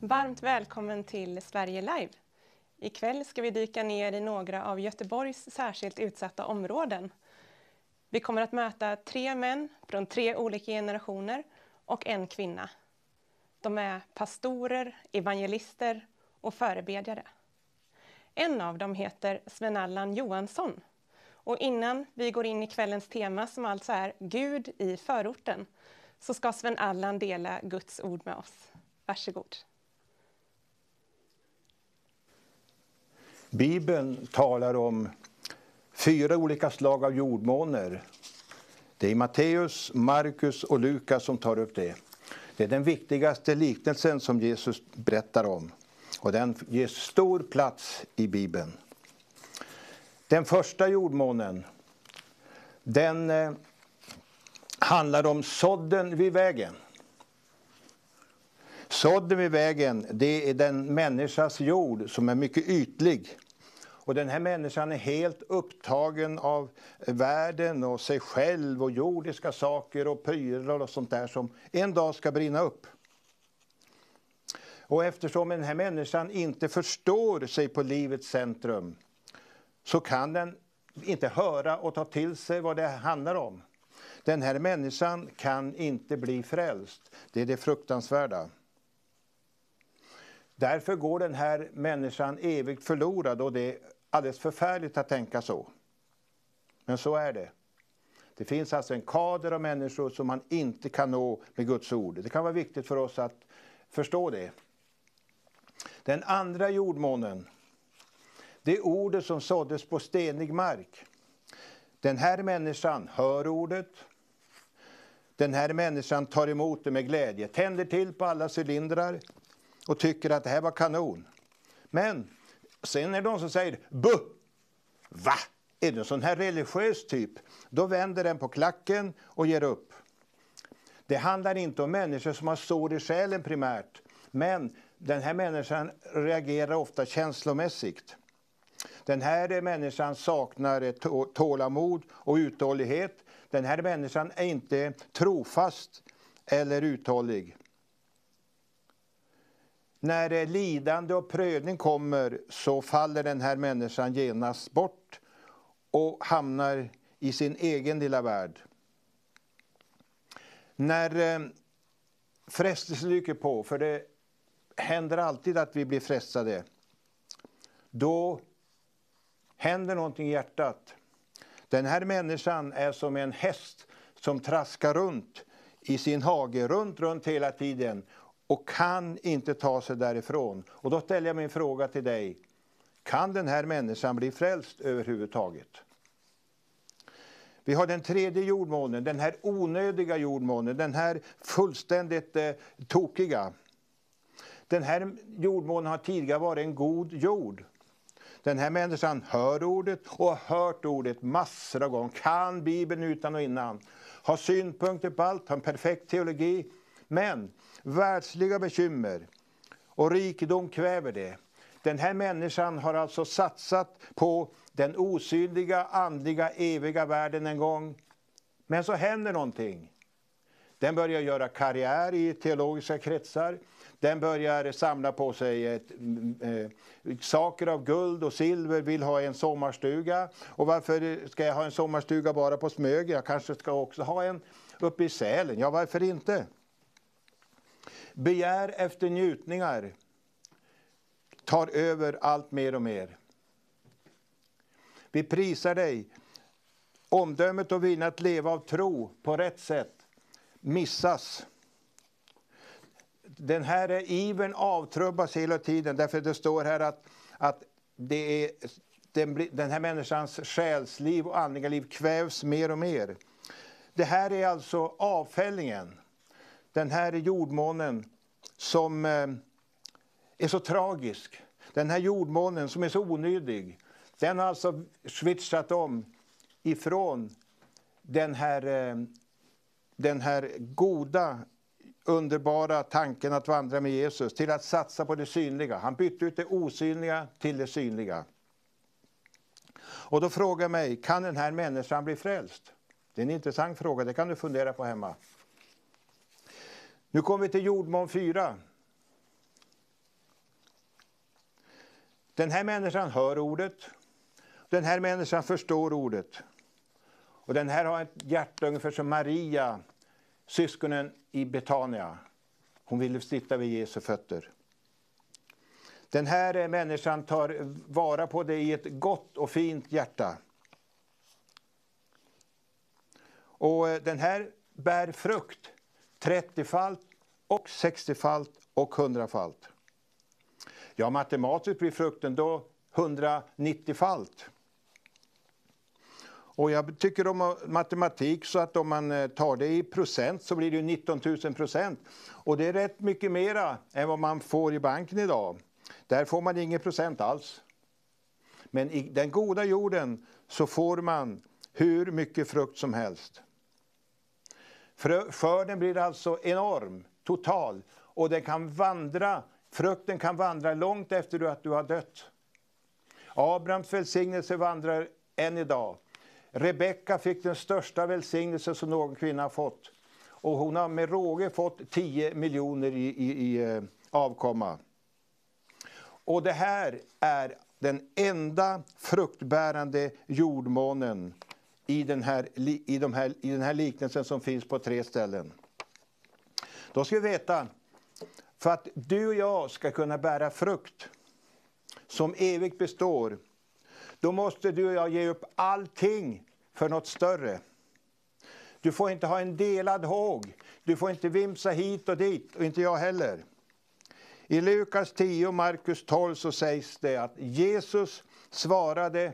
Varmt välkommen till Sverige Live. Ikväll ska vi dyka ner i några av Göteborgs särskilt utsatta områden. Vi kommer att möta 3 män från 3 olika generationer och en kvinna. De är pastorer, evangelister och förebedjare. En av dem heter Sven-Allan Johansson. Och innan vi går in i kvällens tema som alltså är Gud i förorten, så ska Sven-Allan dela Guds ord med oss. Varsågod. Bibeln talar om 4 olika slag av jordmåner. Det är Matteus, Markus och Lukas som tar upp det. Det är den viktigaste liknelsen som Jesus berättar om. Och den ger stor plats i Bibeln. Den första jordmånen, den handlar om sådden vid vägen. Sådden vid vägen, det är den människas jord som är mycket ytlig. Och den här människan är helt upptagen av världen och sig själv och jordiska saker och prylar och sånt där som en dag ska brinna upp. Och eftersom den här människan inte förstår sig på livets centrum, så kan den inte höra och ta till sig vad det handlar om. Den här människan kan inte bli frälst. Det är det fruktansvärda. Därför går den här människan evigt förlorad, och det är alldeles förfärligt att tänka så. Men så är det. Det finns alltså en kader av människor som man inte kan nå med Guds ord. Det kan vara viktigt för oss att förstå det. Den andra jordmånen, det är ordet som såddes på stenig mark. Den här människan hör ordet. Den här människan tar emot det med glädje. Tänder till på alla cylindrar och tycker att det här var kanon. Men sen är det de som säger, buh! Va? Är det en sån här religiös typ? Då vänder den på klacken och ger upp. Det handlar inte om människor som har sår i själen primärt. Men den här människan reagerar ofta känslomässigt. Den här människan saknar tålamod och uthållighet. Den här människan är inte trofast eller uthållig. När lidande och prövning kommer, så faller den här människan genast bort och hamnar i sin egen lilla värld. När frestelse dyker på, för det händer alltid att vi blir frestade, då händer någonting i hjärtat. Den här människan är som en häst som traskar runt i sin hage, runt hela tiden, och kan inte ta sig därifrån. Och då ställer jag min fråga till dig. Kan den här människan bli frälst överhuvudtaget? Vi har den tredje jordmånen, den här onödiga jordmånen, den här fullständigt tokiga. Den här jordmånen har tidigare varit en god jord. Den här människan hör ordet och har hört ordet massor av gånger. Kan Bibeln utan och innan. Har synpunkter på allt, har en perfekt teologi. Men världsliga bekymmer och rikedom kväver det. Den här människan har alltså satsat på den osynliga, andliga, eviga världen en gång. Men så händer någonting. Den börjar göra karriär i teologiska kretsar. Den börjar samla på sig saker av guld och silver, vill ha en sommarstuga. Och varför ska jag ha en sommarstuga bara på Smögen? Jag kanske ska också ha en uppe i Sälen. Ja, varför inte? Begär efter njutningar tar över allt mer och mer. Vi prisar dig. Omdömet och viljan att leva av tro på rätt sätt missas. Den här ivern avtrubbas hela tiden, därför det står här att det är, den här människans själsliv och andliga liv kvävs mer och mer. Det här är alltså avfällningen. Den här jordmånen som är så tragisk. Den här jordmånen som är så onödig. Den har alltså switchat om ifrån den här goda, underbara tanken att vandra med Jesus till att satsa på det synliga. Han bytte ut det osynliga till det synliga. Och då frågar jag mig, kan den här människan bli frälst? Det är en intressant fråga, det kan du fundera på hemma. Nu kommer vi till jordmån 4. Den här människan hör ordet. Den här människan förstår ordet. Och den här har ett hjärta ungefär som Maria, syskonen i Betania. Hon ville sitta vid Jesu fötter. Den här människan tar vara på det i ett gott och fint hjärta. Och den här bär frukt 30-falt och 60-falt och 100-falt. Ja, matematiskt blir frukten då 190-falt. Och jag tycker om matematik så att om man tar det i procent så blir det 19 000%. Och det är rätt mycket mera än vad man får i banken idag. Där får man ingen procent alls. Men i den goda jorden så får man hur mycket frukt som helst. Skörden blir alltså enorm, total. Och den kan vandra, frukten kan vandra långt efter att du har dött. Abrahams välsignelse vandrar än idag. Rebecka fick den största välsignelse som någon kvinna har fått. Och hon har med råge fått 10 miljoner i avkomma. Och det här är den enda fruktbärande jordmånen i den här liknelsen som finns på 3 ställen. Då ska vi veta, för att du och jag ska kunna bära frukt som evigt består, då måste du och jag ge upp allting för något större. Du får inte ha en delad håg. Du får inte vimsa hit och dit, och inte jag heller. I Lukas 10 och Markus 12 så sägs det att Jesus svarade: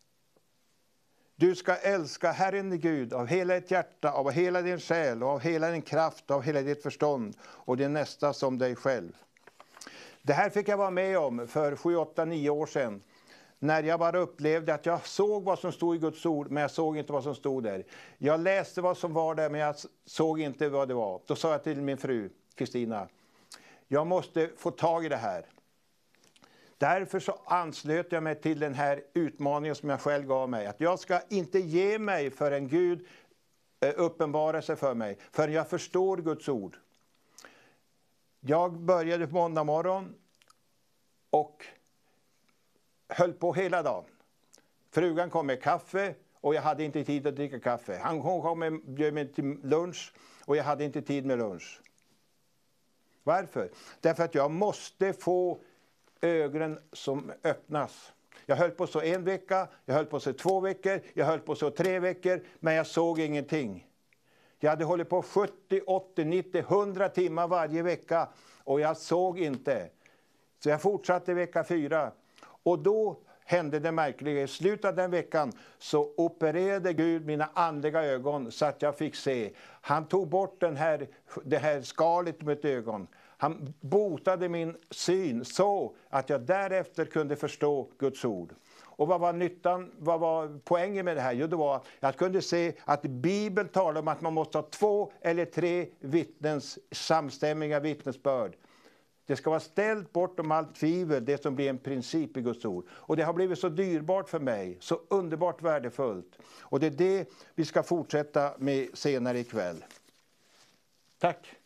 du ska älska Herren din Gud av hela ditt hjärta, av hela din själ, och av hela din kraft, av hela ditt förstånd, och din nästa som dig själv. Det här fick jag vara med om för 7, 8, 9 år sedan. När jag bara upplevde att jag såg vad som stod i Guds ord, men jag såg inte vad som stod där. Jag läste vad som var där, men jag såg inte vad det var. Då sa jag till min fru, Kristina, jag måste få tag i det här. Därför så anslöt jag mig till den här utmaningen som jag själv gav mig. Att jag ska inte ge mig förrän Gud uppenbarar sig för mig. Förrän jag förstår Guds ord. Jag började på måndag morgon och höll på hela dagen. Frugan kom med kaffe och jag hade inte tid att dricka kaffe. Hon kom och bjöd mig till lunch och jag hade inte tid med lunch. Varför? Därför att jag måste få ögonen som öppnas. Jag höll på så 1 vecka, jag höll på så 2 veckor, jag höll på så 3 veckor, men jag såg ingenting. Jag hade hållit på 70, 80, 90, 100 timmar varje vecka och jag såg inte. Så jag fortsatte vecka 4 och då hände det märkliga. I slutet av den veckan så opererade Gud mina andliga ögon så att jag fick se. Han tog bort det här skalet med ett ögon. Han botade min syn så att jag därefter kunde förstå Guds ord. Och vad var nyttan, vad var poängen med det här? Jo, det var att jag kunde se att Bibeln talar om att man måste ha 2 eller 3 samstämmiga vittnesbörd. Det ska vara ställt bortom allt tvivel, det som blir en princip i Guds ord. Och det har blivit så dyrbart för mig, så underbart värdefullt. Och det är det vi ska fortsätta med senare ikväll. Tack.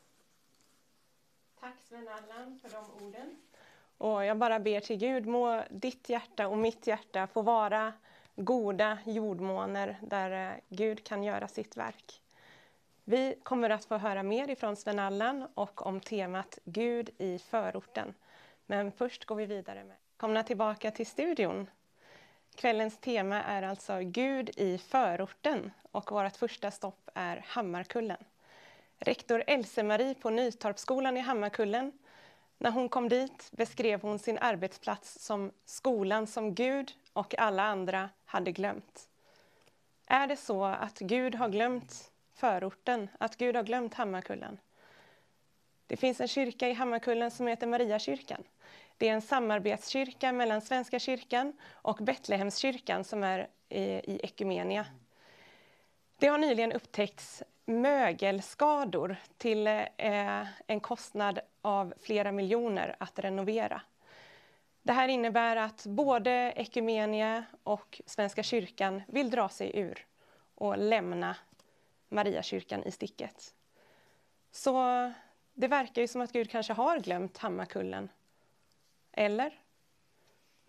Tack Sven Allan för de orden. Och jag bara ber till Gud, må ditt hjärta och mitt hjärta få vara goda jordmåner där Gud kan göra sitt verk. Vi kommer att få höra mer ifrån Sven Allan och om temat Gud i förorten. Men först går vi vidare med. Välkomna tillbaka till studion. Kvällens tema är alltså Gud i förorten och vårt första stopp är Hammarkullen. Rektor Else-Marie på Nytorpsskolan i Hammarkullen. När hon kom dit beskrev hon sin arbetsplats som skolan som Gud och alla andra hade glömt. Är det så att Gud har glömt förorten, att Gud har glömt Hammarkullen? Det finns en kyrka i Hammarkullen som heter Mariakyrkan. Det är en samarbetskyrka mellan Svenska kyrkan och Betlehemskyrkan som är i Ekumenia. Det har nyligen upptäckts mögelskador till en kostnad av flera miljoner att renovera. Det här innebär att både Ekumenia och Svenska kyrkan vill dra sig ur och lämna Mariakyrkan i sticket. Så det verkar ju som att Gud kanske har glömt Hammarkullen. Eller?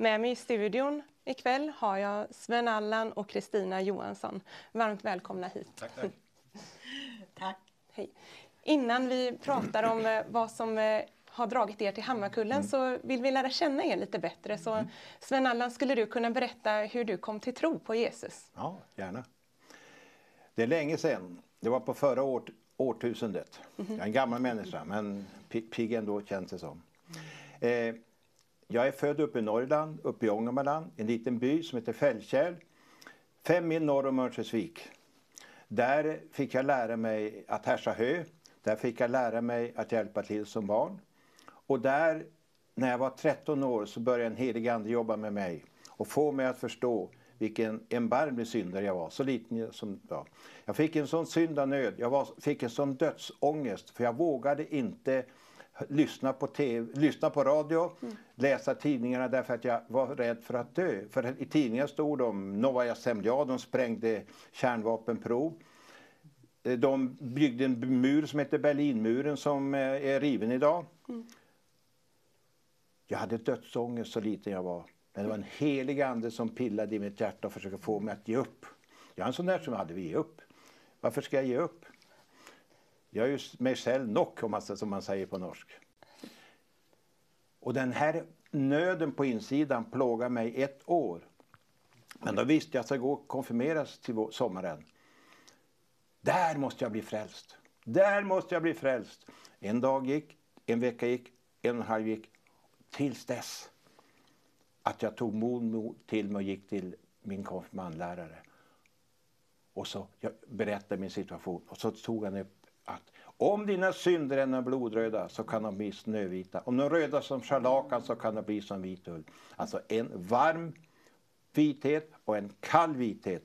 Med mig i studion ikväll har jag Sven Allan och Kristina Johansson. Varmt välkomna hit. Tack. Tack. Hej. Innan vi pratar om vad som har dragit er till Hammarkullen så vill vi lära känna er lite bättre. Så Sven Allan, skulle du kunna berätta hur du kom till tro på Jesus? Ja, gärna. Det är länge sedan. Det var på förra årtusendet. Jag är en gammal människa, men pigg ändå känns det som. Jag är född uppe i Norrland, uppe i Ångermanland, en liten by som heter Fällkärr, 5 mil norr om Örnsköldsvik. Där fick jag lära mig att härsa hö. Där fick jag lära mig att hjälpa till som barn. Och där, när jag var 13 år, så började en helig ande jobba med mig och få mig att förstå vilken erbarmlig syndare jag var. Så liten som jag. Jag fick en sån syndanöd, fick en sån dödsångest, för jag vågade inte lyssna på radio, läsa tidningarna, därför att jag var rädd för att dö. För i tidningarna stod det om Novaja Zemlja, de sprängde kärnvapenprov. De byggde en mur som heter Berlinmuren som är riven idag. Jag hade dödsångest så liten jag var. Men det var en helig ande som pillade i mitt hjärta och försökte få mig att ge upp. Jag är en sån där som hade ge upp. Varför ska jag ge upp? Jag är ju mig själv nog, som man säger på norsk. Och den här nöden på insidan plågar mig 1 år. Men då visste jag att jag ska gå och konfirmeras till sommaren. Där måste jag bli frälst. Där måste jag bli frälst. En dag gick, en vecka gick, 1,5 gick. Tills dess att jag tog mod till mig och gick till min konfirmandlärare. Och så jag berättade min situation. Och så tog han upp att om dina synder är blodröda så kan de bli snövita. Om de röda som scharlakan så kan de bli som vit ull. Alltså en varm vithet och en kall vithet.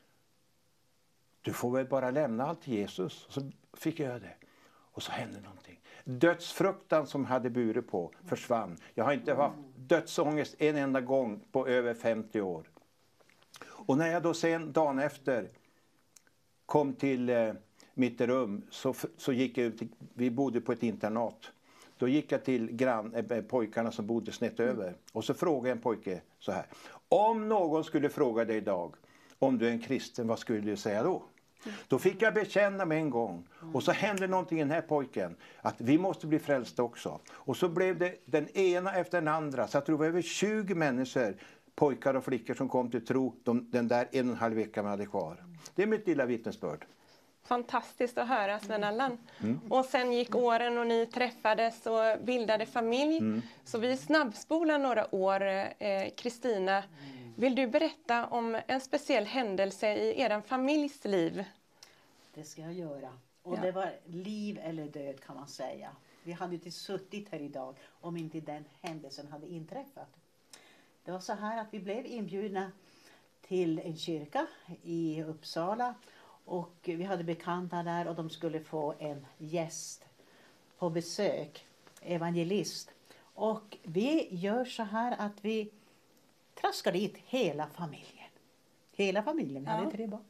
Du får väl bara lämna allt till Jesus. Så fick jag det. Och så hände någonting. Dödsfruktan som hade burit på försvann. Jag har inte haft dödsångest en enda gång på över 50 år. Och när jag då sen dagen efter kom till mitt rum så gick jag ut. Vi bodde på ett internat. Då gick jag till pojkarna som bodde snett över. Och så frågade en pojke så här. Om någon skulle fråga dig idag om du är en kristen, vad skulle du säga då? Då fick jag bekänna mig en gång. Och så hände någonting i den här pojken. Att vi måste bli frälsta också. Och så blev det den ena efter den andra. Så jag tror det var över 20 människor, pojkar och flickor, som kom till tro den där 1,5 veckan man hade kvar. Det är mitt lilla vittnesbörd. Fantastiskt att höra, Sven Allan. Och sen gick åren och ni träffades och bildade familj. Så vi snabbspolar några år. Kristina, vill du berätta om en speciell händelse i er familjs liv? Det ska jag göra. Och det var liv eller död, kan man säga. Vi hade inte suttit här idag om inte den händelsen hade inträffat. Det var så här att vi blev inbjudna till en kyrka i Uppsala. Och vi hade bekanta där och de skulle få en gäst på besök, evangelist. Och vi gör så här att vi traskar dit hela familjen. Hela familjen, vi hade 3 barn.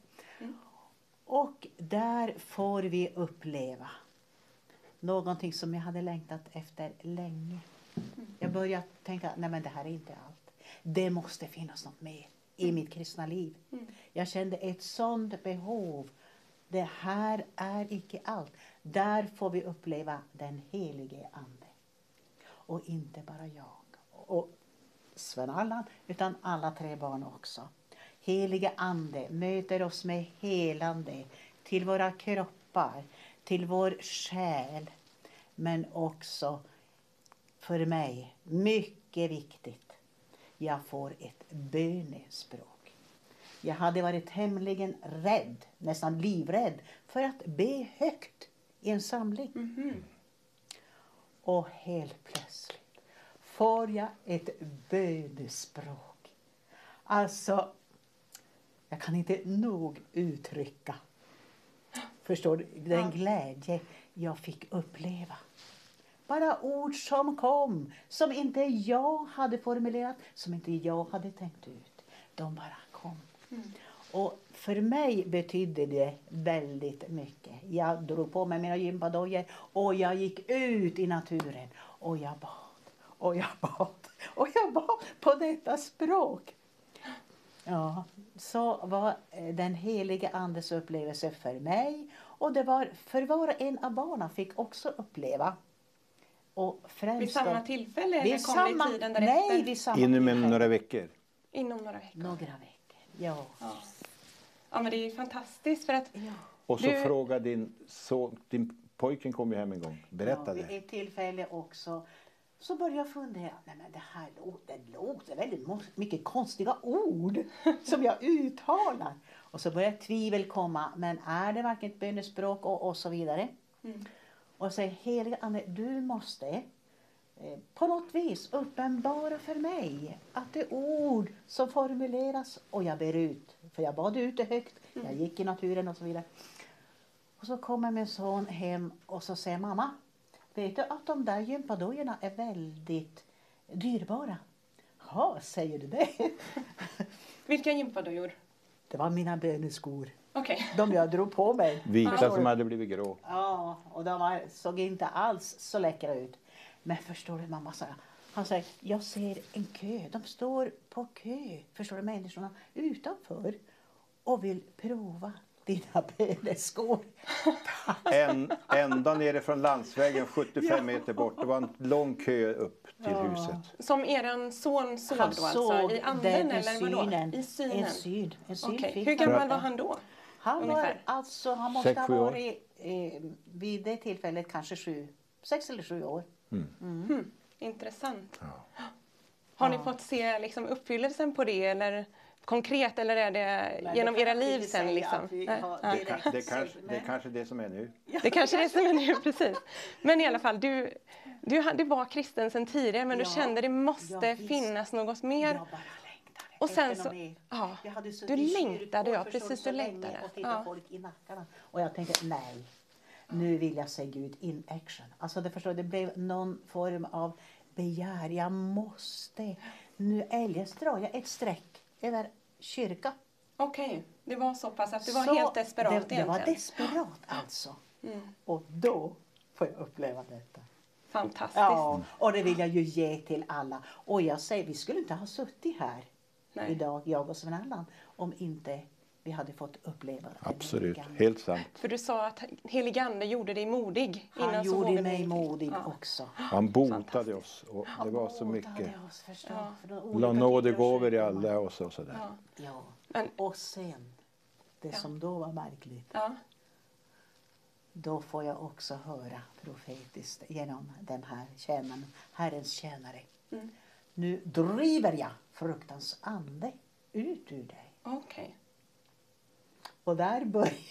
Och där får vi uppleva någonting som jag hade längtat efter länge. Jag började tänka, nej men det här är inte allt. Det måste finnas något mer i mitt kristna liv. Jag kände ett sånt behov. Det här är icke allt. Där får vi uppleva den helige ande. Och inte bara jag och Sven Allan, utan alla 3 barn också. Helige ande möter oss med helande till våra kroppar, till vår själ. Men också för mig, mycket viktigt, jag får ett bönespråk. Jag hade varit tämligen rädd, nästan livrädd, för att be högt i en samling. Och helt plötsligt får jag ett bönespråk. Alltså, jag kan inte nog uttrycka, förstår du, den glädje jag fick uppleva. Bara ord som kom, som inte jag hade formulerat, som inte jag hade tänkt ut. De bara kom. Och för mig betydde det väldigt mycket. Jag drog på mig mina gympadojor och jag gick ut i naturen och jag bad. Och jag bad på detta språk. Ja, så var den helige andes upplevelse för mig. Och det var för var och en av barnen fick också uppleva. Och främst vid samma tillfälle eller vid kom samma, det i tiden därefter? nej, vid samma Inom tillfälle. några veckor. Inom några veckor. Några veckor, ja. Ja, men det är ju fantastiskt för att Ja. Och så Du- fråga din pojken kom ju hem en gång. Berätta Vid det. ett tillfälle också så började jag fundera. Nej, men det låter väldigt mycket konstiga ord som jag uttalar. Och så började tvivel komma. Men är det verkligen ett bönespråk och så vidare. Och säger helige ande, du måste på något vis uppenbara för mig att det ord som formuleras och jag ber ut. För jag bad ut det högt. Jag gick i naturen och så vidare. Och så kommer min son hem och så säger mamma, vet du att de där gympadojorna är väldigt dyrbara? Ja, säger du det? vilka gympadojor? Det var mina böneskor. Okej. De jag drog på mig. Vita som hade blivit grå. Ja, och såg inte alls så läckra ut. Men förstår du, mamma, sa jag. Han säger, jag ser en kö. De står på kö. Förstår du, människorna utanför. Och vill prova dina böneskor. Ända nere från landsvägen 75 meter bort. Det var en lång kö upp till huset. Som eran son såg Han då alltså? såg I anden den eller vadå? synen. I synen? En syn Okej. fick Hur han. gammal var han då? Han ungefär? han måste 6-7 ha år. varit vid det tillfället kanske 6 eller 7 år. Intressant. Har ni fått se liksom, uppfyllelsen på det eller konkret eller är det genom era liv sen? Liksom? Nej. Ja. Det är kanske det som är nu. Det kanske är det som är nu, precis. Men i alla fall, du var kristen sedan tidigare men du Ja, kände det måste ja, visst. finnas något mer. Jag bara längtade. Och sen efter så, något mer. ja, Jag hade suttit du i längtade, kyrkor, ja, förstår precis, så du länge längtade. Och tittade folk i nackarna. Och jag tänkte, nej, nu vill jag se Gud in action. Alltså det blev någon form av begär. Jag måste. Nu eljest drar jag ett streck över kyrka. Okej, det var så pass att du var Så helt desperat det egentligen. var desperat alltså. Och då får jag uppleva detta. Fantastiskt. Ja, och det vill jag ju ge till alla. Och jag säger, vi skulle inte ha suttit här Nej. idag, jag och Sven Allan, om inte vi hade fått uppleva det. Absolut, Helige. helt sant. För du sa att helige ande gjorde dig modig. Han innan så gjorde vågade mig du- modig Ja. också. Han botade Fantastiskt. oss och det var så mycket. Oss, förstå, för de La olika nådegåvor i typer av sjukdomar. alla och sådär. Ja. Ja. Men- Och sen, det som då var märkligt, Ja. då får jag också höra profetiskt genom den här tjänaren, Herrens tjänare. Nu driver jag fruktans ande ut ur dig. Okej. Och där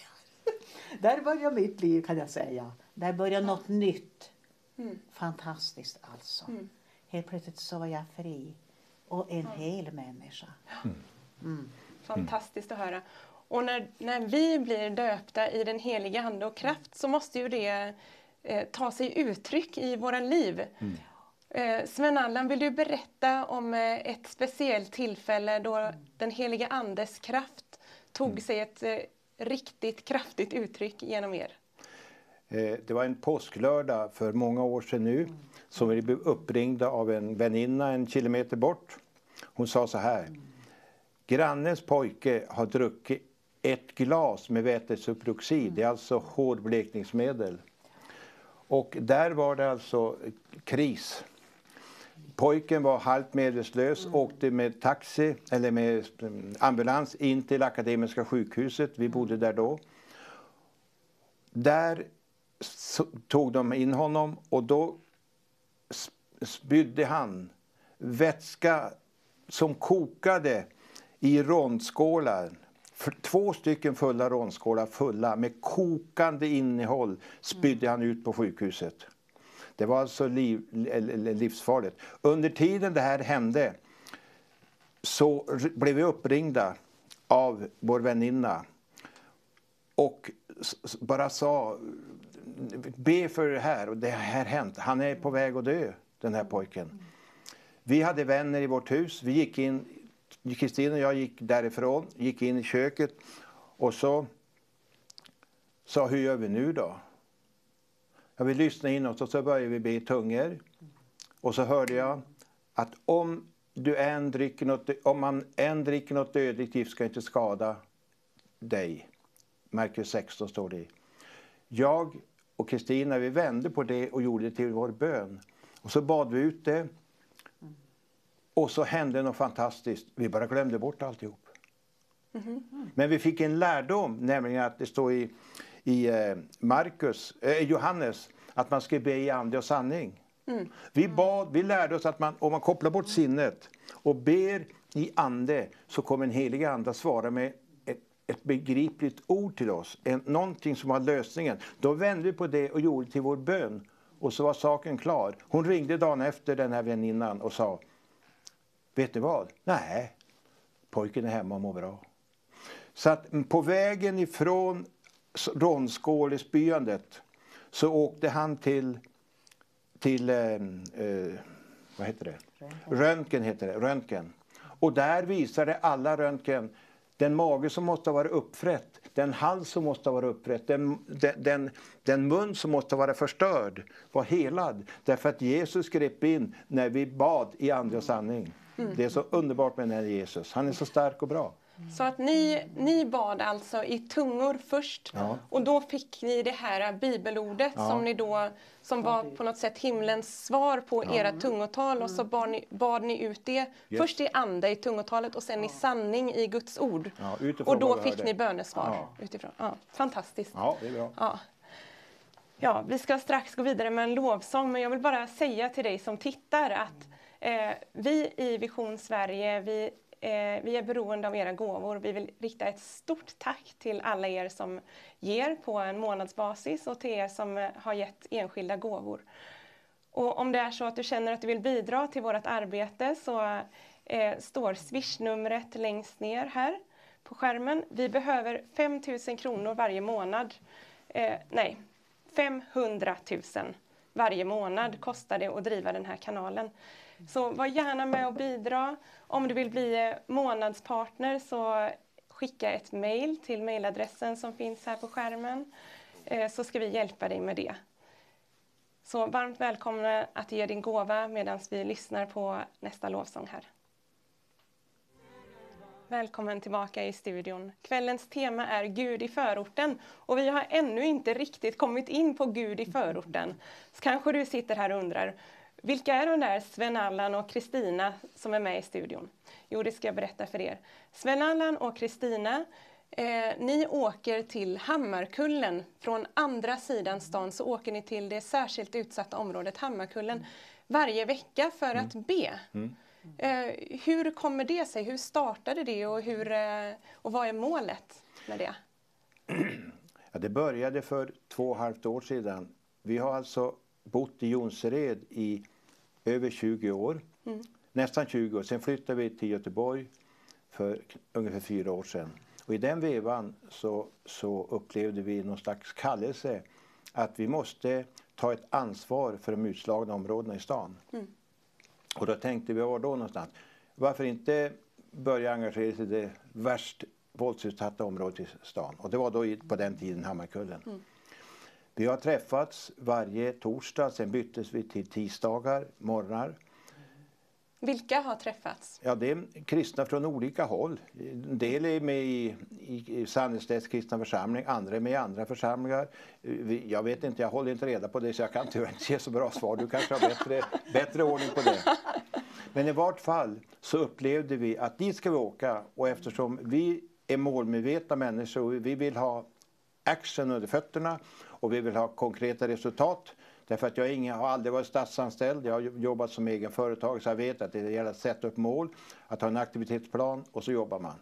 börjar mitt liv, kan jag säga. Där börjar något nytt. Fantastiskt alltså. Helt plötsligt så var jag fri. Och en hel människa. Fantastiskt att höra. Och när vi blir döpta i den heliga ande och kraft så måste ju det ta sig uttryck i våra liv. Sven Allan, vill du berätta om ett speciellt tillfälle då den heliga andes kraft tog sig ett riktigt kraftigt uttryck genom er? Det var en påsklördag för många år sedan nu som vi blev uppringda av en väninna en kilometer bort. Hon sa så här: grannens pojke har druckit ett glas med vätesuperoxid, det är alltså hårdblekningsmedel. Och där var det alltså kris. Pojken var halvt medvetslös, åkte med taxi eller med ambulans in till Akademiska sjukhuset. Vi bodde där då. Där tog de in honom och då spydde han vätska som kokade i rondskålar. 2 stycken fulla rondskålar fulla med kokande innehåll spydde han ut på sjukhuset. Det var alltså livsfarligt. Under tiden det här hände så blev vi uppringda av vår väninna och bara sa: be för det här och det här hänt. Han är på väg att dö, den här pojken. Vi hade vänner i vårt hus. Vi gick in, Kristin och jag gick därifrån, gick in i köket och så sa: hur gör vi nu då? Ja, vi lyssnade inåt och så började vi be i tungor. Och så hörde jag att om man än dricker något dödligt gift ska inte skada dig. Markus 16 står det. Jag och Kristina, vi vände på det och gjorde det till vår bön. Och så bad vi ut det. Och så hände något fantastiskt. Vi bara glömde bort alltihop. Men vi fick en lärdom, nämligen att det står i Johannes att man ska be i ande och sanning. Vi lärde oss att om man kopplar bort sinnet och ber i ande så kommer en helig ande att svara med ett begripligt ord till oss. Någonting som var lösningen. Då vände vi på det och gjorde till vår bön. Och så var saken klar. Hon ringde dagen efter den här väninnan och sa: vet ni vad? Nej, pojken är hemma och mår bra. Så att på vägen ifrån Ronskålesbyandet så åkte han till vad heter det? Röntgen heter det. Röntgen. Och där visade alla röntgen den mage som måste vara upprätt, den hals som måste vara upprätt, den mun som måste vara förstörd var helad. Därför att Jesus grep in när vi bad i ande och sanning. Det är så underbart med den här Jesus. Han är så stark och bra. Så att ni bad alltså i tungor först. Ja. Och då fick ni det här bibelordet som var på något sätt himlens svar på era tungotal. Och så bad ni ut det först i ande i tungotalet och sen i sanning i Guds ord. Ja, och då fick ni bönesvar utifrån. Ja, fantastiskt. Ja, det är bra. Ja, vi ska strax gå vidare med en lovsång. Men jag vill bara säga till dig som tittar att vi i Vision Sverige, vi är beroende av era gåvor. Vi vill rikta ett stort tack till alla er som ger på en månadsbasis och till er som har gett enskilda gåvor. Och om det är så att du känner att du vill bidra till vårt arbete så står Swish-numret längst ner här på skärmen. Vi behöver 5 000 kronor varje månad. 500 000 varje månad kostar det att driva den här kanalen. Så var gärna med och bidra. Om du vill bli månadspartner så skicka ett mejl till mejladressen som finns här på skärmen. Så ska vi hjälpa dig med det. Så varmt välkomna att ge din gåva medan vi lyssnar på nästa lovsång här. Välkommen tillbaka i studion. Kvällens tema är Gud i förorten. Och vi har ännu inte riktigt kommit in på Gud i förorten. Så kanske du sitter här och undrar, vilka är de där Sven-Allan och Kristina som är med i studion? Jo, det ska jag berätta för er. Sven-Allan och Kristina, ni åker till Hammarkullen. Från andra sidan stan så åker ni till det särskilt utsatta området Hammarkullen varje vecka för att be. Hur kommer det sig? Hur startade det och vad är målet med det? Ja, det började för 2,5 år sedan. Vi har alltså bott i Jonsered i över 20 år. Nästan 20 år. Sen flyttade vi till Göteborg för ungefär 4 år sedan. Och i den vevan så upplevde vi någon slags kallelse att vi måste ta ett ansvar för de utslagna områdena i stan. Och då tänkte vi, var då någonstans? Varför inte börja engagera sig i det värst våldsutsatta området i stan? Och det var då på den tiden Hammarkullen. Vi har träffats varje torsdag, sen byttes vi till tisdagar, morgnar. Vilka har träffats? Ja, det är kristna från olika håll. En del är med i Sannestedts kristna församling, andra är med i andra församlingar. Jag vet inte, jag håller inte reda på det så jag kan tyvärr inte ge så bra svar. Du kanske har bättre ordning på det. Men i vart fall så upplevde vi att dit ska vi åka. Och eftersom vi är målmedvetna människor, vi vill ha action under fötterna och vi vill ha konkreta resultat. Därför att jag har aldrig varit statsanställd, jag har jobbat som egen företag så jag vet att det gäller att sätta upp mål, att ha en aktivitetsplan och så jobbar man.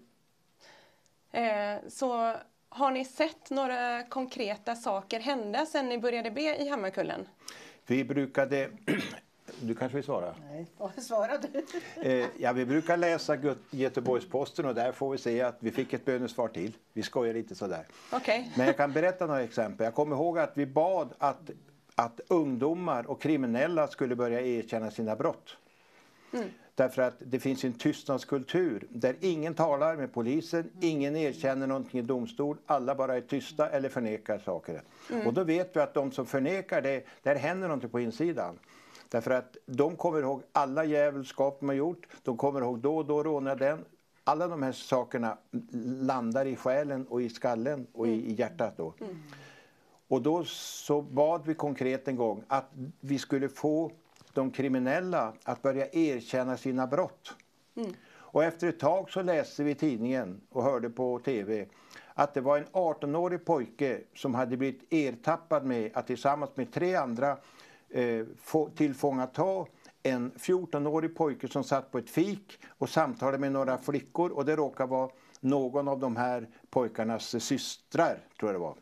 Så har ni sett några konkreta saker hända sedan ni började be i Hammarkullen? Vi brukade... Du kanske vill svara? Nej, svara du. Ja, vi brukar läsa Göteborgs-Posten och där får vi se att vi fick ett bönesvar till. Vi skojar lite sådär. Okay. Men jag kan berätta några exempel. Jag kommer ihåg att vi bad att ungdomar och kriminella skulle börja erkänna sina brott. Därför att det finns en tystnadskultur där ingen talar med polisen, ingen erkänner någonting i domstol, alla bara är tysta eller förnekar saker. Och då vet vi att de som förnekar det, där händer någonting på insidan. Därför att de kommer ihåg alla djävulskap de har gjort. De kommer ihåg då och då rånade den. Alla de här sakerna landar i själen och i skallen och i hjärtat då. Och då så bad vi konkret en gång att vi skulle få de kriminella att börja erkänna sina brott. Och efter ett tag så läste vi i tidningen och hörde på tv att det var en 18-årig pojke som hade blivit ertappad med att tillsammans med 3 andra tillfångata en 14-årig pojke som satt på ett fik och samtalade med några flickor, och det råkade vara någon av de här pojkarnas systrar, tror jag det var.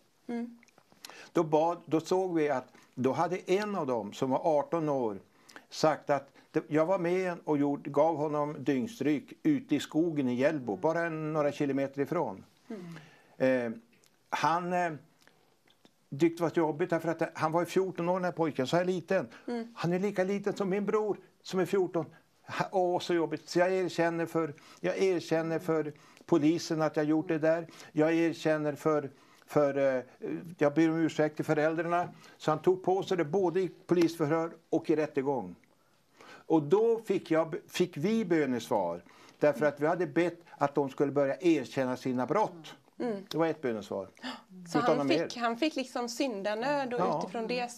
Då såg vi att då hade en av dem som var 18 år sagt att jag var med och gav honom dyngstryk ute i skogen i Hjällbo, bara några kilometer ifrån. Han tyckte det var jobbigt därför att han var 14 år, den här pojken, så här liten. Han är lika liten som min bror som är 14. Åh, så jobbigt. Så jag erkänner för polisen att jag gjort det där. Jag erkänner jag ber om ursäkt till föräldrarna. Så han tog på sig det både i polisförhör och i rättegång. Och då fick vi bönesvar. Därför att vi hade bett att de skulle börja erkänna sina brott. Det var ett bönesvar. Så han fick liksom syndanöd, och utifrån det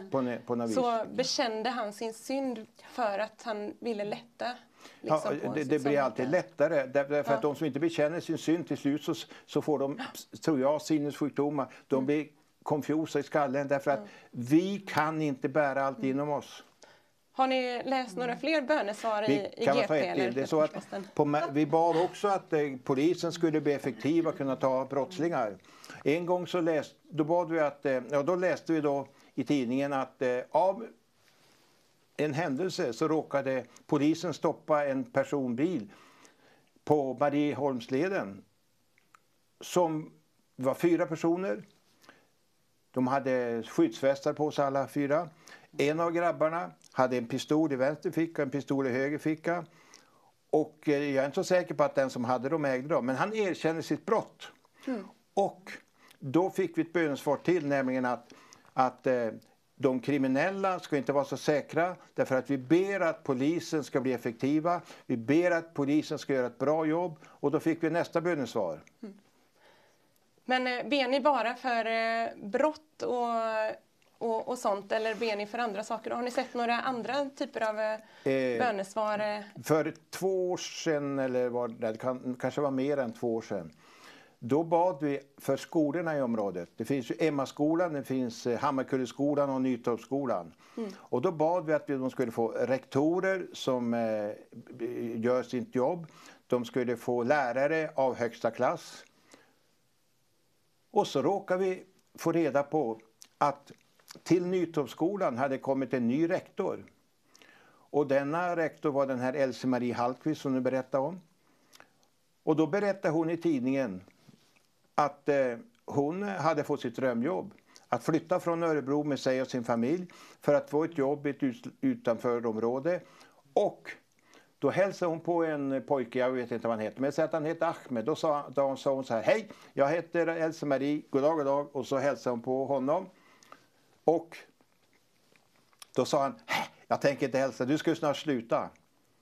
så bekände han sin synd för att han ville lätta. Liksom, det blir alltid lättare. Därför att de som inte bekänner sin synd till slut så får de, tror jag, sinnessjukdomar. De blir konfusa i skallen därför att vi kan inte bära allt inom oss. Har ni läst några fler bönesvar i GP? Eller det är så att vi bad också att polisen skulle bli effektiv och kunna ta brottslingar. En gång så läste vi då i tidningen att av en händelse så råkade polisen stoppa en personbil på Marieholmsleden som var 4 personer. De hade skyddsvästar på sig alla 4. En av grabbarna hade en pistol i vänster ficka, en pistol i höger ficka. Och jag är inte så säker på att den som hade dem ägde dem. Men han erkände sitt brott. Och då fick vi ett bönesvar till, nämligen att de kriminella ska inte vara så säkra. Därför att vi ber att polisen ska bli effektiva. Vi ber att polisen ska göra ett bra jobb. Och då fick vi nästa bönesvar. Men ber ni bara för brott och sånt, eller ber ni för andra saker? Har ni sett några andra typer av bönesvar? För 2 år sedan, eller det kanske var mer än 2 år sedan, då bad vi för skolorna i området. Det finns ju Emmaskolan, det finns Hammarkulleskolan och Nytorpsskolan. Och då bad vi att de skulle få rektorer som gör sitt jobb. De skulle få lärare av högsta klass. Och så råkar vi få reda på att till Nytorpsskolan hade kommit en ny rektor. Och denna rektor var den här Else-Marie Hallqvist som du berättade om. Och då berättade hon i tidningen att hon hade fått sitt drömjobb. Att flytta från Örebro med sig och sin familj för att få ett jobb i ett utanförområde. Och då hälsade hon på en pojke, jag vet inte vad han heter, men jag säger att han heter Ahmed. Då sa hon så här: hej, jag heter Else-Marie, god dag. Och så hälsade hon på honom. Och då sa han: jag tänker inte hälsa, du ska ju snart sluta.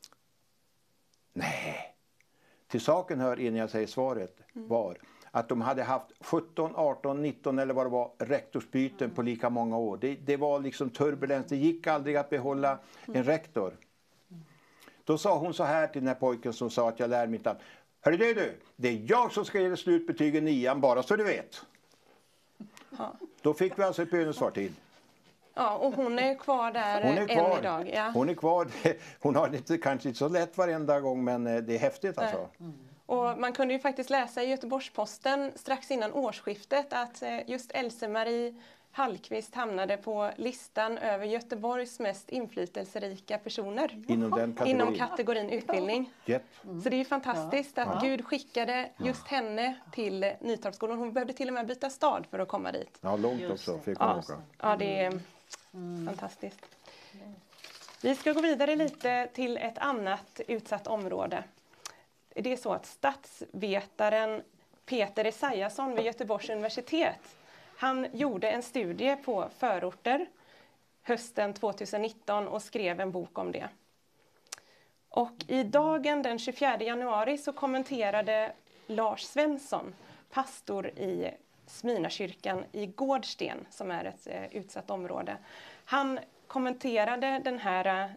Nej. Till saken hör, innan jag säger svaret, var att de hade haft 17, 18, 19 eller vad det var rektorsbyten på lika många år. Det var liksom turbulens, det gick aldrig att behålla en rektor. Då sa hon så här till den här pojken som sa att jag lär mitt namn: hörru du, det är jag som ska ge slutbetygen 9:an, bara så du vet. Ja. Då fick vi alltså ett bönesvar till. Ja, och hon är kvar där än idag. Ja. Hon är kvar. Hon har det kanske inte så lätt varenda gång, men det är häftigt alltså. Och man kunde ju faktiskt läsa i Göteborgs-Posten strax innan årsskiftet att just Else-Marie Hallqvist hamnade på listan över Göteborgs mest inflytelserika personer. Inom kategorin utbildning. Så det är ju fantastiskt att Gud skickade just henne till Nytorpsskolan. Hon behövde till och med byta stad för att komma dit. Ja, långt också fick hon åka. Ja, det är fantastiskt. Vi ska gå vidare lite till ett annat utsatt område. Det är så att statsvetaren Peter Esaiasson vid Göteborgs universitet, han gjorde en studie på förorter, hösten 2019 och skrev en bok om det. Och i dagen den 24 januari så kommenterade Lars Svensson, pastor i Smyrnakyrkan i Gårdsten, som är ett utsatt område. Han kommenterade den här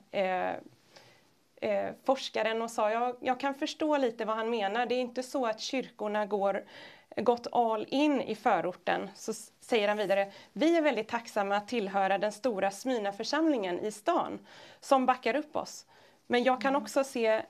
forskaren och sa, jag kan förstå lite vad han menar. Det är inte så att kyrkorna gått all in i förorten. Så säger han vidare, vi är väldigt tacksamma att tillhöra den stora Smyrnaförsamlingen i stan som backar upp oss. Men jag kan också se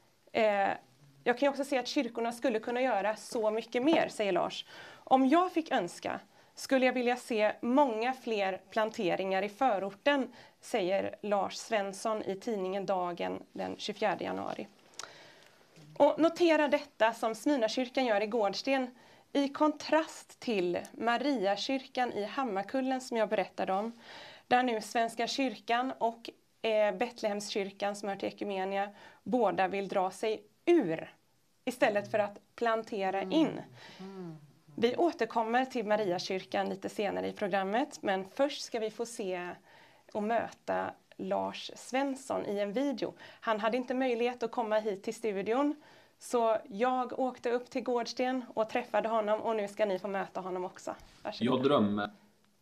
att kyrkorna skulle kunna göra så mycket mer, säger Lars. Om jag fick önska skulle jag vilja se många fler planteringar i förorten, säger Lars Svensson i tidningen Dagen den 24 januari. Och notera detta som Smyrnakyrkan gör i Gårdsten i kontrast till Mariakyrkan i Hammarkullen som jag berättade om. Där nu Svenska kyrkan och Betlehemskyrkan som hör till Ekumenia båda vill dra sig ur istället för att plantera in. Vi återkommer till Mariakyrkan lite senare i programmet, men först ska vi få se och möta Lars Svensson i en video. Han hade inte möjlighet att komma hit till studion, så jag åkte upp till Gårdsten och träffade honom, och nu ska ni få möta honom också. Varsågod. Jag drömmer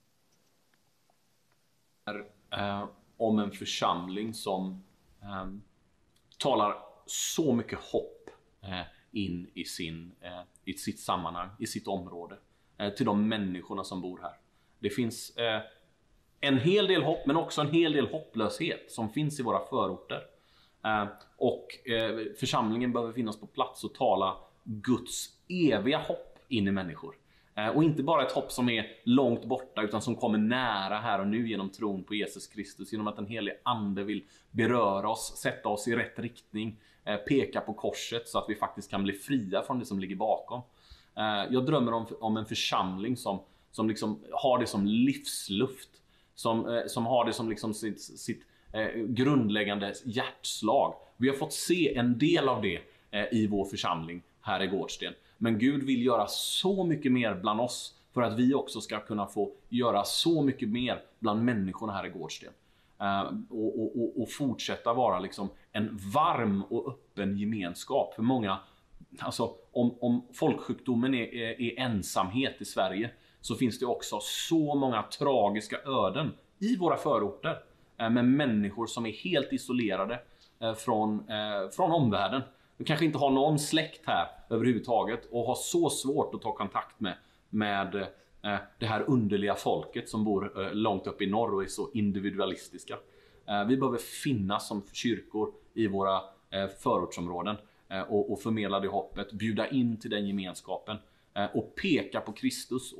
om en församling som talar så mycket hopp in i sitt sammanhang, i sitt område, till de människorna som bor här. Det finns en hel del hopp, men också en hel del hopplöshet som finns i våra förorter. Och församlingen behöver finnas på plats och tala Guds eviga hopp in i människor. Och inte bara ett hopp som är långt borta, utan som kommer nära här och nu genom tron på Jesus Kristus, genom att den helige ande vill beröra oss, sätta oss i rätt riktning, peka på korset så att vi faktiskt kan bli fria från det som ligger bakom. Jag drömmer om en församling som liksom har det som livsluft, som har det som liksom sitt grundläggande hjärtslag. Vi har fått se en del av det i vår församling här i Gårdsten. Men Gud vill göra så mycket mer bland oss för att vi också ska kunna få göra så mycket mer bland människorna här i Gårdsten. Och fortsätta vara liksom en varm och öppen gemenskap. För många, alltså om folksjukdomen är ensamhet i Sverige, så finns det också så många tragiska öden i våra förorter med människor som är helt isolerade från omvärlden. De kanske inte har någon släkt här överhuvudtaget och har så svårt att ta kontakt med det här underliga folket som bor långt upp i norr och är så individualistiska. Vi behöver finnas som kyrkor i våra förortsområden och förmedla det hoppet, bjuda in till den gemenskapen och peka på Kristus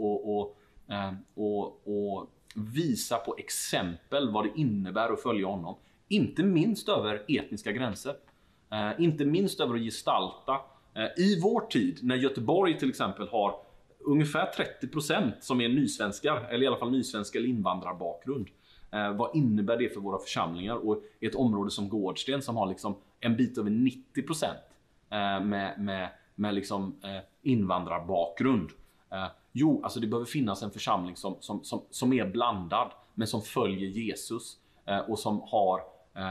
och visa på exempel vad det innebär att följa honom. Inte minst över etniska gränser. Inte minst över att gestalta i vår tid, när Göteborg till exempel har ungefär 30% som är nysvenskar, eller i alla fall nysvenskar eller invandrarbakgrund. Vad innebär det för våra församlingar? Och ett område som Gårdsten som har liksom en bit över 90% med liksom invandrarbakgrund. Jo, alltså det behöver finnas en församling som är blandad, men som följer Jesus och som har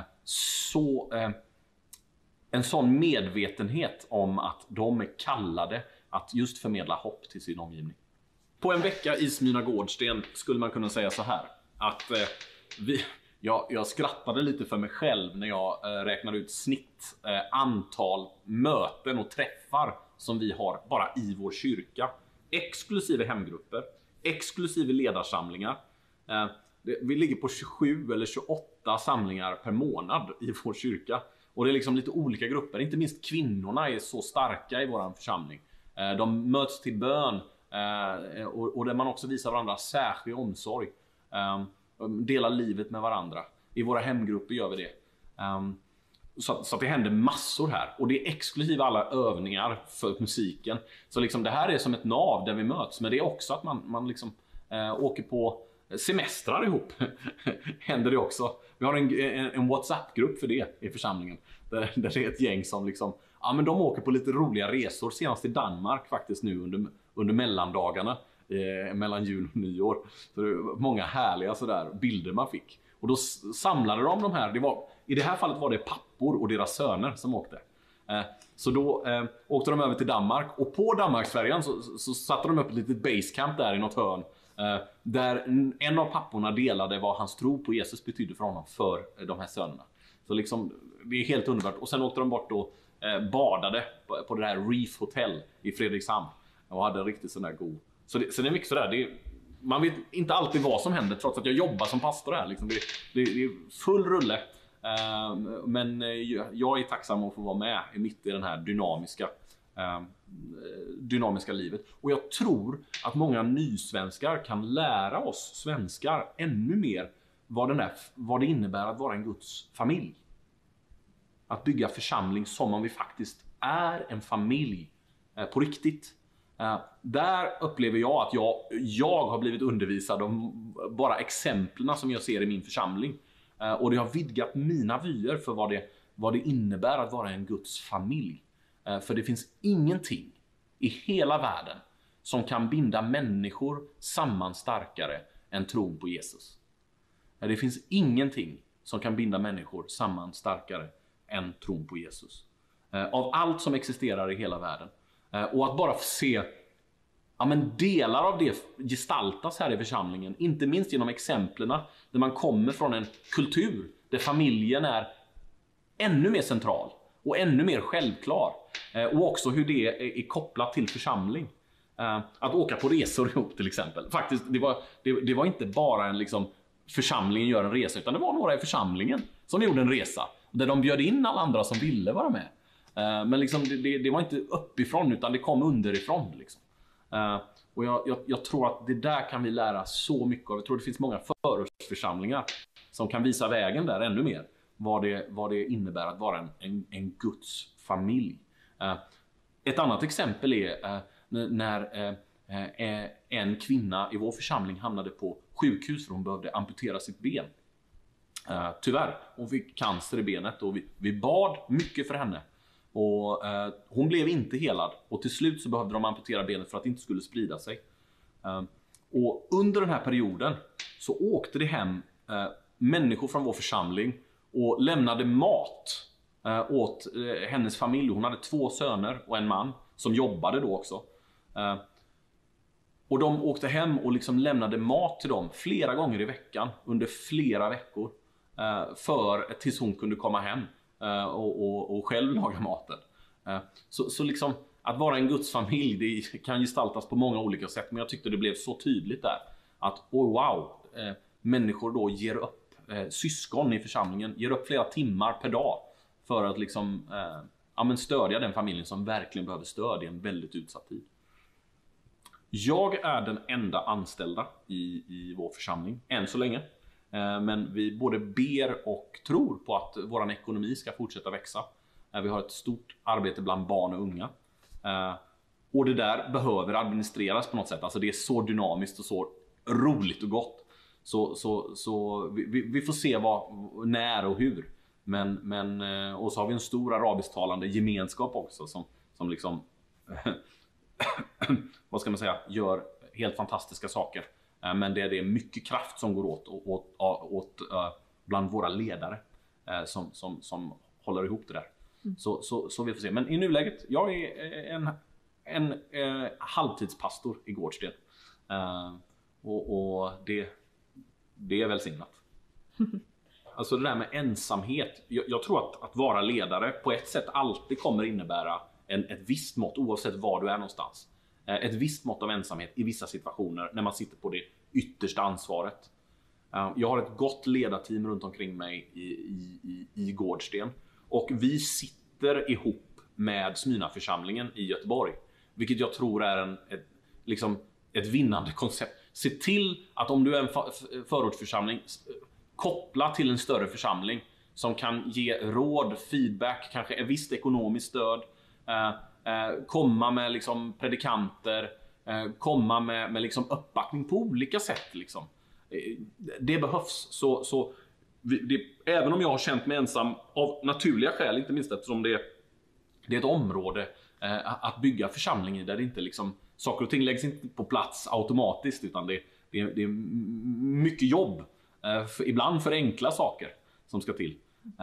en sån medvetenhet om att de är kallade att just förmedla hopp till sin omgivning. På en vecka i Smyrna Gårdsten skulle man kunna säga så här, att jag skrattade lite för mig själv när jag räknade ut antal möten och träffar som vi har bara i vår kyrka. Exklusive hemgrupper, exklusive ledarsamlingar. Vi ligger på 27 eller 28 samlingar per månad i vår kyrka. Och det är liksom lite olika grupper. Inte minst kvinnorna är så starka i vår församling. De möts till bön och där man också visar varandra särskild omsorg. Delar livet med varandra. I våra hemgrupper gör vi det. Så att det händer massor här. Och det är exklusive alla övningar för musiken. Så liksom det här är som ett nav där vi möts. Men det är också att man liksom åker på semestrar ihop. Händer det också. Vi har en WhatsApp-grupp för det i församlingen. Där det är ett gäng som liksom, ja men de åker på lite roliga resor. Senast i Danmark faktiskt nu under mellandagarna. mellan jul och nyår. Så det var många härliga sådär bilder man fick. Och då samlade de här, i det här fallet var det pappor och deras söner som åkte. Så då åkte de över till Danmark, och på Danmarksfärjan så satte de upp ett litet basecamp där i något hörn. Där en av papporna delade vad hans tro på Jesus betydde för honom, för de här sönerna. Så liksom, det är helt underbart. Och sen åkte de bort och badade på det här Reef Hotel i Fredrikshamn. Och hade riktigt sån där god. Så det är mycket sådär. Man vet inte alltid vad som händer, trots att jag jobbar som pastor här. Liksom det är full rulle. Men jag är tacksam att få vara med mitt i den här dynamiska livet. Och jag tror att många nysvenskar kan lära oss svenskar ännu mer vad det innebär att vara en Guds familj. Att bygga församling som om vi faktiskt är en familj på riktigt. Där upplever jag att jag har blivit undervisad om bara exemplen som jag ser i min församling. Och det har vidgat mina vyer för vad det innebär att vara en Guds familj. För det finns ingenting i hela världen som kan binda människor samman starkare än tron på Jesus. Det finns ingenting som kan binda människor samman starkare än tron på Jesus. Av allt som existerar i hela världen. Och att bara få se delar av det gestaltas här i församlingen. Inte minst genom exemplerna där man kommer från en kultur där familjen är ännu mer central och ännu mer självklar. Och också hur det är kopplat till församling. Att åka på resor ihop till exempel. Faktiskt, det var inte bara en församlingen gör en resa, utan det var några i församlingen som gjorde en resa. Där de bjöd in alla andra som ville vara med. Men det var inte uppifrån, utan det kom underifrån. Och jag tror att det där kan vi lära så mycket av. Jag tror det finns många förortsförsamlingar som kan visa vägen där ännu mer. Vad det innebär att vara en Guds familj. Ett annat exempel är när en kvinna i vår församling hamnade på sjukhus för hon behövde amputera sitt ben. Tyvärr, hon fick cancer i benet och vi bad mycket för henne. Och hon blev inte helad, och till slut så behövde de amputera benet för att det inte skulle sprida sig. Och under den här perioden så åkte det hem människor från vår församling och lämnade mat åt hennes familj. Hon hade 2 söner och en man som jobbade då också. Och de åkte hem och lämnade mat till dem flera gånger i veckan under flera veckor. Tills hon kunde komma hem och själv laga maten. Så att vara en Guds familj, det kan gestaltas på många olika sätt. Men jag tyckte det blev så tydligt där att människor då ger upp, syskon i församlingen ger upp flera timmar per dag för att stödja den familjen som verkligen behöver stöd i en väldigt utsatt tid. Jag är den enda anställda i vår församling än så länge. Men vi både ber och tror på att vår ekonomi ska fortsätta växa. Vi har ett stort arbete bland barn och unga. Och det där behöver administreras på något sätt. Alltså det är så dynamiskt och så roligt och gott. Så vi får se när och hur. Men och så har vi en stor arabisktalande gemenskap också som vad ska man säga, gör helt fantastiska saker. Men det är mycket kraft som går åt bland våra ledare som håller ihop det där. Så vi får se. Men i nuläget, jag är en halvtidspastor i Gårdsten. Och det är välsignat. Alltså det där med ensamhet. Jag tror att vara ledare på ett sätt alltid kommer innebära ett visst mått, oavsett var du är någonstans. Ett visst mått av ensamhet i vissa situationer när man sitter på det yttersta ansvaret. Jag har ett gott ledarteam runt omkring mig i Gårdsten. Och vi sitter ihop med Smyrnaförsamlingen i Göteborg. Vilket jag tror är ett vinnande koncept. Se till att om du är en förortsförsamling, koppla till en större församling som kan ge råd, feedback, kanske ett visst ekonomiskt stöd. Komma med predikanter, komma med uppbackning på olika sätt. Det behövs. Så även om jag har känt mig ensam av naturliga skäl, inte minst eftersom det är ett område att bygga församling i där det inte Saker och ting läggs inte på plats automatiskt, utan det är mycket jobb. Ibland för enkla saker som ska till.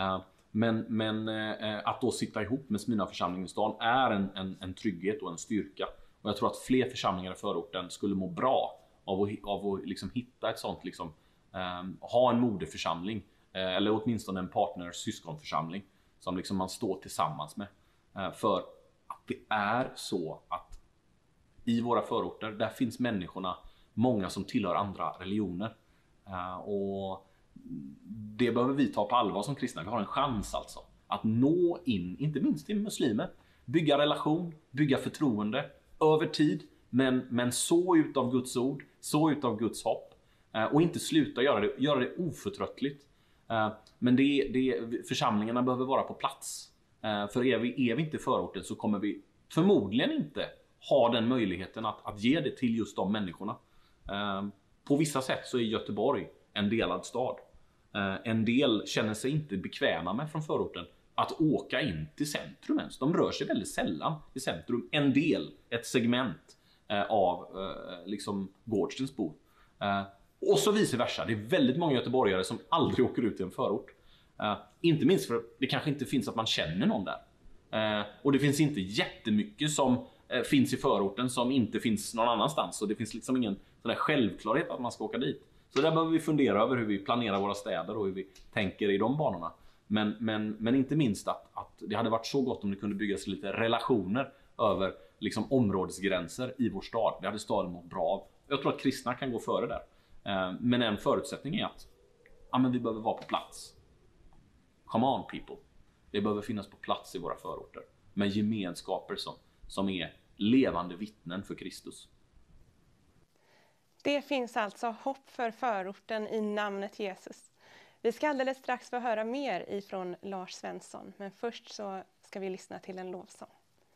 Men att då sitta ihop med Smyrnaförsamlingen i stan är en trygghet och en styrka. Och jag tror att fler församlingar i förorten skulle må bra av att liksom hitta ett sånt, liksom, ha en moderförsamling eller åtminstone en syskonförsamling som liksom man står tillsammans med. För att det är så att i våra förorter, där finns människorna, många som tillhör andra religioner. Och det behöver vi ta på allvar som kristna. Vi har en chans alltså att nå in, inte minst till muslimer. Bygga relation, bygga förtroende över tid, men så ut av Guds ord, så ut av Guds hopp. Och inte sluta göra det oförtröttligt. Men församlingarna behöver vara på plats. För är vi inte i förorten så kommer vi förmodligen inte ha den möjligheten att ge det till just de människorna. På vissa sätt så är Göteborg en delad stad. En del känner sig inte bekväma med från förorten att åka in till centrum ens. De rör sig väldigt sällan i centrum. En del, ett segment av liksom Gårdstens bor. Och så vice versa. Det är väldigt många göteborgare som aldrig åker ut i en förort. Inte minst för det kanske inte finns att man känner någon där. Och det finns inte jättemycket som finns i förorten som inte finns någon annanstans. Och det finns liksom ingen sån där självklarhet att man ska åka dit. Så där behöver vi fundera över hur vi planerar våra städer och hur vi tänker i de banorna. Men inte minst att det hade varit så gott om det kunde byggas lite relationer över liksom områdesgränser i vår stad. Det hade staden mått bra av. Jag tror att kristna kan gå före där. Men en förutsättning är att men vi behöver vara på plats. Come on people. Det behöver finnas på plats i våra förorter. Med gemenskaper som är levande vittnen för Kristus. Det finns alltså hopp för förorten i namnet Jesus. Vi ska alldeles strax få höra mer ifrån Lars Svensson. Men först så ska vi lyssna till en lovsång.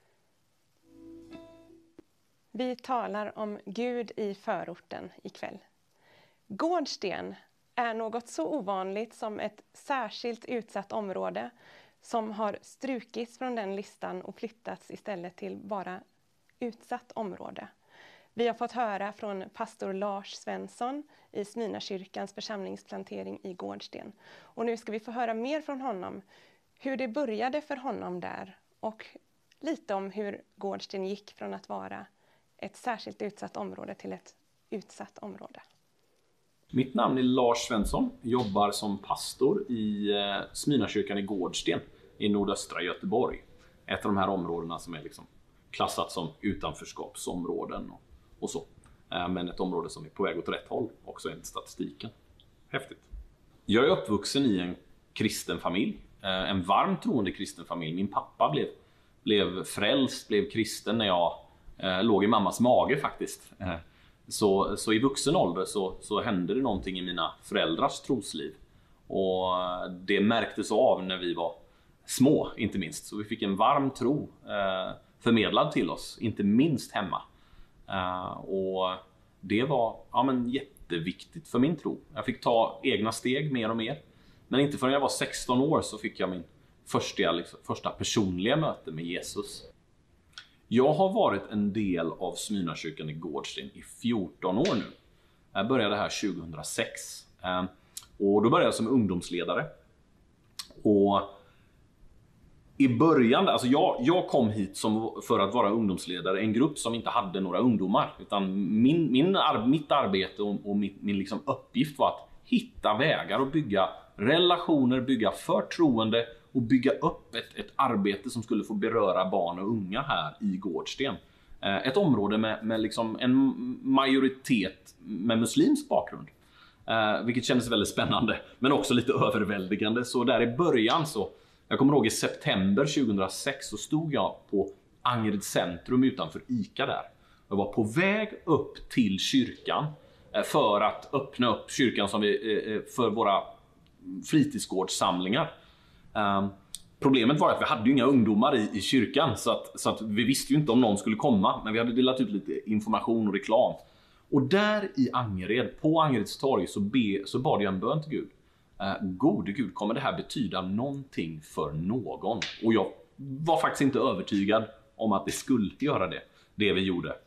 Vi talar om Gud i förorten ikväll. Gårdsten är något så ovanligt som ett särskilt utsatt område som har strukits från den listan och flyttats istället till bara utsatt område. Vi har fått höra från pastor Lars Svensson i Smyrnakyrkans församlingsplantering i Gårdsten. Och nu ska vi få höra mer från honom, hur det började för honom där och lite om hur Gårdsten gick från att vara ett särskilt utsatt område till ett utsatt område. Mitt namn är Lars Svensson. Jag jobbar som pastor i Smyrnakyrkan i Gårdsten i nordöstra Göteborg. Ett av de här områdena som är liksom klassat som utanförskapsområden och så. Men ett område som är på väg åt rätt håll också enligt statistiken. Häftigt. Jag är uppvuxen i en kristen familj. En varmt troende kristen familj. Min pappa blev frälst, blev kristen när jag låg i mammas mage faktiskt. Så i vuxen ålder så hände det någonting i mina föräldrars trosliv. Och det märktes av när vi var små, inte minst. Så vi fick en varm tro förmedlad till oss, inte minst hemma. Och det var jätteviktigt för min tro. Jag fick ta egna steg mer och mer. Men inte förrän jag var 16 år så fick jag min första personliga möte med Jesus. Jag har varit en del av Smyrnakyrkan i Gårdsten i 14 år nu. Jag började här 2006. Och då började jag som ungdomsledare. Och i början, alltså jag kom hit för att vara ungdomsledare. En grupp som inte hade några ungdomar. Utan mitt arbete och min liksom uppgift var att hitta vägar och bygga relationer, bygga förtroende och bygga upp ett arbete som skulle få beröra barn och unga här i Gårdsten. Ett område med liksom en majoritet med muslimsk bakgrund. Vilket kändes väldigt spännande, men också lite överväldigande. Så där i början jag kommer ihåg i september 2006 så stod jag på Angered centrum utanför ICA där. Jag var på väg upp till kyrkan för att öppna upp kyrkan för våra fritidsgårdssamlingar. Problemet var att vi hade ju inga ungdomar i kyrkan så att vi visste ju inte om någon skulle komma, men vi hade delat ut lite information och reklam. Och där i Angered, på Angereds torg så bad jag en bön till Gud. Gode Gud, kommer det här betyda någonting för någon? Och jag var faktiskt inte övertygad om att det skulle göra det vi gjorde.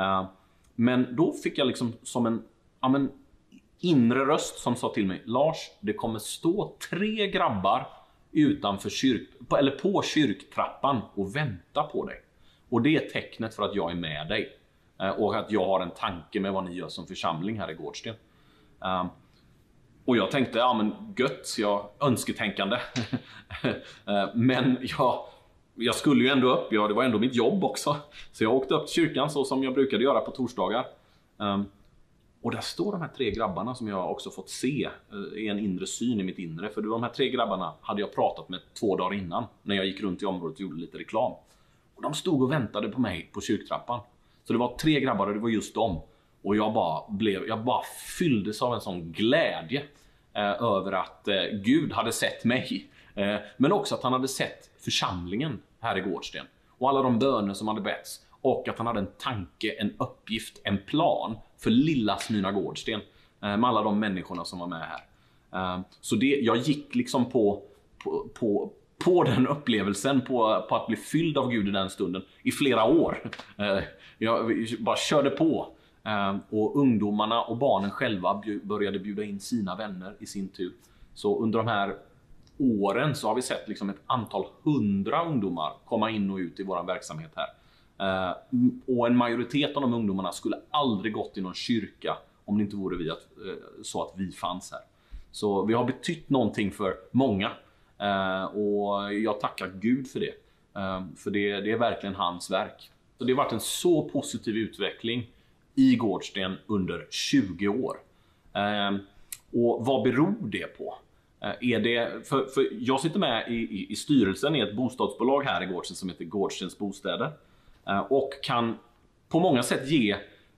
Men då fick jag liksom som en inre röst som sa till mig: Lars, det kommer stå 3 grabbar utanför på kyrktrappan och vänta på dig. Och det är tecknet för att jag är med dig. Och att jag har en tanke med vad ni gör som församling här i Gårdsten. Och jag tänkte, ja men gött, jag önsketänkande. Men jag skulle ju ändå upp, det var ändå mitt jobb också. Så jag åkte upp till kyrkan så som jag brukade göra på torsdagar. Och där står de här 3 grabbarna som jag också fått se i en inre syn i mitt inre. För de här 3 grabbarna hade jag pratat med 2 dagar innan när jag gick runt i området och gjorde lite reklam. Och de stod och väntade på mig på kyrktrappan. Så det var 3 grabbar och det var just dem. Och jag bara fylldes av en sån glädje över att Gud hade sett mig. Men också att han hade sett församlingen här i Gårdsten. Och alla de böner som hade betts. Och att han hade en tanke, en uppgift, en plan för lilla Smyna Gårdsten. Med alla de människorna som var med här. Så jag gick liksom på den upplevelsen, på att bli fylld av Gud i den stunden i flera år. Jag bara körde på. Och ungdomarna och barnen själva började bjuda in sina vänner i sin tur. Så under de här åren så har vi sett liksom ett antal 100 ungdomar komma in och ut i vår verksamhet här. Och en majoritet av de ungdomarna skulle aldrig gått i någon kyrka om det inte vore så att vi fanns här. Så vi har betytt någonting för många. Och jag tackar Gud för det. För det är verkligen hans verk. Så det har varit en så positiv utveckling i Gårdsten under 20 år. Och vad beror det på? Är det, för jag sitter med i styrelsen i ett bostadsbolag här i Gårdsten som heter Gårdstens bostäder. Och kan på många sätt ge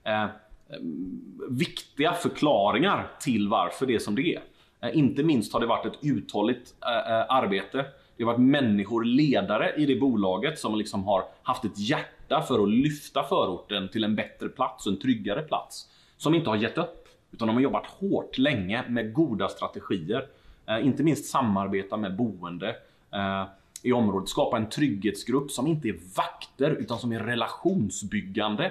viktiga förklaringar till varför det är som det är. Inte minst har det varit ett uthålligt arbete. Det har varit människor, ledare i det bolaget som liksom har haft ett hjärta för att lyfta förorten till en bättre plats, en tryggare plats. Som inte har gett upp, utan de har jobbat hårt länge med goda strategier. Inte minst samarbeta med boende i området. Skapa en trygghetsgrupp som inte är vakter utan som är relationsbyggande.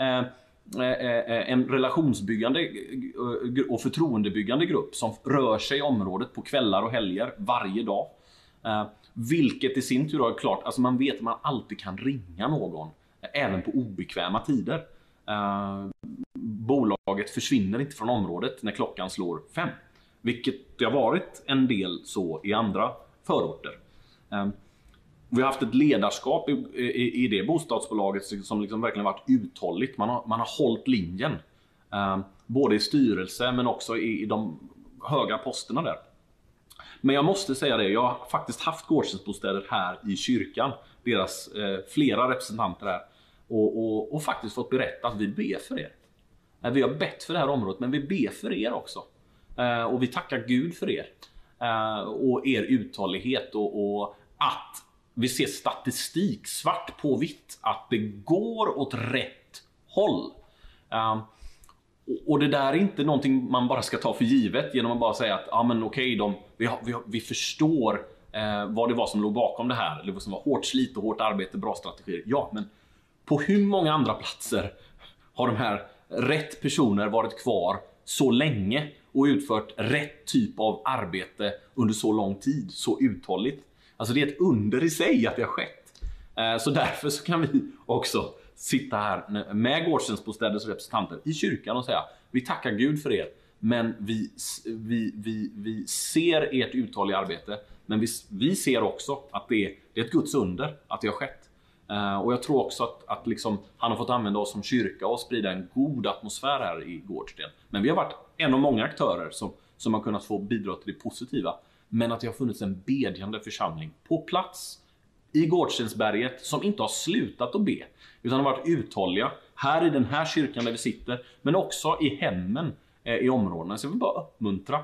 En relationsbyggande och förtroendebyggande grupp som rör sig i området på kvällar och helger varje dag. Vilket i sin tur är klart, alltså man vet att man alltid kan ringa någon även på obekväma tider. Bolaget försvinner inte från området när klockan slår 5, vilket det har varit en del så i andra förorter. Vi har haft ett ledarskap i det bostadsbolaget som liksom verkligen varit uthålligt. Man har hållit linjen. Både i styrelse men också i de höga posterna där. Men jag måste säga det, jag har faktiskt haft Gårdstens bostäder här i kyrkan. Deras flera representanter här. Och faktiskt fått berätta att vi ber för er. Vi har bett för det här området, men vi ber för er också. Och vi tackar Gud för er. Och er uthållighet och att vi ser statistik svart på vitt att det går åt rätt håll. Och det där är inte någonting man bara ska ta för givet genom att bara säga att ja, men okej, vi förstår vad det var som låg bakom det här. Det var som var hårt slit och hårt arbete, bra strategier. Ja, men på hur många andra platser har de här rätt personer varit kvar så länge och utfört rätt typ av arbete under så lång tid, så uthålligt? Alltså det är ett under i sig att det har skett. Så därför så kan vi också sitta här med Gårdstens bostäders representanter i kyrkan och säga: vi tackar Gud för er, men vi ser ert uthålliga arbete, men vi ser också att det är ett Guds under att det har skett. Och jag tror också att liksom, han har fått använda oss som kyrka och sprida en god atmosfär här i Gårdsten. Men vi har varit en av många aktörer som har kunnat få bidra till det positiva. Men att det har funnits en bedjande församling på plats i Gårdstensberget som inte har slutat att be, utan har varit uthålliga här i den här kyrkan där vi sitter, men också i hemmen i områdena. Så jag vill bara uppmuntra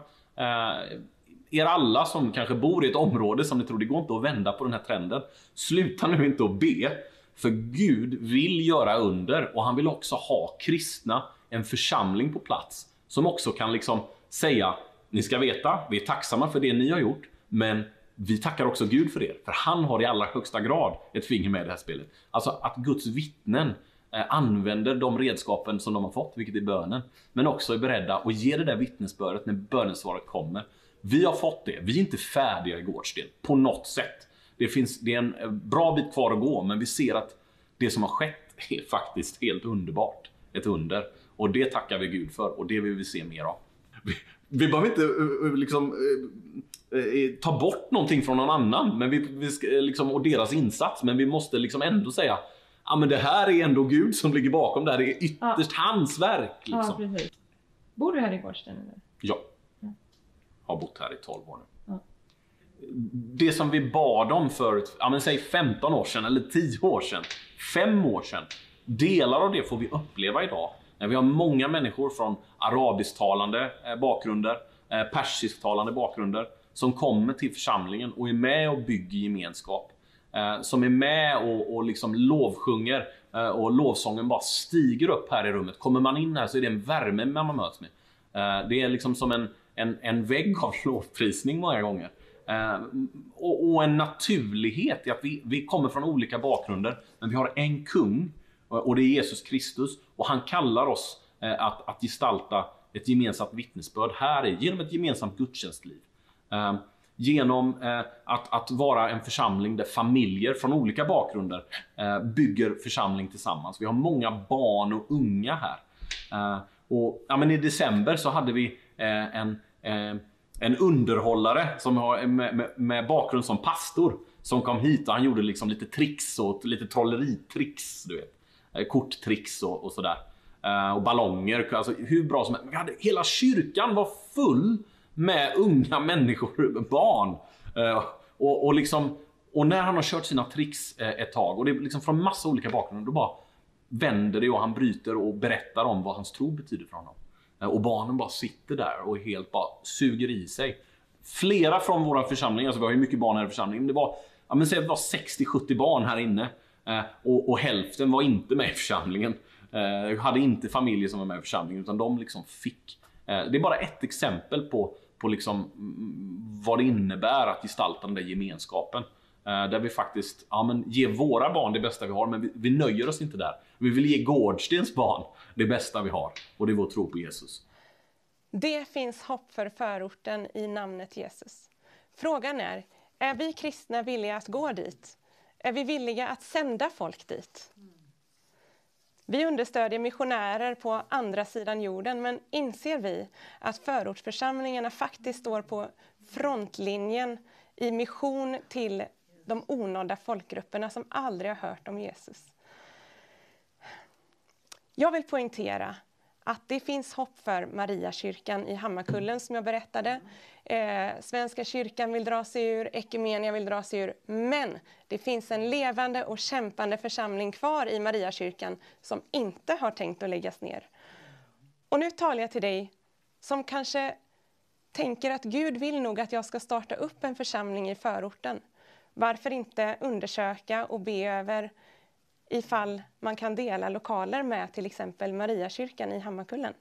er alla som kanske bor i ett område som ni tror det går inte att vända på den här trenden. Sluta nu inte att be, för Gud vill göra under, och han vill också ha kristna, en församling på plats som också kan liksom säga: ni ska veta, vi är tacksamma för det ni har gjort, men vi tackar också Gud för er. För han har i allra högsta grad ett finger med i det här spelet. Alltså att Guds vittnen använder de redskapen som de har fått, vilket är bönen, men också är beredda att ge det där vittnesbördet när bönesvaret kommer. Vi har fått det. Vi är inte färdiga i Gårdsten på något sätt. Det är en bra bit kvar att gå, men vi ser att det som har skett är faktiskt helt underbart. Ett under. Och det tackar vi Gud för, och det vill vi se mer av. Vi behöver inte liksom ta bort någonting från någon annan, men vi ska, liksom, och deras insats, men vi måste liksom ändå säga, ja, men det här är ändå Gud som ligger bakom det här. Det är ytterst hans verk. Liksom. Ja, precis. Bor du här i Gårdsten eller? Ja. Har bott här i 12 år nu. Ja. Det som vi bad om för, ja, men säg 15 år sedan eller 10 år sedan, 5 år sedan, delar av det får vi uppleva idag. Vi har många människor från arabisktalande bakgrunder, persisktalande bakgrunder, som kommer till församlingen och är med och bygger gemenskap. Som är med och liksom lovsjunger, och lovsången bara stiger upp här i rummet. Kommer man in här så är det en värme man möts med. Det är liksom som en vägg av lovprisning många gånger. Och en naturlighet i att vi kommer från olika bakgrunder, men vi har en kung, och det är Jesus Kristus, och han kallar oss att gestalta ett gemensamt vittnesbörd här genom ett gemensamt gudstjänstliv. Genom att vara en församling där familjer från olika bakgrunder bygger församling tillsammans. Vi har många barn och unga här. Och ja, men i december så hade vi en underhållare som har med bakgrund som pastor, som kom hit, och han gjorde liksom lite tricks och lite trolleritricks, du vet. Korttricks och sådär. Och ballonger, alltså hur bra som helst. Hela kyrkan var full med unga människor, barn. Och när han har kört sina tricks ett tag, och det är liksom från massa olika bakgrunder, då bara vänder det och han bryter och berättar om vad hans tro betyder för honom. Och barnen bara sitter där och helt bara suger i sig. Flera från våra församlingar, alltså vi har ju mycket barn här i församlingen, det var 60-70 barn här inne. Och hälften var inte med i församlingen. Hade inte familjer som var med i församlingen, utan de liksom fick. Det är bara ett exempel på liksom vad det innebär att gestalta den där gemenskapen. Där vi faktiskt ger våra barn det bästa vi har, men vi nöjer oss inte där. Vi vill ge Gårdstens barn det bästa vi har, och det är vår tro på Jesus. Det finns hopp för förorten i namnet Jesus. Frågan är vi kristna villiga att gå dit? Är vi villiga att sända folk dit? Vi understödjer missionärer på andra sidan jorden, men inser vi att förortsförsamlingarna faktiskt står på frontlinjen i mission till de onådda folkgrupperna som aldrig har hört om Jesus? Jag vill poängtera att det finns hopp för Mariakyrkan i Hammarkullen, som jag berättade. Svenska kyrkan vill dra sig ur, Ekumenia vill dra sig ur, men det finns en levande och kämpande församling kvar i Mariakyrkan som inte har tänkt att läggas ner. Och nu talar jag till dig som kanske tänker att Gud vill nog att jag ska starta upp en församling i förorten. Varför inte undersöka och be över ifall man kan dela lokaler med till exempel Mariakyrkan i Hammarkullen.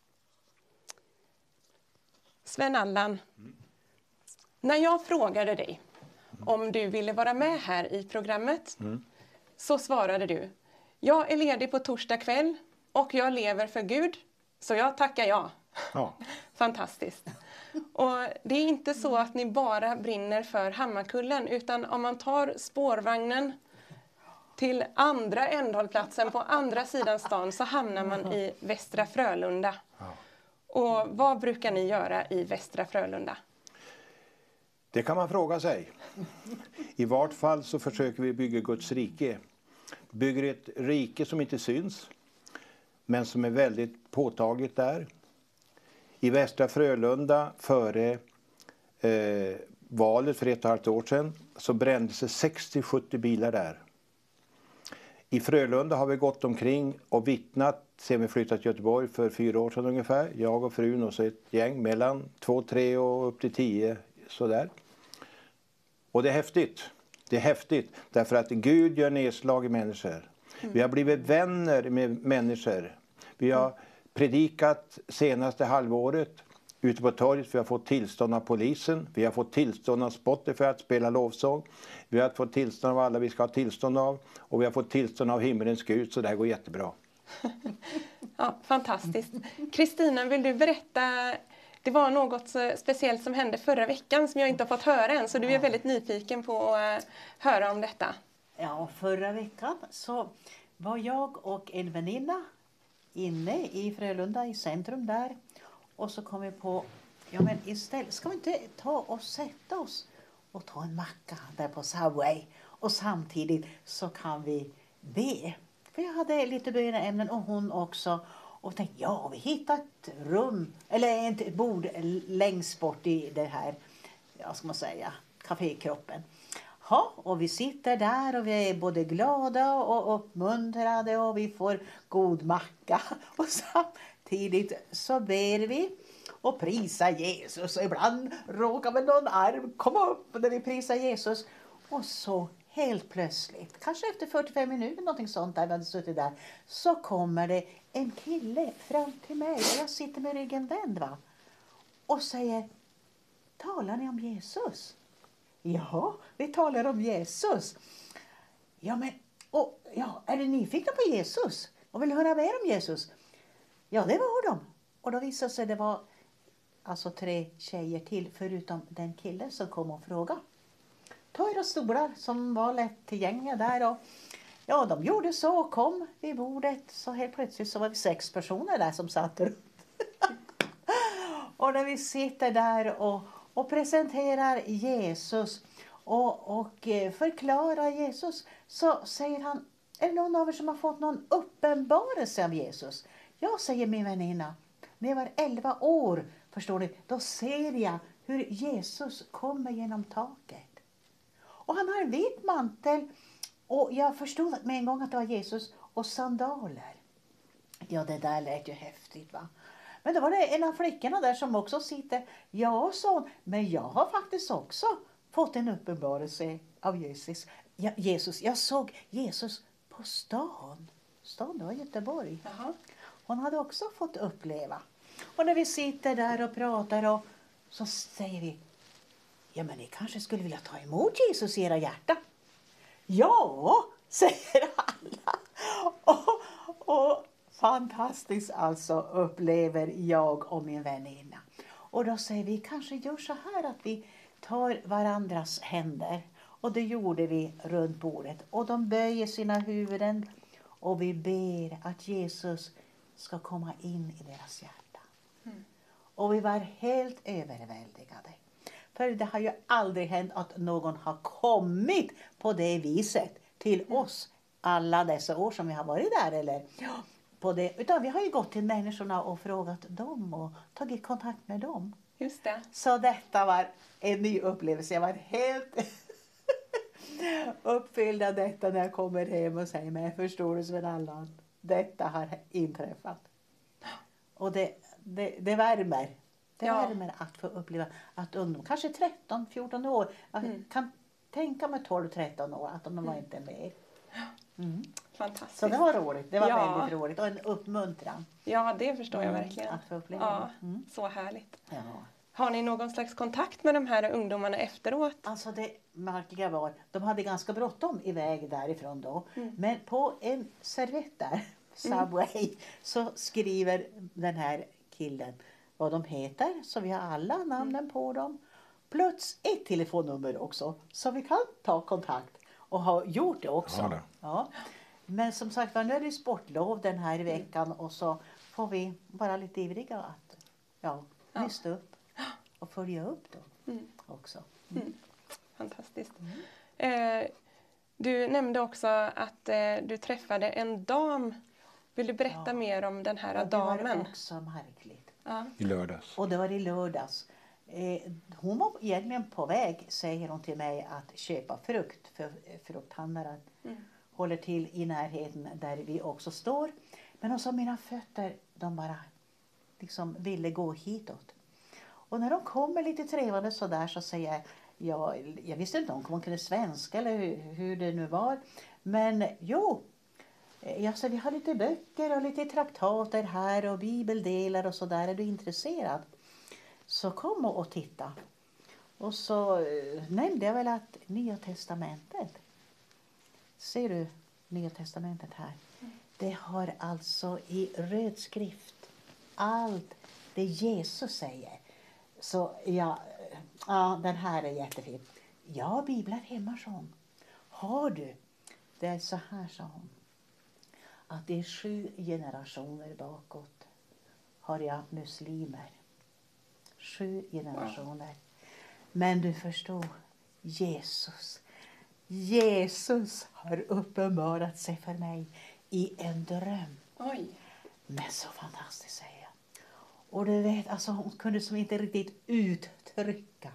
Sven Allan, när jag frågade dig om du ville vara med här i programmet, så svarade du: jag är ledig på torsdag kväll och jag lever för Gud, så jag tackar ja. Fantastiskt. Och det är inte så att ni bara brinner för Hammarkullen, utan om man tar spårvagnen till andra ändhållplatsen på andra sidan stan, så hamnar man i Västra Frölunda. Och vad brukar ni göra i Västra Frölunda? Det kan man fråga sig. I vart fall så försöker vi bygga Guds rike. Bygger ett rike som inte syns, men som är väldigt påtagligt där. I Västra Frölunda före valet för 1,5 år sedan så brände sig 60-70 bilar där. I Frölunda har vi gått omkring och vittnat sen vi flyttat till Göteborg för 4 år sedan ungefär. Jag och frun och så ett gäng mellan 2, 3 och upp till 10 sådär. Och det är häftigt. Det är häftigt därför att Gud gör nedslag i människor. Vi har blivit vänner med människor. Vi har predikat senaste halvåret ute på torget. Vi har fått tillstånd av polisen. Vi har fått tillstånd av Spotify att spela lovsång. Vi har fått tillstånd av alla vi ska ha tillstånd av. Och vi har fått tillstånd av himmelens Gud, så det här går jättebra. Ja, fantastiskt. Kristina, vill du berätta? Det var något speciellt som hände förra veckan som jag inte har fått höra än. Så du är väldigt nyfiken på att höra om detta. Ja, förra veckan så var jag och en väninna inne i Frölunda i centrum där. Och så kom vi på, ja men istället ska vi inte ta och sätta oss och ta en macka där på Subway. Och samtidigt så kan vi be. För jag hade lite böneämnen och hon också. Och tänkte, ja vi hittar ett rum, eller ett bord längst bort i det här, ja ska man säga, kafékroppen. Ja, och vi sitter där och vi är både glada och uppmuntrade och vi får god macka. Och samtidigt så ber vi och prisar Jesus. Och ibland råkar väl någon arm komma upp när vi prisar Jesus. Och så helt plötsligt, kanske efter 45 minuter, någonting sånt där vi hade suttit där, så kommer det en kille fram till mig och jag sitter med ryggen vänd va. Och säger, talar ni om Jesus? Ja, vi talar om Jesus. Ja, men är du nyfikna på Jesus? Och vill höra mer om Jesus? Ja, det var de. Och då visade sig det var alltså 3 tjejer till förutom den killen som kom och frågade. Ta era stolar som var lätt tillgängliga där och ja, de gjorde så och kom vid bordet. Så helt plötsligt så var vi 6 personer där som satt runt. Och när vi sitter där och presenterar Jesus och förklarar Jesus, så säger han, är det någon av er som har fått någon uppenbarelse av Jesus? Jag säger min väninna, när jag var 11 år, förstår ni, då ser jag hur Jesus kommer genom taket. Och han har en vit mantel och jag förstod med en gång att det var Jesus och sandaler. Ja, det där lät ju häftigt va. Men då var det en av flickorna där som också sitter. Ja, så, men jag har faktiskt också fått en uppenbarelse av Jesus. Jag såg Jesus på stan. Stan, det var Göteborg. Jaha. Hon hade också fått uppleva. Och när vi sitter där och pratar och så säger vi, ja men ni kanske skulle vilja ta emot Jesus i era hjärta. Ja, säger alla. Och fantastiskt alltså upplever jag och min väninna. Och då säger vi, kanske gör så här att vi tar varandras händer. Och det gjorde vi runt bordet. Och de böjer sina huvuden och vi ber att Jesus ska komma in i deras hjärta. Och vi var helt överväldigade. För det har ju aldrig hänt att någon har kommit på det viset till oss alla dessa år som vi har varit där. Eller på det. Utan vi har ju gått till människorna och frågat dem och tagit kontakt med dem. Just det. Så detta var en ny upplevelse. Jag var helt uppfylld av detta när jag kommer hem och säger, men jag förstår det Sven Allan. Detta har inträffat. Och det värmer. Det värmer att få uppleva att ungdom, kanske 13-14 år, kan tänka mig 12-13 år, att de var inte mer. Fantastiskt. Så det var roligt. Det var väldigt roligt och en uppmuntran. Ja, det förstår jag verkligen. Att få uppleva. Ja, så härligt. Ja. Har ni någon slags kontakt med de här ungdomarna efteråt? Alltså det märkliga var, de hade ganska bråttom iväg därifrån då. Men på en servett där, Subway, så skriver den här killen vad de heter. Så vi har alla namnen på dem. Plus ett telefonnummer också. Så vi kan ta kontakt. Och har gjort det också. Ja. Men som sagt, nu är det sportlov den här veckan. Och så får vi vara lite ivriga att lyssna upp. Och följa upp då också. Fantastiskt. Du nämnde också att du träffade en dam. Vill du berätta mer om den här damen? Det var också märkligt. Ja. I lördags. Och det var i lördags. Hon var egentligen på väg, säger hon till mig, att köpa frukt. För frukthandlaren håller till i närheten där vi också står. Men hon sa, mina fötter, de bara liksom ville gå hitåt. Och när de kommer lite trevande så där så säger jag visste inte om hon kunde svenska eller hur det nu var. Men jag sa, vi har lite böcker och lite traktater här och bibeldelar och så där. Är du intresserad? Så kom och titta. Och så nämnde jag väl att Nya testamentet. Ser du Nya testamentet här? Det har alltså i röd skrift allt det Jesus säger. Så ja, den här är jättefin. Jag har biblar hemma, sa hon. Har du? Det är så här, sa hon. Att det är 7 generationer bakåt har jag muslimer. 7 generationer. Wow. Men du förstår, Jesus har uppenbarat sig för mig i en dröm. Oj. Men så fantastiskt, säger jag. Och du vet, alltså hon kunde som inte riktigt uttrycka.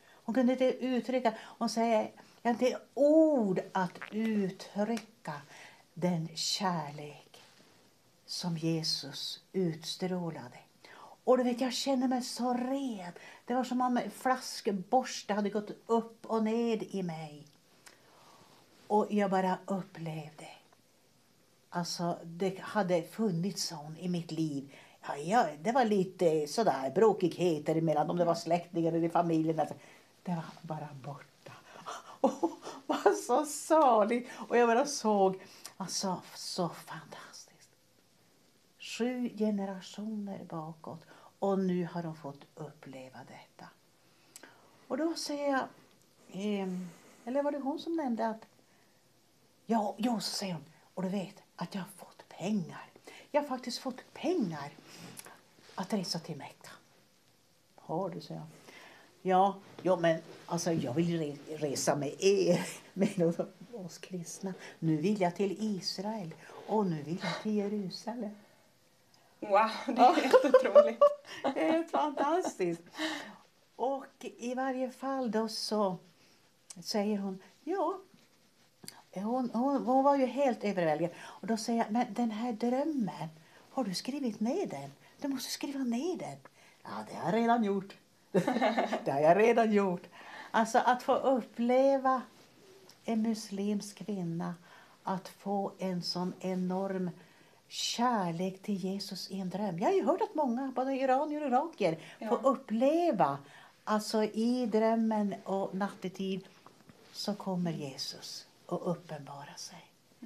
Hon säger, jag har inte ord att uttrycka den kärlek som Jesus utstrålade. Och du vet, jag känner mig så ren. Det var som om en flaskborste hade gått upp och ned i mig. Och jag bara upplevde. Alltså, det hade funnits sån i mitt liv. Ja, det var lite sådär bråkigheter emellan, om det var släktingar eller familjen. Det var bara borta. Och var så salig. Och jag bara såg, alltså så fantastiskt. 7 generationer bakåt. Och nu har de fått uppleva detta. Och då säger jag, eller var det hon som nämnde att, ja, så säger hon, och du vet att jag har fått pengar. Jag har faktiskt fått pengar att resa till Mecka. Har du, säger jag. Ja, men alltså jag vill resa med er, med oss kristna. Nu vill jag till Israel och nu vill jag till Jerusalem. Wow, det är helt otroligt. Det är fantastiskt. Och i varje fall då så säger hon, ja, hon var ju helt överväldigad. Och då säger jag, men den här drömmen, har du skrivit ner den? Du måste skriva ner den. Ja, det har jag redan gjort. Det har jag redan gjort. Alltså att få uppleva en muslimsk kvinna, att få en sån enorm kärlek till Jesus i en dröm. Jag har ju hört att många, både iranier och irakier, får uppleva, alltså i drömmen och nattetid så kommer Jesus och uppenbara sig.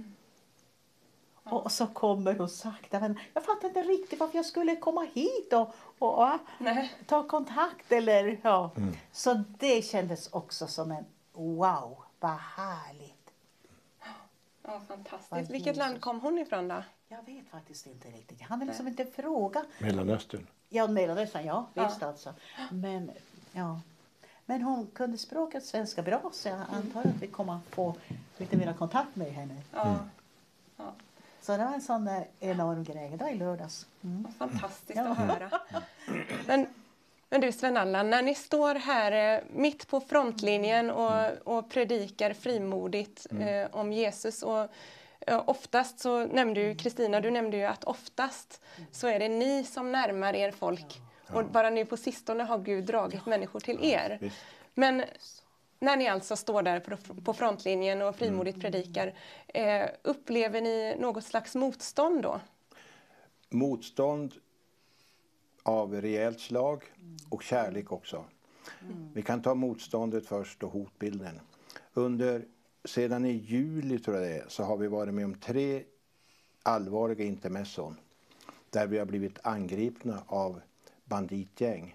Och så kommer hon sakta. Men jag fattar inte riktigt varför jag skulle komma hit och ta kontakt. Eller, ja. Så det kändes också som en wow, vad härligt. Ja, fantastiskt. Vilket land kom hon ifrån då? Jag vet faktiskt inte riktigt. Jag hann liksom inte fråga. Mellanöstern. Ja, Mellanöstern, ja. Visst alltså. Men, ja. Men hon kunde språket svenska bra, så jag antar att vi kommer att få lite mer kontakt med henne. Ja. Så det var en sån där enorm grej. Det var i lördags. Fantastiskt att höra. Men du, Sven-Allan, när ni står här mitt på frontlinjen och predikar frimodigt om Jesus, och oftast så nämnde ju Kristina, du nämnde ju att oftast så är det ni som närmar er folk. Och bara nu på sistone har Gud dragit människor till er. Men när ni alltså står där på frontlinjen och frimodigt predikar, upplever ni något slags motstånd då? Motstånd av rejält slag och kärlek också. Vi kan ta motståndet först och hotbilden. Sedan i juli tror jag det är, så har vi varit med om 3 allvarliga intermesson där vi har blivit angripna av banditgäng.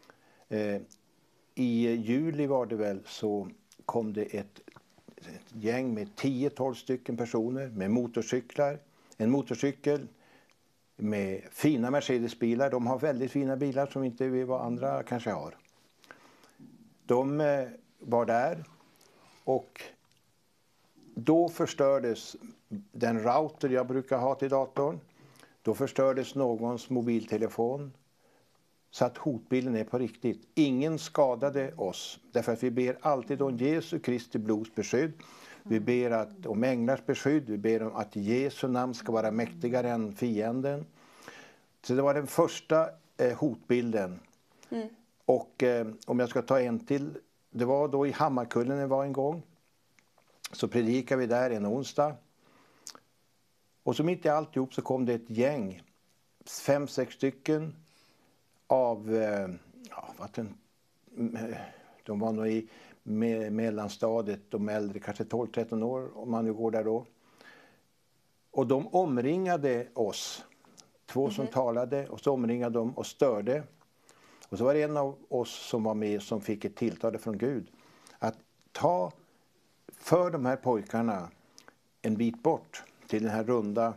I juli var det väl, så kom det ett gäng med 10-12 stycken personer med motorcyklar. En motorcykel med fina Mercedesbilar. De har väldigt fina bilar som inte vi vad andra kanske har. De var där och då förstördes den router jag brukar ha till datorn. Då förstördes någons mobiltelefon. Så att hotbilden är på riktigt. Ingen skadade oss. Därför att vi ber alltid om Jesu Kristi blods beskydd. Vi ber om änglars beskydd. Vi ber om att Jesu namn ska vara mäktigare än fienden. Så det var den första hotbilden. Och om jag ska ta en till. Det var då i Hammarkullen det var en gång. Så predikade vi där en onsdag. Och så mitt i alltihop så kom det ett gäng. 5-6 stycken. Av de var nog i mellanstadiet, de äldre, kanske 12-13 år om man nu går där då. Och de omringade oss. 2 som talade och så omringade de och störde. Och så var det en av oss som var med som fick ett tilltal från Gud. Att ta för de här pojkarna en bit bort till den här runda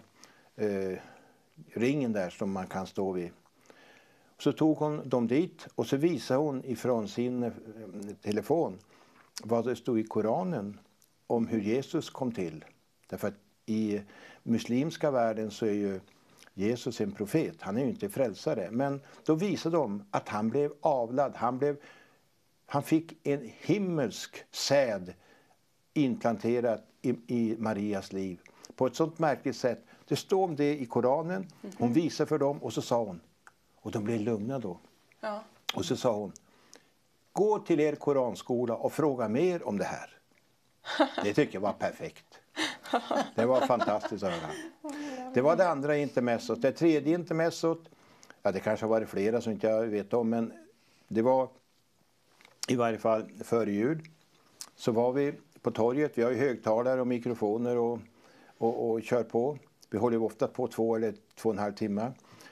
ringen där som man kan stå vid. Så tog hon dem dit och så visade hon ifrån sin telefon vad det stod i Koranen om hur Jesus kom till. Därför att i muslimska världen så är ju Jesus en profet. Han är ju inte frälsare. Men då visade de att han blev avlad. Han fick en himmelsk säd implanterat i Marias liv. På ett sånt märkligt sätt. Det står om det i Koranen. Hon visade för dem och så sa hon. Och de blev lugna då. Ja. Och så sa hon. Gå till er koranskola och fråga mer om det här. Det tycker jag var perfekt. Det var fantastiskt att höra. Det var det andra intermezzot. Det tredje intermezzot. Ja, det kanske har varit flera som inte jag vet om. Men det var i varje fall före jul. Så var vi på torget. Vi har ju högtalare och mikrofoner och kör på. Vi håller ofta på 2 eller 2,5 timmar.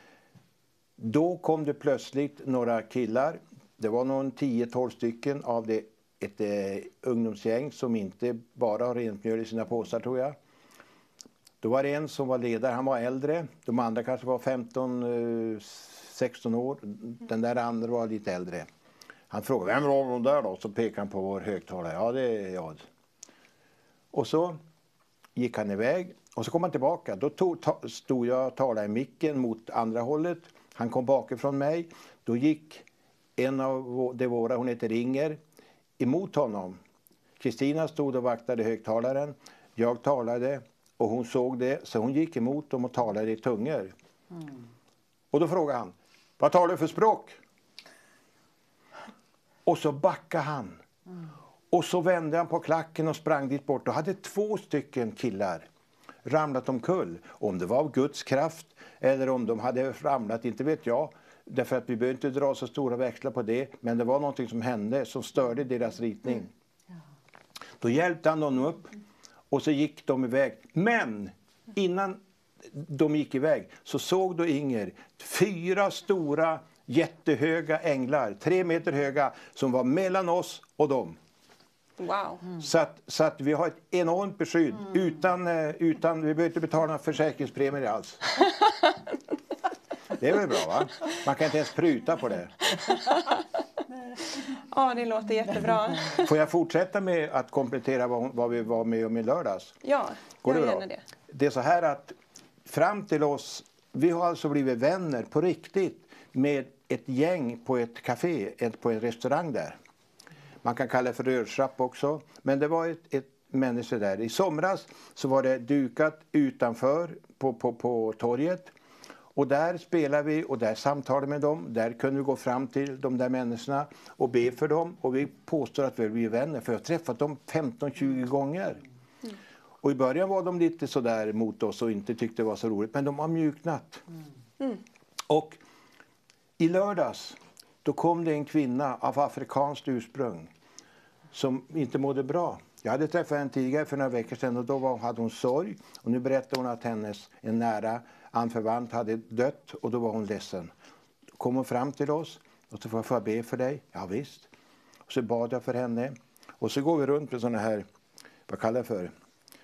Då kom det plötsligt några killar. Det var någon 10-12 stycken av ett ungdomsgäng som inte bara har rent mjöl i sina påsar tror jag. Då var det en som var ledare, han var äldre. De andra kanske var 15-16 år. Den där andra var lite äldre. Han frågade, vem var de där då? Så pekade han på vår högtalare. Ja, det är jag. Och så gick han iväg. Och så kom han tillbaka. Då stod jag och talade i micken mot andra hållet. Han kom bakifrån mig. Då gick en av de våra, hon heter Inger, emot honom. Kristina stod och vaktade högtalaren. Jag talade och hon såg det. Så hon gick emot dem och talade i tungor. Och då frågade han, vad talar du för språk? Och så backade han. Och så vände han på klacken och sprang dit bort. Och hade 2 stycken killar ramlat omkull. Om det var av Guds kraft eller om de hade ramlat, inte vet jag. Därför att vi behöver inte dra så stora växlar på det. Men det var någonting som hände som störde deras ritning. Då hjälpte han dem upp och så gick de iväg. Men innan de gick iväg så såg då Inger 4 stora jättehöga änglar, 3 meter höga, som var mellan oss och dem. Wow. Så att vi har ett enormt beskydd utan vi behöver inte betala några försäkringspremier alls. Det är väl bra, va? Man kan inte ens pruta på det. Ja, det låter jättebra. Får jag fortsätta med att komplettera vad vi var med om i lördags? Ja, Går jag det gärna bra? det. Det är så här att fram till oss, vi har alltså blivit vänner på riktigt med ett gäng på ett café, på en restaurang där. Man kan kalla det för rörtrapp också. Men det var ett människa där. I somras så var det dukat utanför på torget. Och där spelade vi och där samtalade med dem. Där kunde vi gå fram till de där människorna och be för dem. Och vi påstår att vi är vänner. För jag har träffat dem 15-20 gånger. Och i början var de lite sådär mot oss och inte tyckte det var så roligt. Men de har mjuknat. Och i lördags då kom det en kvinna av afrikanskt ursprung som inte mådde bra. Jag hade träffat henne tidigare för några veckor sedan och då hade hon sorg. Och nu berättade hon att en nära anförvant hade dött och då var hon ledsen. Då kom hon fram till oss och så får jag be för dig. Ja visst. Och så bad jag för henne. Och så går vi runt med sådana här, vad kallar jag för?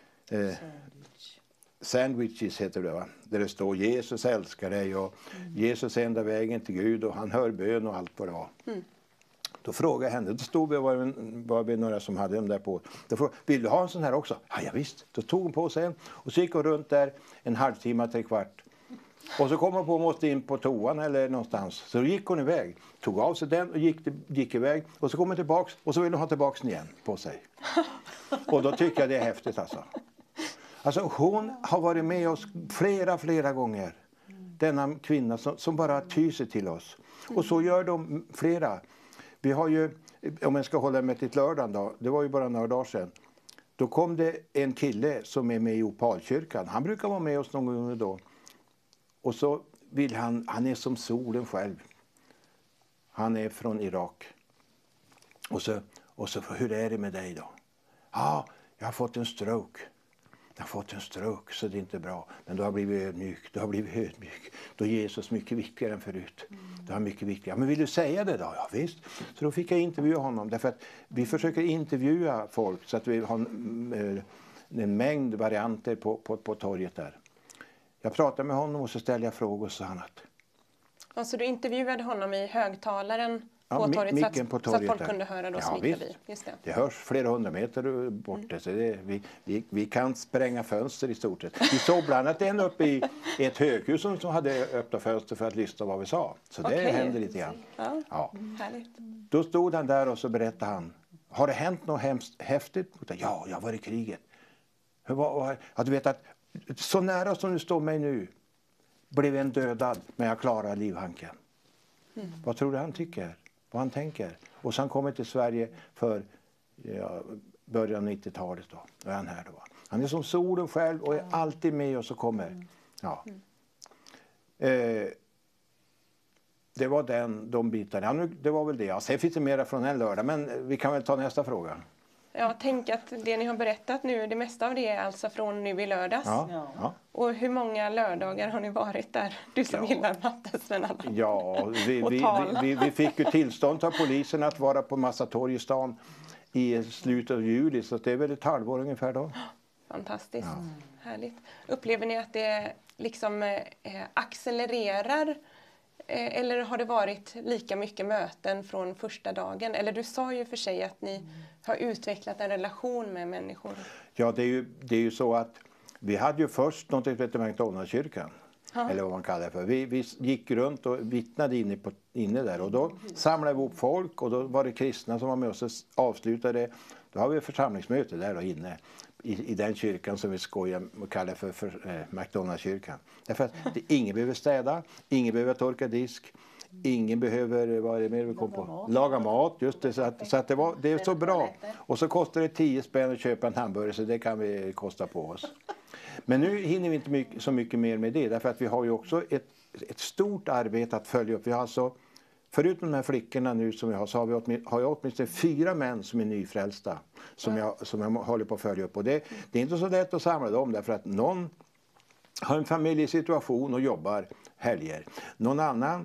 Sandwiches heter det, va? Där det står Jesus älskar dig och Jesus är enda vägen till Gud och han hör bön och allt vad det var. Då frågade jag henne, då stod vi var vi några som hade dem där på. Då frågade, vill du ha en sån här också? Ja visst. Då tog hon på sig en och så gick hon runt där en halvtimme, 3/4. Och så kom hon på och måste in på toan eller någonstans. Så då gick hon iväg, tog av sig den och gick iväg. Och så kom hon tillbaks och så ville hon ha tillbaks den igen på sig. Och då tycker jag det är häftigt alltså. Alltså hon har varit med oss flera gånger. Denna kvinna som bara tyr sig till oss. Och så gör de flera. Vi har ju, om jag ska hålla mig till lördagen då, det var ju bara några dagar sedan. Då kom det en kille som är med i Opalkyrkan. Han brukar vara med oss någon gång då. Och så vill han är som solen själv. Han är från Irak. Och så, hur är det med dig då? Ja, jag har fått en stroke. Jag har fått en stroke, så det är inte bra. Men du har blivit ödmjuk. Då är Jesus mycket viktigare än förut. Det var mycket viktigare. Men vill du säga det då? Ja visst. Så då fick jag intervjua honom. Därför att vi försöker intervjua folk så att vi har en mängd varianter på torget där. Jag pratade med honom och så ställde jag frågor och sa han att... Alltså du intervjuade honom i högtalaren på Ja, torget, micken på torget så att folk där. kunde höra då Ja, som gick visst. förbi. Just det. Det hörs flera 100 meter bort. Så vi kan spränga fönster i stort sett. Vi såg bland annat en uppe i ett höghus som hade öppnat fönster för att lyssna vad vi sa. Så det Okej. händer lite grann. Ja, Ja. härligt. Då stod han där och så berättade han. Har det hänt något hemskt häftigt? Ja, jag var i kriget. Ja, du vet att så nära som du står mig nu blev en dödad, men jag klarar livhanken. Vad tror du han tycker? Vad han tänker? Och så han kommer till Sverige för början av 90-talet då. Då är han här då. Han är som solen själv och är alltid med oss och kommer. Ja. Det var de bitarna. Ja, det var väl det. Ja, sen finns det mera från en lördag, men vi kan väl ta nästa fråga. Ja, tänk att det ni har berättat nu, det mesta av det är alltså från nu i lördags. Ja. Och hur många lördagar har ni varit där? Du som gillar matte, Sven Allan. Ja, vi fick ju tillstånd av polisen att vara på massa torg i stan i slutet av juli. Så det är väl ett halvår ungefär då. Fantastiskt. Härligt. Upplever ni att det liksom accelererar? Eller har det varit lika mycket möten från första dagen? Eller du sa ju för sig att ni har utvecklat en relation med människor. Ja, det är ju så att vi hade ju först något som heter McDonald's-kyrkan. Eller vad man kallar det för. Vi gick runt och vittnade inne där. Och då samlade vi ihop folk och då var det kristna som var med oss och avslutade. Då har vi församlingsmöte där då inne. I den kyrkan som vi skojar och kallar för McDonald's-kyrkan. Därför att ingen behöver städa, ingen behöver torka disk, ingen behöver, vad är det mer vi kom på? Laga mat, just det. Så att det är så bra. Och så kostar det 10 spänn att köpa en hamburgare, så det kan vi kosta på oss. Men nu hinner vi inte så mycket mer med det, därför att vi har ju också ett stort arbete att följa upp. Vi har alltså, förutom de här flickorna nu som vi har, så har jag åtminstone 4 män som är nyfrälsta. Som jag håller på att följa upp. Och det är inte så lätt att samla dem, därför att någon har en familjesituation och jobbar helger. Någon annan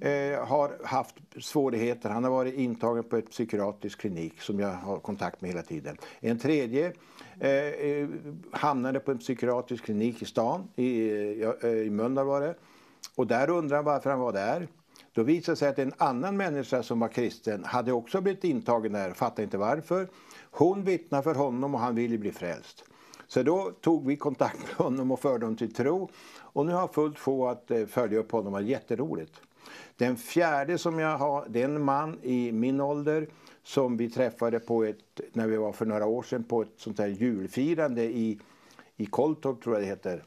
har haft svårigheter. Han har varit intagen på ett psykiatrisk klinik som jag har kontakt med hela tiden. En tredje hamnade på en psykiatrisk klinik i stan, i Mölndal var det. Och där undrar han varför han var där. Då visade sig att en annan människa som var kristen hade också blivit intagen där, fattade inte varför. Hon vittnade för honom och han ville bli frälst. Så då tog vi kontakt med honom och förde honom till tro. Och nu har jag fullt få att följa upp honom, det var jätteroligt. Den fjärde som jag har, det är en man i min ålder som vi träffade när vi var för några år sedan på ett sånt här julfirande i Kolltorp, tror jag det heter.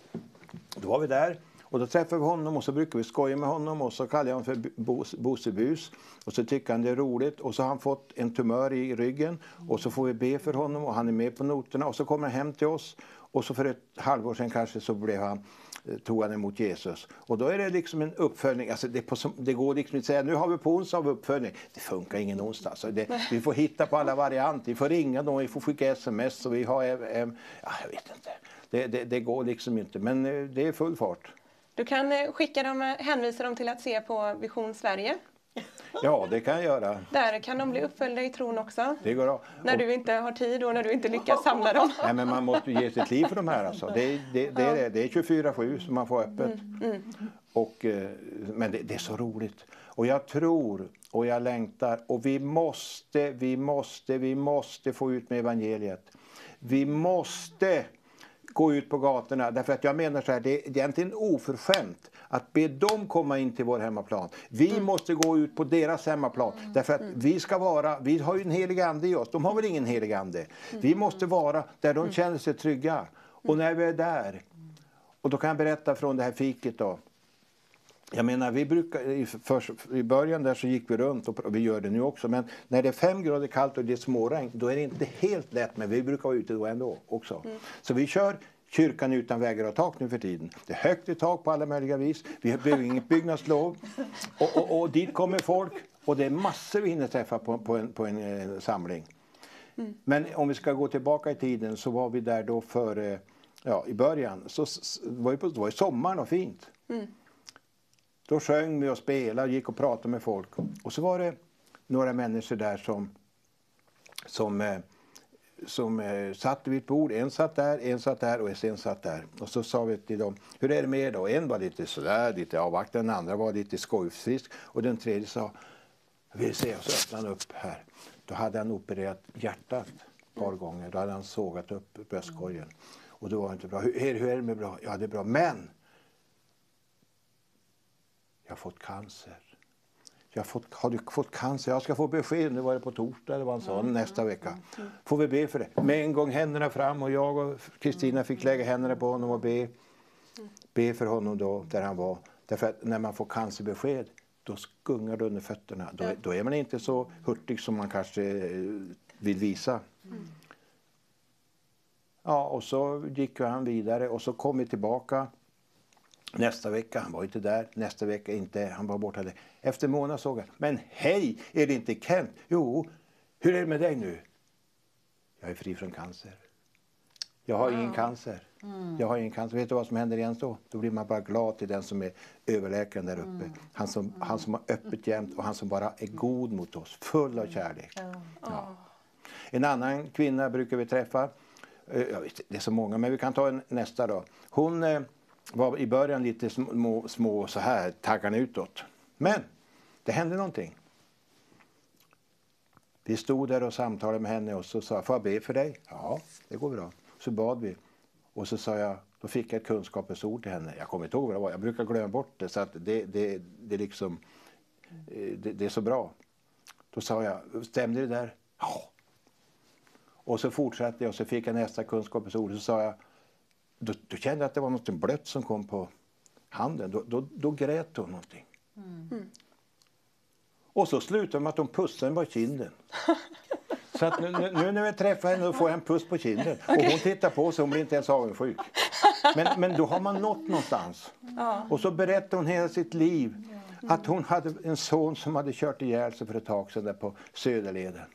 Då var vi där. Och då träffade vi honom och så brukar vi skoja med honom och så kallar jag honom för Bosebus. Och så tycker han det är roligt och så har han fått en tumör i ryggen och så får vi be för honom och han är med på noterna och så kommer han hem till oss. Och så för ett halvår sedan kanske så tog han emot Jesus. Och då är det liksom en uppföljning. Alltså det går liksom inte att säga nu har vi på onsdag av uppföljning. Det funkar ingen onsdag. Alltså vi får hitta på alla varianter. Vi får ringa dem, vi får skicka sms och vi har jag vet inte. Det går liksom inte. Men det är full fart. Du kan hänvisa dem till att se på Vision Sverige. Ja, det kan jag göra. Där kan de bli uppföljda i tron också. Det går bra. När du inte har tid och när du inte lyckas samla dem. Nej, men man måste ge sitt liv för de här alltså. Det är 24/7 som man får öppet. Men det är så roligt. Och jag tror och jag längtar och vi måste få ut med evangeliet. Vi måste gå ut på gatorna. Därför att jag menar så här, det är egentligen oförskämt att be dem komma in till vår hemmaplan. Vi måste gå ut på deras hemmaplan. Därför att vi har ju en helig ande i oss. De har väl ingen helig ande. Vi måste vara där de känner sig trygga. Och när vi är där, och då kan jag berätta från det här fiket då. Jag menar, vi brukar, i början där så gick vi runt och vi gör det nu också. Men när det är 5 grader kallt och det är småregn, då är det inte helt lätt. Men vi brukar vara ute då ändå också. Så vi kör kyrkan utan väggar och tak nu för tiden. Det är högt i tak på alla möjliga vis. Vi behöver inget byggnadslov. Och dit kommer folk. Och det är massor vi hinner träffa på en samling. Men om vi ska gå tillbaka i tiden så var vi där då för, i början. Så var det sommaren och fint. Då sjöng vi och spelade, gick och pratade med folk. Och så var det några människor där som satt vid ett bord. En satt där och en satt där. Och så sa vi till dem, hur är det med er då? En var lite sådär, lite avvaktande, den andra var lite skojfrisk. Och den tredje sa, jag vill se, och så öppnade han upp här. Då hade han opererat hjärtat ett par gånger. Då hade han sågat upp bröstkorgen. Och då var det inte bra. Hur är det med bra? Ja, det är bra. Men jag har fått cancer. Har du fått cancer? Jag ska få besked. Nu var det på torsdag eller vad han sa, nästa vecka. Får vi be för det? Med en gång händerna fram och jag och Kristina fick lägga händerna på honom och be för honom då där han var. Därför att när man får cancerbesked då skungar det under fötterna. Då är man inte så hurtig som man kanske vill visa. Ja, och så gick han vidare och så kom vi tillbaka. Nästa vecka, han var inte där. Nästa vecka inte, han var borta där. Efter en månad såg jag, men hej, är det inte Kent? Jo, hur är det med dig nu? Jag är fri från cancer. Jag har ingen cancer. Jag har ingen cancer. Vet du vad som händer igen då? Då blir man bara glad till den som är överläkaren där uppe. Han som har öppet jämt och han som bara är god mot oss. Full av kärlek. Ja. En annan kvinna brukar vi träffa. Jag vet, det är så många, men vi kan ta nästa då. Hon var i början lite små så här, taggarna utåt. Men det hände någonting. Vi stod där och samtalade med henne och så sa jag, får jag be för dig? Ja, det går bra. Så bad vi. Och så sa jag, då fick jag ett kunskapens ord till henne. Jag kommer inte ihåg vad det var. Jag brukar glömma bort det så att det liksom, det är så bra. Då sa jag, stämde det där? Ja. Och så fortsatte jag och så fick jag nästa kunskapens ord. Så sa jag, då kände jag att det var något blött som kom på handen. Då grät hon någonting. Och så slutade med att hon pussade mig på kinden. Så att nu när jag träffar henne får jag en puss på kinden. Och hon tittar på så hon blir inte ens avundsjuk. Men då har man nått någonstans. Och så berättade hon hela sitt liv. Att hon hade en son som hade kört ihjäl sig för ett tag sedan där på Söderleden.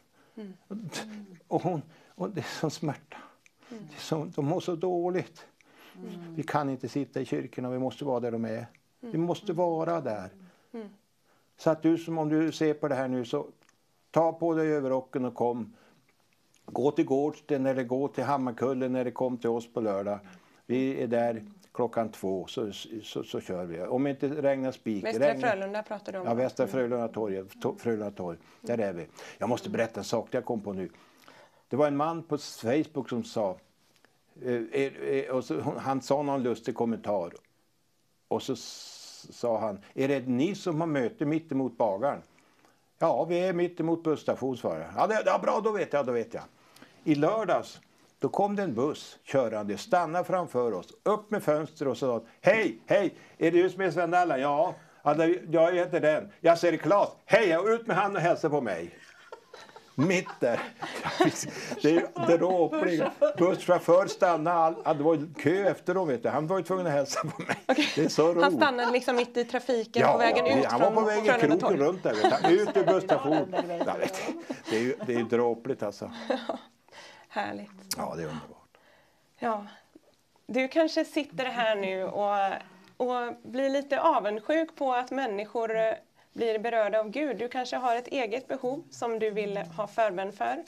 Och det är sån smärta. De mår så dåligt. Vi kan inte sitta i kyrkorna, vi måste vara där de är. Vi måste vara där. Så att om du ser på det här nu så ta på dig överrocken och kom. Gå till Gårdsten eller gå till Hammarkullen när det kom till oss på lördag. Vi är där 2:00 så kör vi. Om inte regnar spik. Västra Frölunda pratar du om. Ja, Västra Frölunda torg. Där är vi. Jag måste berätta en sak jag kom på nu. Det var en man på Facebook som sa och så, han sa någon lustig kommentar. Och så sa han, är det ni som har möte mitt emot bagaren? Ja, vi är mitt emot bussstation, svarade jag. Ja, bra, då vet jag. I lördags, då kom det en buss körande, stannade framför oss, upp med fönster och sa, hej, är det du som är Sven Allan? Ja, jag heter den. Jag ser Claes, hej, ut med han och hälsa på mig. Mitt där. Det är dråpligt. Busschaufför stannade. Det var kö efter dem, vet du. Han var ju tvungen att hälsa på mig. Okay. Det är så roligt. Han stannade liksom mitt i trafiken på vägen ut han var på väg i kroken runt där. Vet du. Ut ur busstationen. Det är ju dråpligt alltså. Härligt. Ja, det är underbart. Ja. Du kanske sitter här nu och blir lite avundsjuk på att människor blir berörda av Gud. Du kanske har ett eget behov som du vill ha förbön för.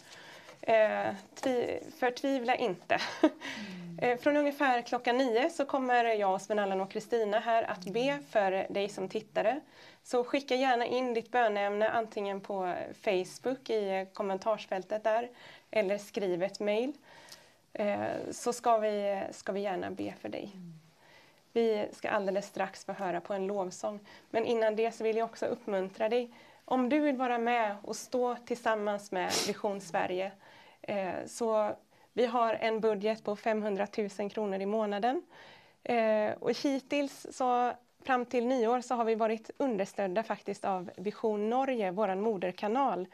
Förtvivla inte. Från ungefär 9:00 så kommer jag, Sven Allan och Kristina här att be för dig som tittare. Så skicka gärna in ditt bönämne antingen på Facebook i kommentarsfältet där eller skriv ett mejl. Så ska vi gärna be för dig. Vi ska alldeles strax få höra på en lovsång. Men innan det så vill jag också uppmuntra dig. Om du vill vara med och stå tillsammans med Vision Sverige. Så vi har en budget på 500 000 kronor i månaden. Och hittills så fram till nyår så har vi varit understödda faktiskt av Vision Norge, våran moderkanal.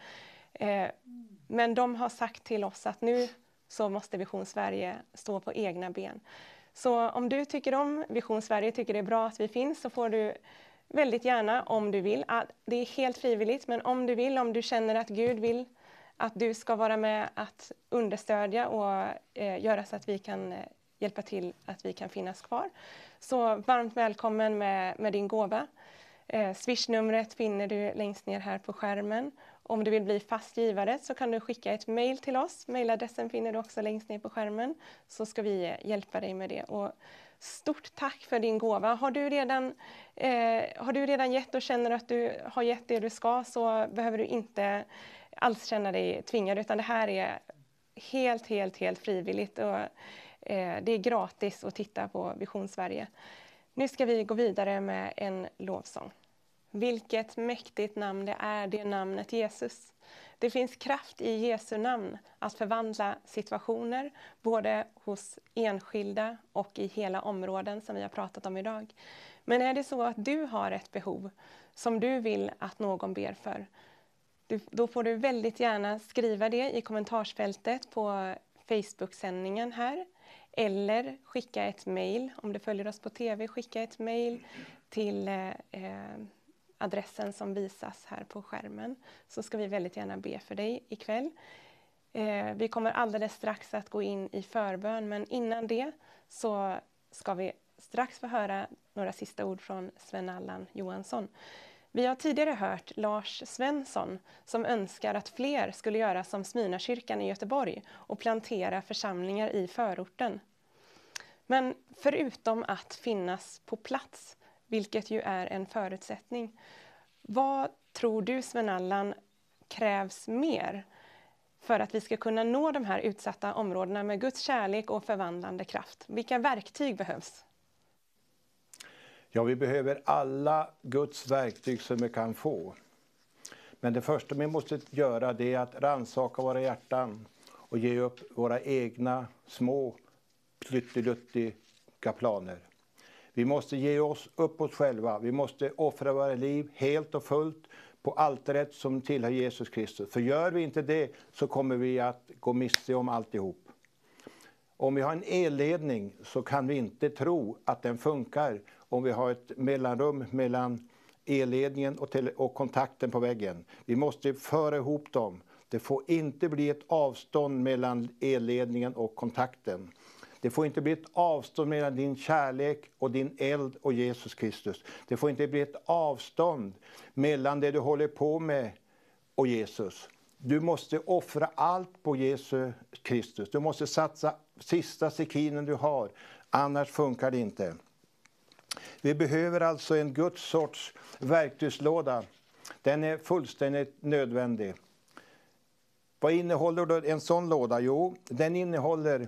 Men de har sagt till oss att nu så måste Vision Sverige stå på egna ben. Så om du tycker om Vision Sverige, tycker det är bra att vi finns, så får du väldigt gärna, om du vill, det är helt frivilligt, men om du känner att Gud vill att du ska vara med att understödja och göra så att vi kan hjälpa till att vi kan finnas kvar. Så varmt välkommen med din gåva. Swish-numret finner du längst ner här på skärmen. Om du vill bli fast givare så kan du skicka ett mejl till oss. Mejladressen finner du också längst ner på skärmen, så ska vi hjälpa dig med det. Och stort tack för din gåva. Har du redan gett och känner att du har gett det du ska, så behöver du inte alls känna dig tvingad, utan det här är helt frivilligt, och det är gratis att titta på Vision Sverige. Nu ska vi gå vidare med en lovsång. Vilket mäktigt namn det är, det namnet Jesus. Det finns kraft i Jesu namn att förvandla situationer, både hos enskilda och i hela områden som vi har pratat om idag. Men är det så att du har ett behov som du vill att någon ber för, då får du väldigt gärna skriva det i kommentarsfältet på Facebook-sändningen här. Eller skicka ett mejl, om du följer oss på TV, skicka ett mejl till adressen som visas här på skärmen. Så ska vi väldigt gärna be för dig ikväll. Vi kommer alldeles strax att gå in i förbön, men innan det så ska vi strax få höra några sista ord från Sven-Allan Johansson. Vi har tidigare hört Lars Svensson som önskar att fler skulle göra som Smyrnakyrkan i Göteborg och plantera församlingar i förorten. Men förutom att finnas på plats, vilket ju är en förutsättning, vad tror du, Sven-Allan, krävs mer för att vi ska kunna nå de här utsatta områdena med Guds kärlek och förvandlande kraft? Vilka verktyg behövs? Ja, vi behöver alla Guds verktyg som vi kan få. Men det första vi måste göra, det är att rannsaka våra hjärtan och ge upp våra egna små pluttiluttiga planer. Vi måste ge upp oss själva. Vi måste offra våra liv helt och fullt på altaret som tillhör Jesus Kristus. För gör vi inte det, så kommer vi att gå miste om alltihop. Om vi har en elledning, så kan vi inte tro att den funkar om vi har ett mellanrum mellan elledningen och kontakten på väggen. Vi måste föra ihop dem. Det får inte bli ett avstånd mellan elledningen och kontakten. Det får inte bli ett avstånd mellan din kärlek och din eld och Jesus Kristus. Det får inte bli ett avstånd mellan det du håller på med och Jesus. Du måste offra allt på Jesus Kristus. Du måste satsa sista sekinen du har. Annars funkar det inte. Vi behöver alltså en Guds sorts verktygslåda. Den är fullständigt nödvändig. Vad innehåller då en sån låda? Jo, den innehåller,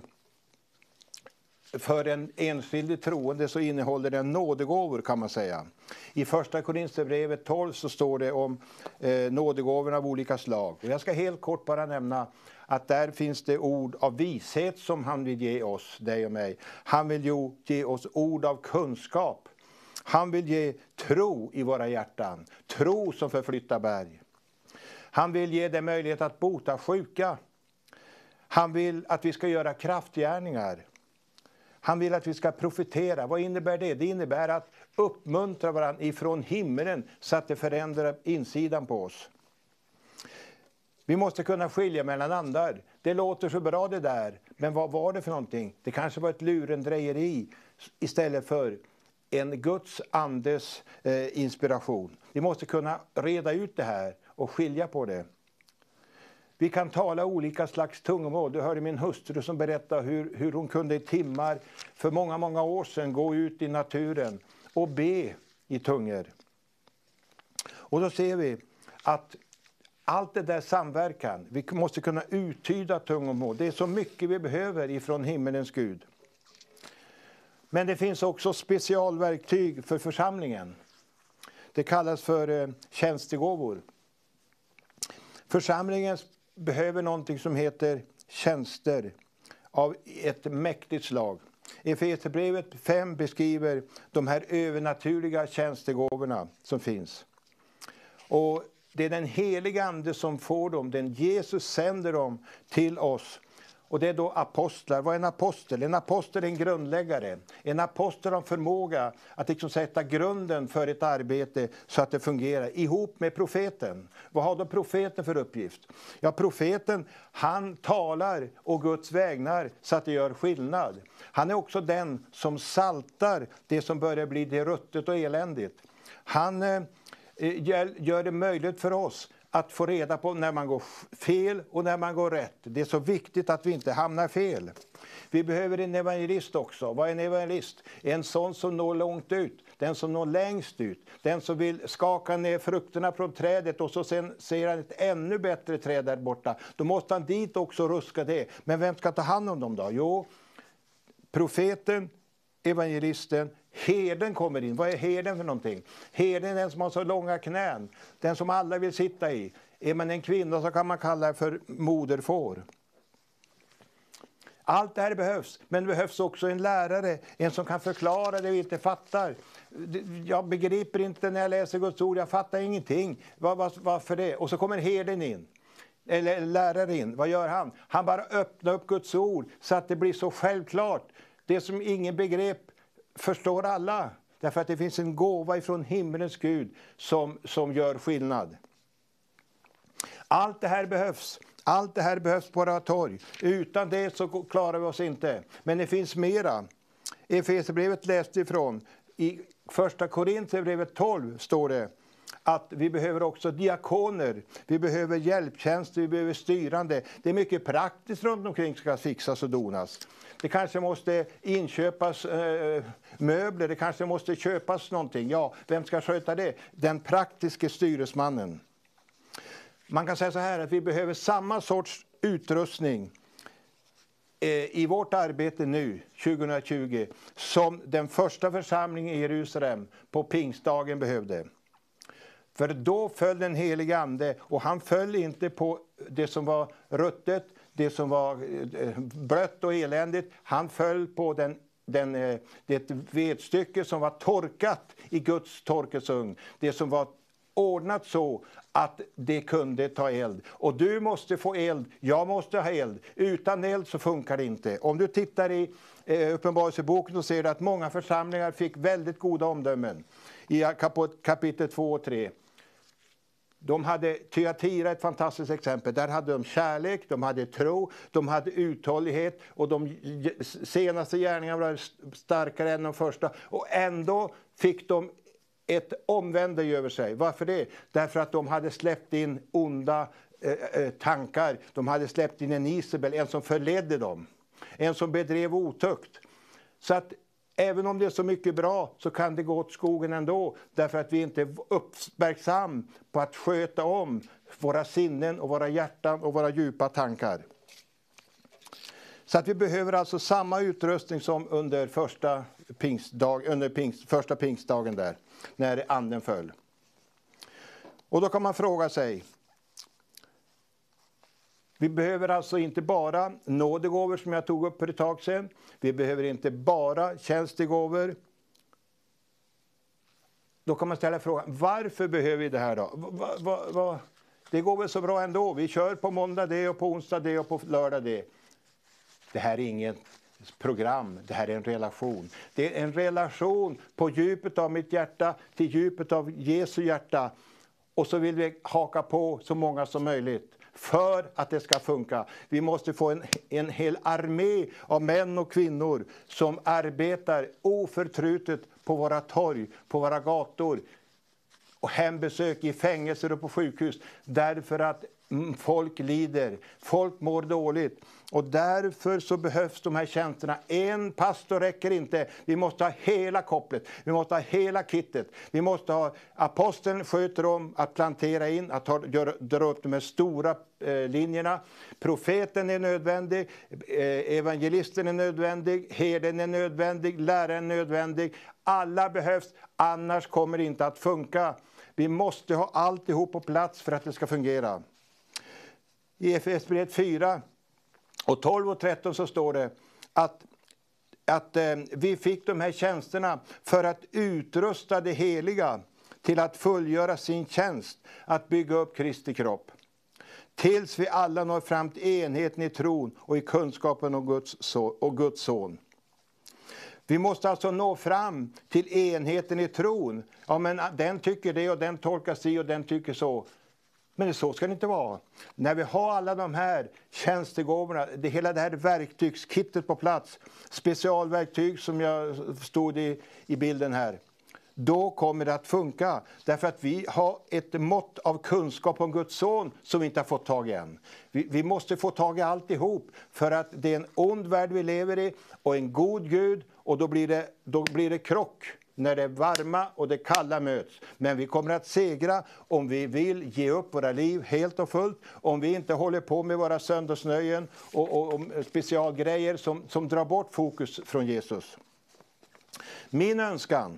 för en enskild troende så innehåller den nådegåvor, kan man säga. I första Korinthierbrevet 12 så står det om nådegåvor av olika slag. Och jag ska helt kort bara nämna att där finns det ord av vishet som han vill ge oss, dig och mig. Han vill ju ge oss ord av kunskap. Han vill ge tro i våra hjärtan. Tro som förflyttar berg. Han vill ge dig möjlighet att bota sjuka. Han vill att vi ska göra kraftgärningar. Han vill att vi ska profetera. Vad innebär det? Det innebär att uppmuntra varandra ifrån himmelen så att det förändrar insidan på oss. Vi måste kunna skilja mellan andar. Det låter så bra det där, men vad var det för någonting? Det kanske var ett lurendrejeri istället för en Guds andes inspiration. Vi måste kunna reda ut det här och skilja på det. Vi kan tala olika slags tungomål. Du hörde min hustru som berättade hur hon kunde i timmar för många år sedan gå ut i naturen och be i tungor. Och då ser vi att allt det där samverkan, vi måste kunna uttyda tungomål. Det är så mycket vi behöver ifrån himmelens Gud. Men det finns också specialverktyg för församlingen. Det kallas för tjänstegåvor. Församlingen behöver någonting som heter tjänster av ett mäktigt slag. Efesierbrevet 5 beskriver de här övernaturliga tjänstegåvorna som finns. Och det är den heliga ande som får dem. Den Jesus sänder dem till oss. Och det är då apostlar. Vad är en apostel? En apostel är en grundläggare. En apostel har förmåga att liksom sätta grunden för ett arbete så att det fungerar. Ihop med profeten. Vad har då profeten för uppgift? Ja, profeten, han talar och Guds vägnar så att det gör skillnad. Han är också den som saltar det som börjar bli det ruttet och eländigt. Han gör det möjligt för oss att få reda på när man går fel och när man går rätt. Det är så viktigt att vi inte hamnar fel. Vi behöver en evangelist också. Vad är en evangelist? En sån som når långt ut. Den som når längst ut. Den som vill skaka ner frukterna från trädet och så sen ser han ett ännu bättre träd där borta. Då måste han dit också ruska det. Men vem ska ta hand om dem då? Jo, profeten, evangelisten, herden kommer in. Vad är herden för någonting? Herden är den som har så långa knän. Den som alla vill sitta i. Är man en kvinna så kan man kalla det för moderfår. Allt det här behövs. Men det behövs också en lärare. En som kan förklara det vi inte fattar. Jag begriper inte när jag läser Guds ord. Jag fattar ingenting. Varför det? Och så kommer herden in. Eller lärare in. Vad gör han? Han bara öppnar upp Guds ord så att det blir så självklart. Det som ingen begrep förstår alla. Därför att det finns en gåva ifrån himmelens Gud som gör skillnad. Allt det här behövs. Allt det här behövs på våra torg. Utan det så klarar vi oss inte. Men det finns mera. Efesierbrevet läste ifrån. I första Korinthierbrevet 12 står det att vi behöver också diakoner. Vi behöver hjälptjänster, vi behöver styrande. Det är mycket praktiskt runt omkring ska fixas och donas. Det kanske måste inköpas möbler, det kanske måste köpas någonting. Ja, vem ska sköta det? Den praktiska styresmannen. Man kan säga så här att vi behöver samma sorts utrustning i vårt arbete nu, 2020, som den första församlingen i Jerusalem på pingstdagen behövde. För då föll den helige ande och han föll inte på det som var ruttet, det som var blött och eländigt. Han föll på det vedstycke som var torkat i Guds torkelsugn. Det som var ordnat så att det kunde ta eld. Och du måste få eld, jag måste ha eld. Utan eld så funkar det inte. Om du tittar i Uppenbarelseboken så ser du att många församlingar fick väldigt goda omdömen. I kapitel 2 och 3. De hade Thyatira, ett fantastiskt exempel. Där hade de kärlek, de hade tro, de hade uthållighet. Och de senaste gärningarna var starkare än de första. Och ändå fick de ett omvändelse över sig. Varför det? Därför att de hade släppt in onda tankar. De hade släppt in en Isabel, en som förledde dem. En som bedrev otukt. Så att även om det är så mycket bra så kan det gå åt skogen ändå. Därför att vi inte är uppmärksam på att sköta om våra sinnen och våra hjärtan och våra djupa tankar. Så att vi behöver alltså samma utrustning som under första pingstdagen där. När anden föll. Och då kan man fråga sig. Vi behöver alltså inte bara nådegåvor som jag tog upp för ett tag sedan. Vi behöver inte bara tjänstegåvor. Då kan man ställa frågan, varför behöver vi det här då? Det går väl så bra ändå. Vi kör på måndag det och på onsdag det och på lördag det. Det här är inget program, det här är en relation. Det är en relation på djupet av mitt hjärta till djupet av Jesu hjärta. Och så vill vi haka på så många som möjligt. För att det ska funka. Vi måste få en hel armé av män och kvinnor som arbetar oförtrutet på våra torg, på våra gator. Och hembesök i fängelser och på sjukhus. Därför att folk lider, folk mår dåligt. Och därför så behövs de här tjänsterna. En pastor räcker inte. Vi måste ha hela kopplet. Vi måste ha hela kittet. Vi måste ha aposteln sköter om att plantera in, att dra upp de här stora linjerna. Profeten är nödvändig. Evangelisten är nödvändig. Herden är nödvändig. Läraren är nödvändig. Alla behövs. Annars kommer det inte att funka. Vi måste ha alltihop på plats för att det ska fungera. I Efesierbrevet 4 och 12 och 13 så står det att vi fick de här tjänsterna för att utrusta det heliga till att fullgöra sin tjänst, att bygga upp Kristi kropp. tills vi alla når fram till enheten i tron och i kunskapen om Guds son. Vi måste alltså nå fram till enheten i tron. Ja, men den tycker det och den tolkar sig och den tycker så. Men så ska det inte vara. När vi har alla de här tjänstegåvorna, hela det här verktygskittet på plats, specialverktyg som jag stod i bilden här, då kommer det att funka. Därför att vi har ett mått av kunskap om Guds son som vi inte har fått tag i än. Vi måste få tag i alltihop, för att det är en ond värld vi lever i och en god Gud, och då blir det krock. När det varma och det kalla möts. Men vi kommer att segra om vi vill ge upp våra liv helt och fullt. Om vi inte håller på med våra söndagsnöjen och specialgrejer som drar bort fokus från Jesus. Min önskan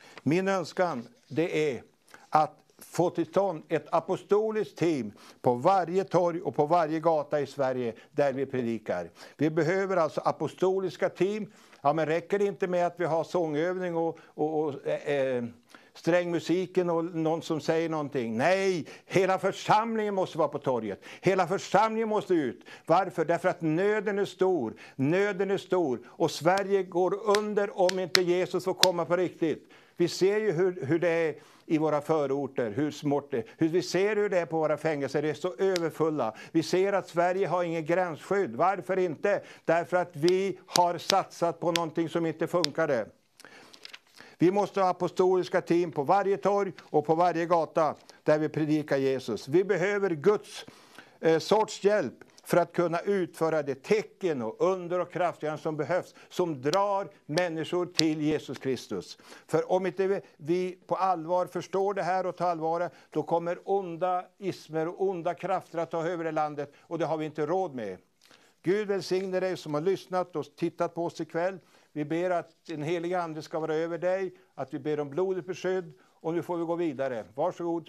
det är att få till stånd ett apostoliskt team på varje torg och på varje gata i Sverige där vi predikar. Vi behöver alltså apostoliska team. Ja, men räcker det inte med att vi har sångövning och strängmusiken och någon som säger någonting? Nej, hela församlingen måste vara på torget. Hela församlingen måste ut. Varför? Därför att nöden är stor. Nöden är stor. Och Sverige går under om inte Jesus får komma på riktigt. Vi ser ju hur det är i våra förorter, hur smått det är. Vi ser hur det är på våra fängelser, det är så överfulla. Vi ser att Sverige har ingen gränsskydd. Varför inte? Därför att vi har satsat på någonting som inte funkade. Vi måste ha apostoliska team på varje torg och på varje gata där vi predikar Jesus. Vi behöver Guds sorts hjälp för att kunna utföra det tecken och under och kraftgärningar som behövs, som drar människor till Jesus Kristus. För om inte vi på allvar förstår det här och tar allvar, då kommer onda ismer och onda krafter att ta över det landet, och det har vi inte råd med. Gud välsigne dig som har lyssnat och tittat på oss ikväll. Vi ber att den heliga ande ska vara över dig, att vi ber om blodigt beskydd, och nu får vi gå vidare. Varsågod.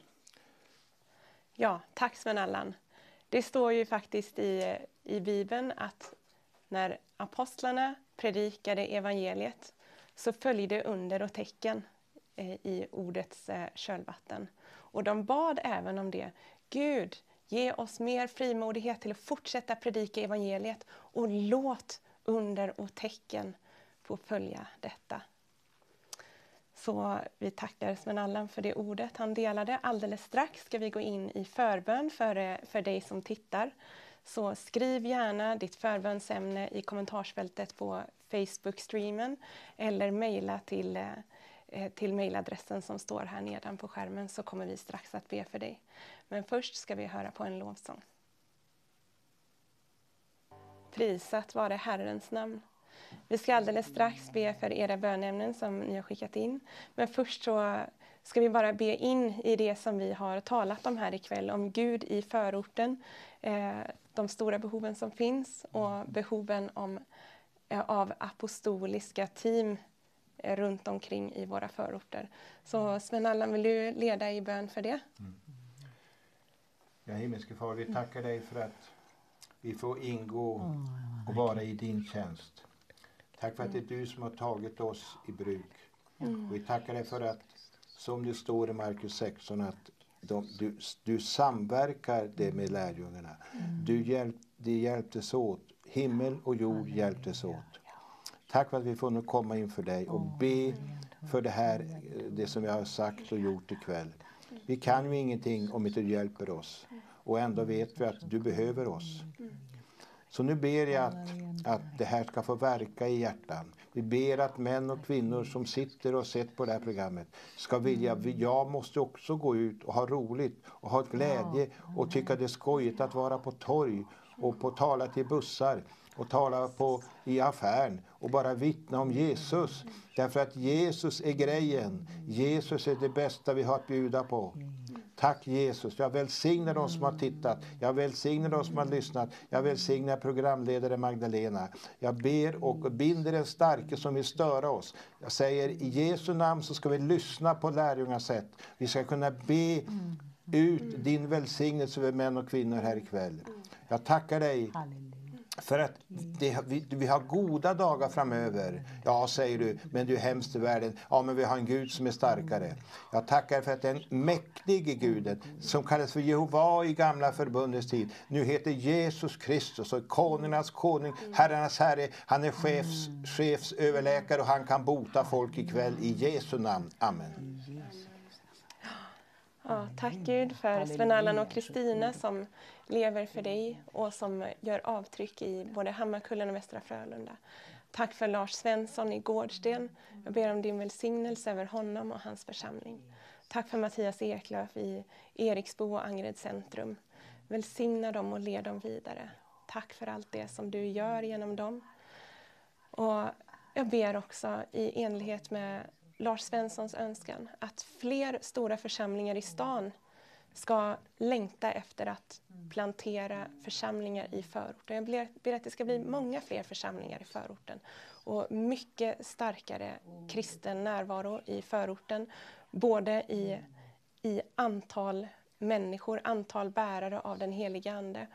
Ja, tack Sven Allan. Det står ju faktiskt i Bibeln att när apostlarna predikade evangeliet så följde under och tecken i ordets kölvatten. Och de bad även om det. Gud, ge oss mer frimodighet till att fortsätta predika evangeliet, och låt under och tecken få följa detta. Så vi tackar Sven Allan för det ordet han delade. Alldeles strax ska vi gå in i förbön för dig som tittar. Så skriv gärna ditt förbönsämne i kommentarsfältet på Facebook-streamen eller mejla till mejladressen som står här nedan på skärmen, så kommer vi strax att be för dig. Men först ska vi höra på en lovsång. Prisat vare Herrens namn. Vi ska alldeles strax be för era bönämnen som ni har skickat in. Men först så ska vi bara be in i det som vi har talat om här ikväll. Om Gud i förorten, de stora behoven som finns och behoven av apostoliska team runt omkring i våra förorter. Så Sven Allan, vill du leda i bön för det? Ja, himmelske far, vi tackar dig för att vi får ingå och vara i din tjänst. Tack för att det är du som har tagit oss i bruk. Och vi tackar dig för att, som det står i Markus 16, att du samverkar det med lärjungarna. Det hjälptes åt. Himmel och jord hjälptes åt. Tack för att vi får nu komma inför dig och be för det som jag har sagt och gjort ikväll. Vi kan ju ingenting om inte du hjälper oss. Och ändå vet vi att du behöver oss. Så nu ber jag att det här ska få verka i hjärtan. Vi ber att män och kvinnor som sitter och sett på det här programmet ska vilja, jag måste också gå ut och ha roligt och ha glädje och tycka det är skojigt att vara på torg och på tala till bussar och tala i affären och bara vittna om Jesus. Därför att Jesus är grejen. Jesus är det bästa vi har att bjuda på. Tack Jesus, jag välsignar de som har tittat, jag välsignar de som har lyssnat, jag välsignar programledare Magdalena. Jag ber och binder den starke som vill störa oss. Jag säger i Jesu namn så ska vi lyssna på lärjungarnas sätt. Vi ska kunna be ut din välsignelse över män och kvinnor här ikväll. Jag tackar dig För att vi har goda dagar framöver. Ja, säger du, men du är hemskt i världen. Ja, men vi har en Gud som är starkare. Jag tackar för att den mäktige Guden, som kallas för Jehova i gamla förbundets tid, nu heter Jesus Kristus och konungarnas konung, herrarnas herre. Han är chefsöverläkare och han kan bota folk ikväll i Jesu namn. Amen. Ja, tack Gud för Sven-Allan och Kristina som lever för dig och som gör avtryck i både Hammarkullen och Västra Frölunda. Tack för Lars Svensson i Gårdsten. Jag ber om din välsignelse över honom och hans församling. Tack för Mattias Eklöf i Eriksbo och Angered centrum. Välsigna dem och led dem vidare. Tack för allt det som du gör genom dem. Och jag ber också i enlighet med Lars Svenssons önskan att fler stora församlingar i stan ska längta efter att plantera församlingar i förorten. Jag ber att det ska bli många fler församlingar i förorten och mycket starkare kristen närvaro i förorten, både i antal människor, antal bärare av den heliga ande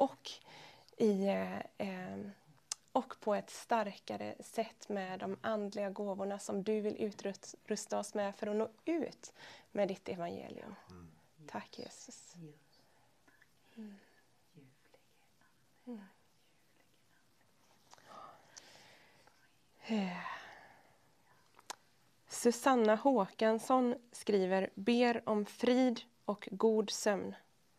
och på ett starkare sätt med de andliga gåvorna som du vill utrusta oss med för att nå ut med ditt evangelium. Tack Jesus. Susanna Håkansson skriver: ber om frid och god sömn.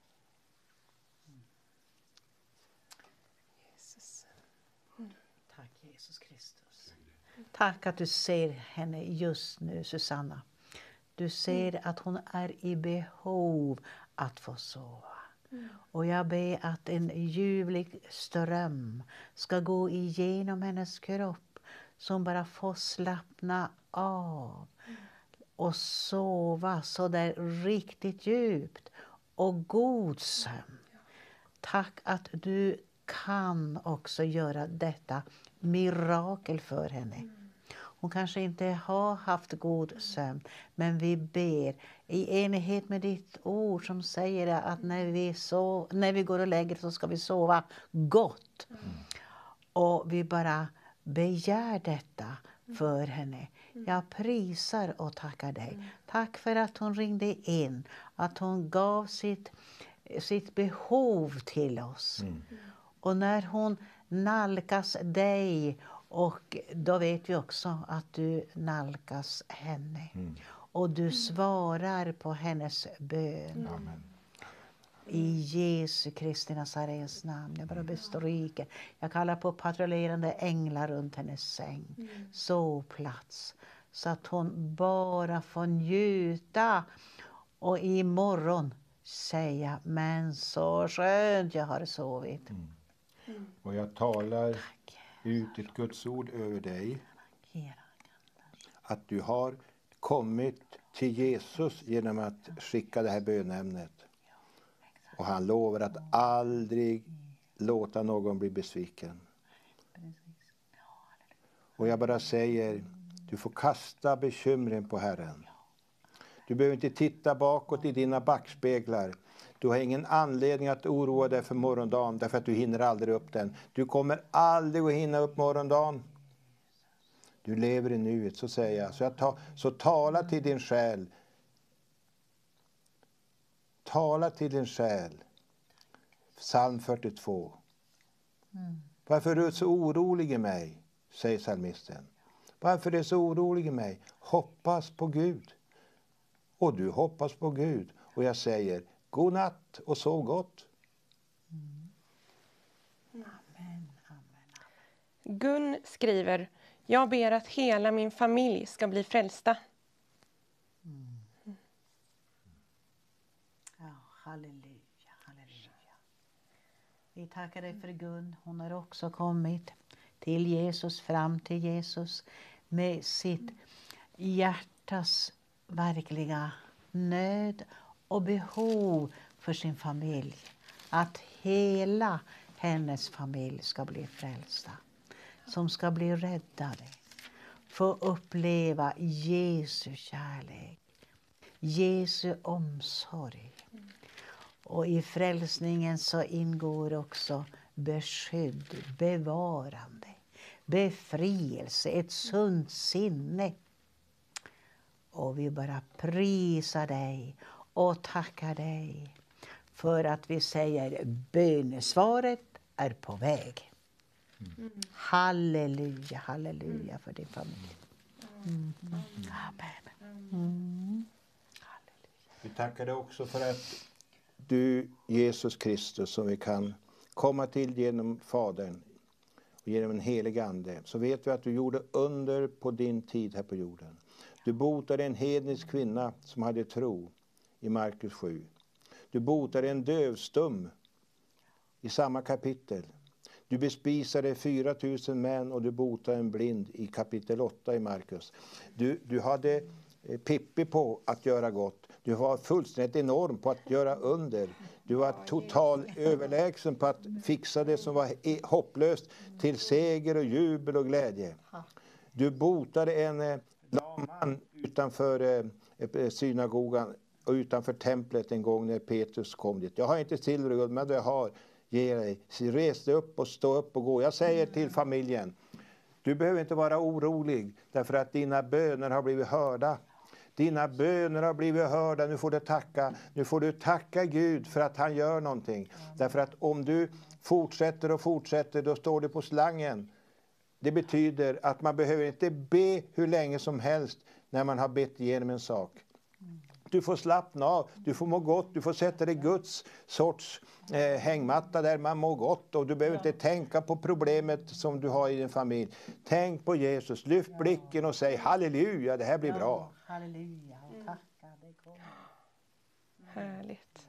Jesus. Tack Jesus Kristus. Tack att du ser henne just nu, Susanna. Du ser att hon är i behov att få sova. Och jag ber att en ljuvlig ström ska gå igenom hennes kropp, som bara får slappna av och sova så där riktigt djupt och god sömn. Tack att du kan också göra detta mirakel för henne. Hon kanske inte har haft god sömn, men vi ber i enighet med ditt ord som säger att när vi går och lägger så ska vi sova gott. Och vi bara begär detta för henne. Jag prisar och tackar dig. Tack för att hon ringde in, att hon gav sitt behov till oss. Och när hon nalkas dig, och då vet vi också att du nalkas henne. Och du svarar på hennes bön. Amen. I Jesu Kristi Nazarens namn. Jag bara bestryker. Jag kallar på patrullerande änglar runt hennes säng. Sovplats. Så att hon bara får njuta. Och imorgon säga: men så skönt jag har sovit. Och jag talar ut ett Guds ord över dig. Att du har kommit till Jesus genom att skicka det här bönämnet. Och han lovar att aldrig låta någon bli besviken. Och jag bara säger, du får kasta bekymren på Herren. Du behöver inte titta bakåt i dina backspeglar. Du har ingen anledning att oroa dig för morgondagen, därför att du hinner aldrig upp den. Du kommer aldrig att hinna upp morgondagen. Du lever i nuet, så säger jag. Så tala till din själ. Tala till din själ. Psalm 42. Varför är du så orolig i mig, säger psalmisten. Varför är du så orolig i mig? Hoppas på Gud. Och du hoppas på Gud. Och jag säger, god natt och sov gott. Amen. Gun skriver: jag ber att hela min familj ska bli frälsta. Ja, halleluja, halleluja. Vi tackar dig för Gun. Hon har också kommit till Jesus, fram till Jesus, med sitt hjärtas verkliga nöd och behov för sin familj. Att hela hennes familj ska bli frälsta. Som ska bli räddade. Få uppleva Jesu kärlek. Jesu omsorg. Och i frälsningen så ingår också beskydd, bevarande, befrielse, ett sunt sinne. Och vi bara prisar dig och tackar dig för att vi säger bönesvaret är på väg. Halleluja, halleluja för din familj. Amen. Vi tackar dig också för att du, Jesus Kristus, som vi kan komma till genom Fadern och genom en helig ande, så vet vi att du gjorde under på din tid här på jorden. Du botade en hednisk kvinna som hade tro i Markus 7. Du botade en dövstum i samma kapitel. Du bespisade 4 000 män och du botade en blind i kapitel 8 i Markus. Du hade Pippi på att göra gott. Du var fullständigt enorm på att göra under. Du var total överlägsen på att fixa det som var hopplöst till seger och jubel och glädje. Du botade en lam man utanför synagogan och utanför templet en gång när Petrus kom dit. Jag har inte silver och guld, men det jag har ger dig. Res dig upp och stå upp och gå. Jag säger till familjen, du behöver inte vara orolig därför att dina böner har blivit hörda. Dina böner har blivit hörda. Nu får du tacka Gud för att han gör någonting. Därför att om du fortsätter och fortsätter, då står du på slangen. Det betyder att man behöver inte be hur länge som helst när man har bett igenom en sak. Du får slappna av, du får må gott, du får sätta dig Guds sorts hängmatta där man mår gott. Och du behöver inte tänka på problemet som du har i din familj. Tänk på Jesus, lyft blicken och säg halleluja, det här blir bra. Halleluja, tacka dig. Härligt.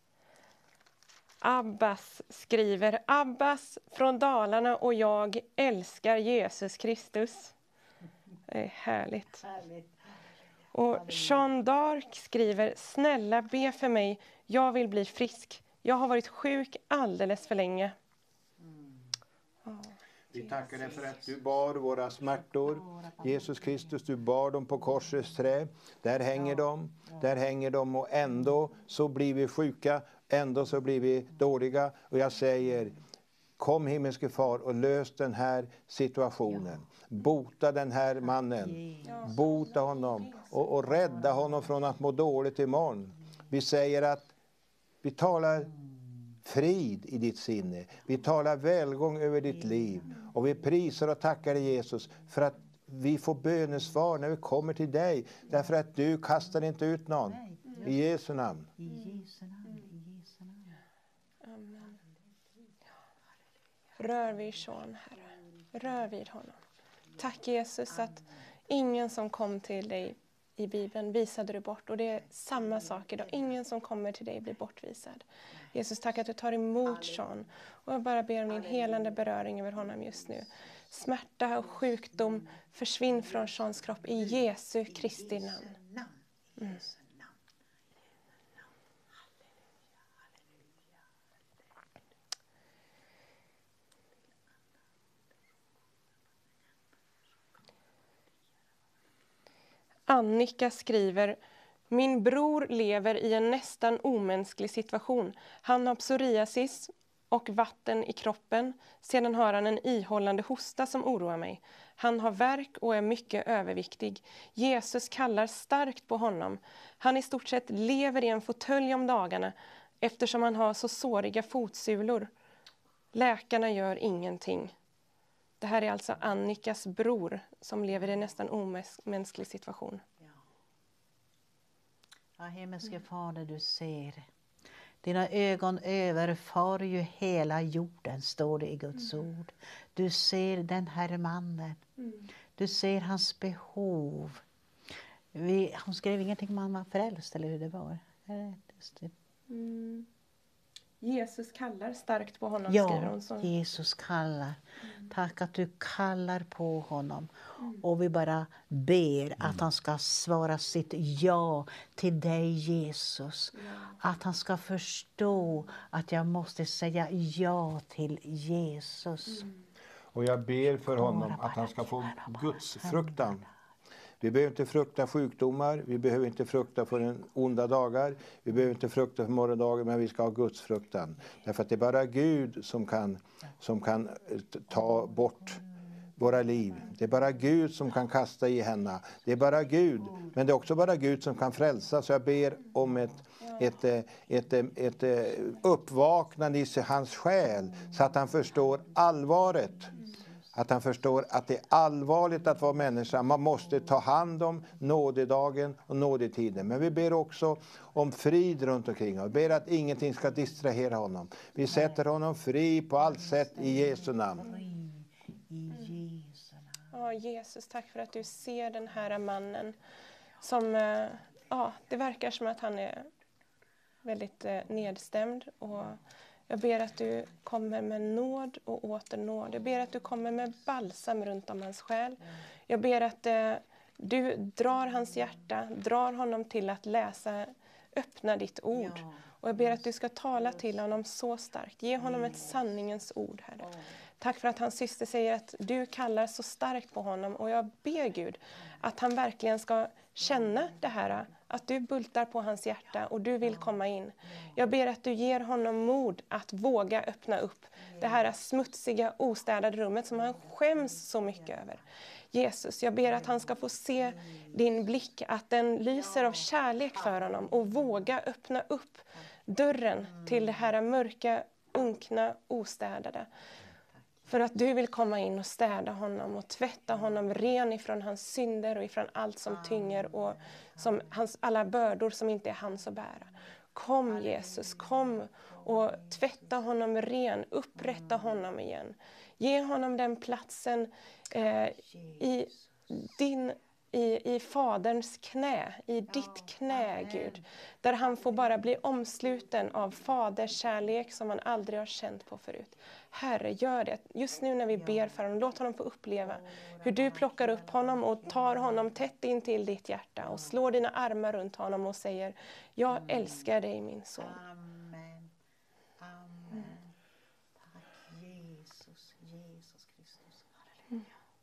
Abbas skriver, Abbas från Dalarna och jag älskar Jesus Kristus. Det är härligt. Och Sean Dark skriver, snälla be för mig, jag vill bli frisk. Jag har varit sjuk alldeles för länge. Vi tackar dig för att du bar våra smärtor. Jesus Kristus, du bar dem på korsets trä. Där hänger de och ändå så blir vi sjuka. Ändå så blir vi dåliga. Och jag säger, kom himmelske far och lös den här situationen. Bota den här mannen. Bota honom. Och rädda honom från att må dåligt imorgon. Vi säger att vi talar frid i ditt sinne. Vi talar välgång över ditt liv. Och vi prisar och tackar dig Jesus för att vi får bönesvar när vi kommer till dig. Därför att du kastar inte ut någon. I Jesu namn. Amen. Rör vid Sean, Herre. Rör vid honom. Tack Jesus att ingen som kom till dig i Bibeln visade du bort. Och det är samma sak idag. Ingen som kommer till dig blir bortvisad. Jesus, tack att du tar emot Sean. Och jag bara ber om din helande beröring över honom just nu. Smärta och sjukdom försvinn från Seans kropp i Jesu Kristi namn. Annika skriver, min bror lever i en nästan omänsklig situation. Han har psoriasis och vatten i kroppen. Sedan har han en ihållande hosta som oroar mig. Han har värk och är mycket överviktig. Jesus kallar starkt på honom. Han i stort sett lever i en fåtölj om dagarna eftersom han har så såriga fotsulor. Läkarna gör ingenting. Det här är alltså Annikas bror som lever i en nästan omänsklig situation. Ja, himmelske Fader, du ser. Dina ögon överfar ju hela jorden, står det i Guds ord. Du ser den här mannen. Du ser hans behov. Hon skrev ingenting om han var frälst, eller hur det var. Jesus kallar starkt på honom, ja, skriver hon. Så. Jesus kallar. Tack att du kallar på honom. Och vi bara ber att han ska svara sitt ja till dig, Jesus. Att han ska förstå att jag måste säga ja till Jesus. Och jag ber för honom att han ska få Guds fruktan. Vi behöver inte frukta sjukdomar, vi behöver inte frukta för den onda dagar, vi behöver inte frukta för morgondagen, men vi ska ha Guds fruktan. Därför att det är bara Gud som kan ta bort våra liv. Det är bara Gud som kan kasta i henne. Det är bara Gud, men det är också bara Gud som kan frälsa. Så jag ber om ett uppvaknande i hans själ, så att han förstår allvaret. Att han förstår att det är allvarligt att vara människa. Man måste ta hand om nådedagen och nådetiden. Men vi ber också om frid runt omkring. Och ber att ingenting ska distrahera honom. Vi sätter honom fri på allt sätt i Jesu namn. Ja, Jesus, tack för att du ser den här mannen som, det verkar som att han är väldigt nedstämd, och jag ber att du kommer med nåd och åter nåd. Jag ber att du kommer med balsam runt om hans själ. Jag ber att du drar hans hjärta, drar honom till att öppna ditt ord. Och jag ber att du ska tala till honom så starkt. Ge honom ett sanningens ord, Herre. Tack för att hans syster säger att du kallar så starkt på honom. Och jag ber Gud att han verkligen ska känna det här. Att du bultar på hans hjärta och du vill komma in. Jag ber att du ger honom mod att våga öppna upp det här smutsiga, ostädade rummet som han skäms så mycket över. Jesus, jag ber att han ska få se din blick, att den lyser av kärlek för honom, och våga öppna upp dörren till det här mörka, unkna, ostädade. För att du vill komma in och städa honom och tvätta honom ren ifrån hans synder och ifrån allt som tynger och som alla bördor som inte är hans att bära. Kom Jesus, kom och tvätta honom ren, upprätta honom igen. Ge honom den platsen i faderns knä, i ditt knä, Gud. Där han får bara bli omsluten av faders kärlek som han aldrig har känt på förut. Herre, gör det. Just nu när vi ber för honom, låt honom få uppleva hur du plockar upp honom och tar honom tätt in till ditt hjärta och slår dina armar runt honom och säger: jag älskar dig, min son. Amen. Amen. Tack Jesus, Jesus Kristus. Halleluja.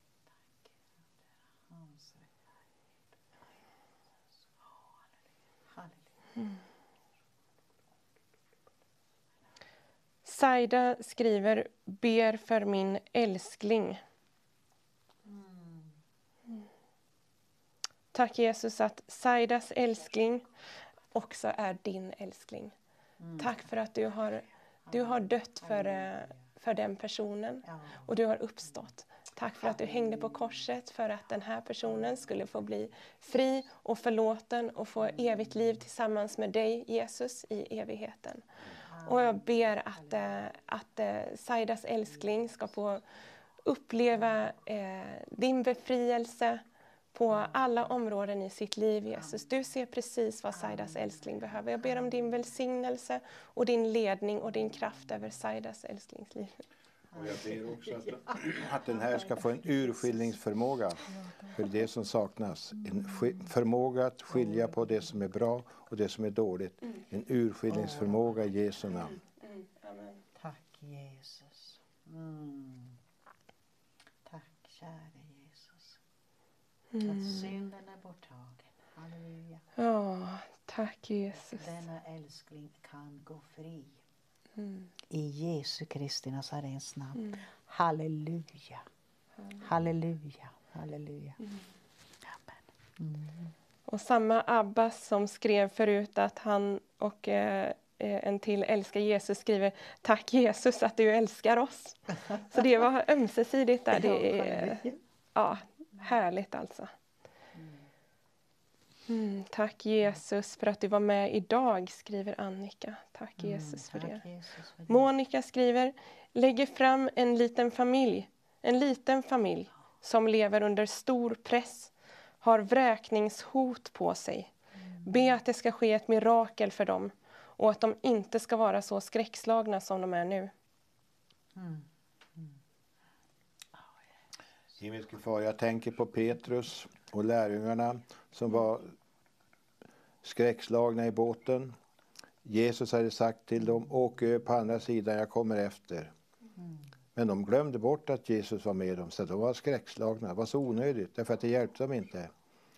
Saida skriver: ber för min älskling. Tack Jesus att Saidas älskling också är din älskling. Tack för att du har dött för den personen och du har uppstått. Tack för att du hängde på korset för att den här personen skulle få bli fri och förlåten och få evigt liv tillsammans med dig, Jesus, i evigheten. Och jag ber att Saidas älskling ska få uppleva din befrielse på alla områden i sitt liv, Jesus. Du ser precis vad Saidas älskling behöver. Jag ber om din välsignelse och din ledning och din kraft över Saidas älsklingsliv. Och jag ber också att den här ska få en urskiljningsförmåga för det som saknas. En förmåga att skilja på det som är bra och det som är dåligt. En urskiljningsförmåga i Jesu namn. Amen. Tack Jesus. Tack kära Jesus. Att synden är borttagen. Halleluja. Ja, tack Jesus. Denna älskling kan gå fri. I Jesu Kristi Nazarens namn. Halleluja. Halleluja. Halleluja. Amen. Och samma Abbas som skrev förut att han och en till älskar Jesus skriver: tack Jesus att du älskar oss. Så det var ömsesidigt där. Det är härligt alltså. Tack Jesus för att du var med idag, skriver Annika. Tack Jesus för det. Monica skriver: lägger fram en liten familj som lever under stor press, har vräkningshot på sig. Be att det ska ske ett mirakel för dem och att de inte ska vara så skräckslagna som de är nu. Himmelske far, jag tänker på Petrus och lärjungarna som var skräckslagna i båten. Jesus hade sagt till dem: åk på andra sidan, jag kommer efter. Men de glömde bort att Jesus var med dem, så de var skräckslagna. Det var så onödigt, därför att det hjälpte dem inte.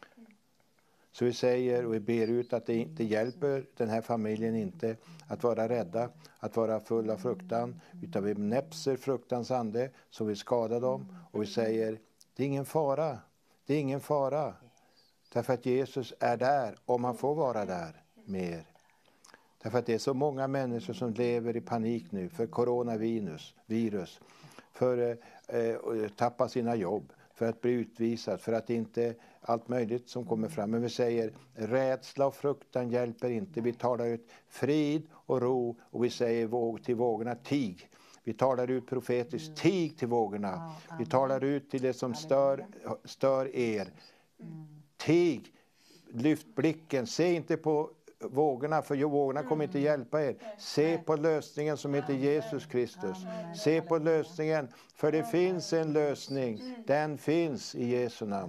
Så vi säger och vi ber ut att det hjälper den här familjen inte att vara rädda, att vara full av fruktan, utan vi näpser fruktans ande så vi skadar dem. Och vi säger, det är ingen fara, det är ingen fara. Därför att Jesus är där, om han får vara där mer. Därför att det är så många människor som lever i panik nu för coronavirus, för att tappa sina jobb, för att bli utvisad, för att inte allt möjligt som kommer fram. Men vi säger, rädsla och fruktan hjälper inte. Vi talar ut frid och ro och vi säger till vågorna, tig. Vi talar ut profetiskt, tig till vågorna. Vi talar ut till det som stör er. Tig, lyft blicken, se inte på vågorna, för vågorna kommer inte hjälpa er. Se på lösningen som heter Jesus Kristus. Se på lösningen, för det finns en lösning. Den finns i Jesu namn.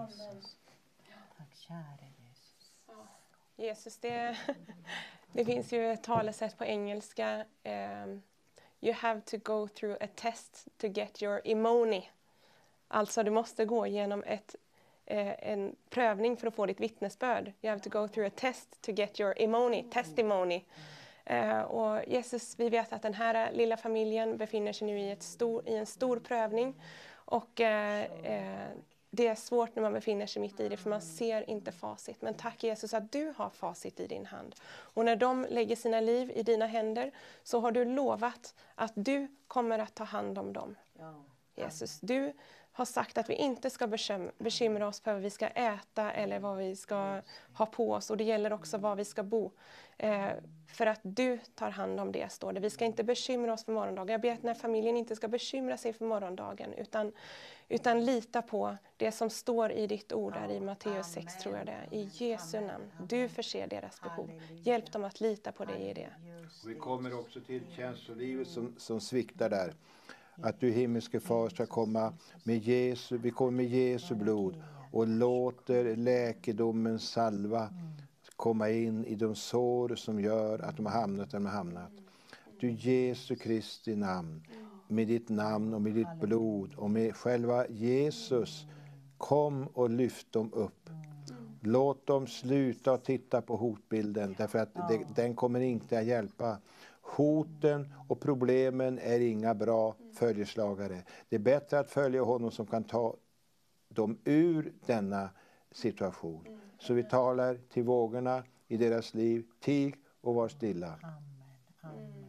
Tack käre Jesus. Jesus, det finns ju ett talesätt på engelska. You have to go through a test to get your imoni. Alltså du måste gå igenom en prövning för att få ditt vittnesbörd. You have to go through a test to get your testimony. Och Jesus, vi vet att den här lilla familjen befinner sig nu i en stor prövning. Och det är svårt när man befinner sig mitt i det, för man ser inte facit. Men tack Jesus att du har facit i din hand. Och när de lägger sina liv i dina händer så har du lovat att du kommer att ta hand om dem. Jesus, du har sagt att vi inte ska bekymra oss för vad vi ska äta eller vad vi ska ha på oss. Och det gäller också var vi ska bo. För att du tar hand om det, står det. Vi ska inte bekymra oss för morgondagen. Jag ber att den här familjen inte ska bekymra sig för morgondagen. Utan lita på det som står i ditt ord där i Matteus 6, tror jag det är. I Jesu namn. Du förser deras behov. Hjälp dem att lita på dig i det. Vi kommer också till känslolivet som sviktar där. Att du himmelske far ska komma med vi kommer med Jesu blod och låter läkedomens salva komma in i de sår som gör att de har hamnat där de har hamnat. Du Jesu Kristi namn, med ditt namn och med ditt blod och med själva Jesus, kom och lyft dem upp. Låt dem sluta att titta på hotbilden, därför att den kommer inte att hjälpa. Hoten och problemen är inga bra följeslagare. Det är bättre att följa honom som kan ta dem ur denna situation. Så vi talar till vågorna i deras liv. Tig och var stilla. Amen.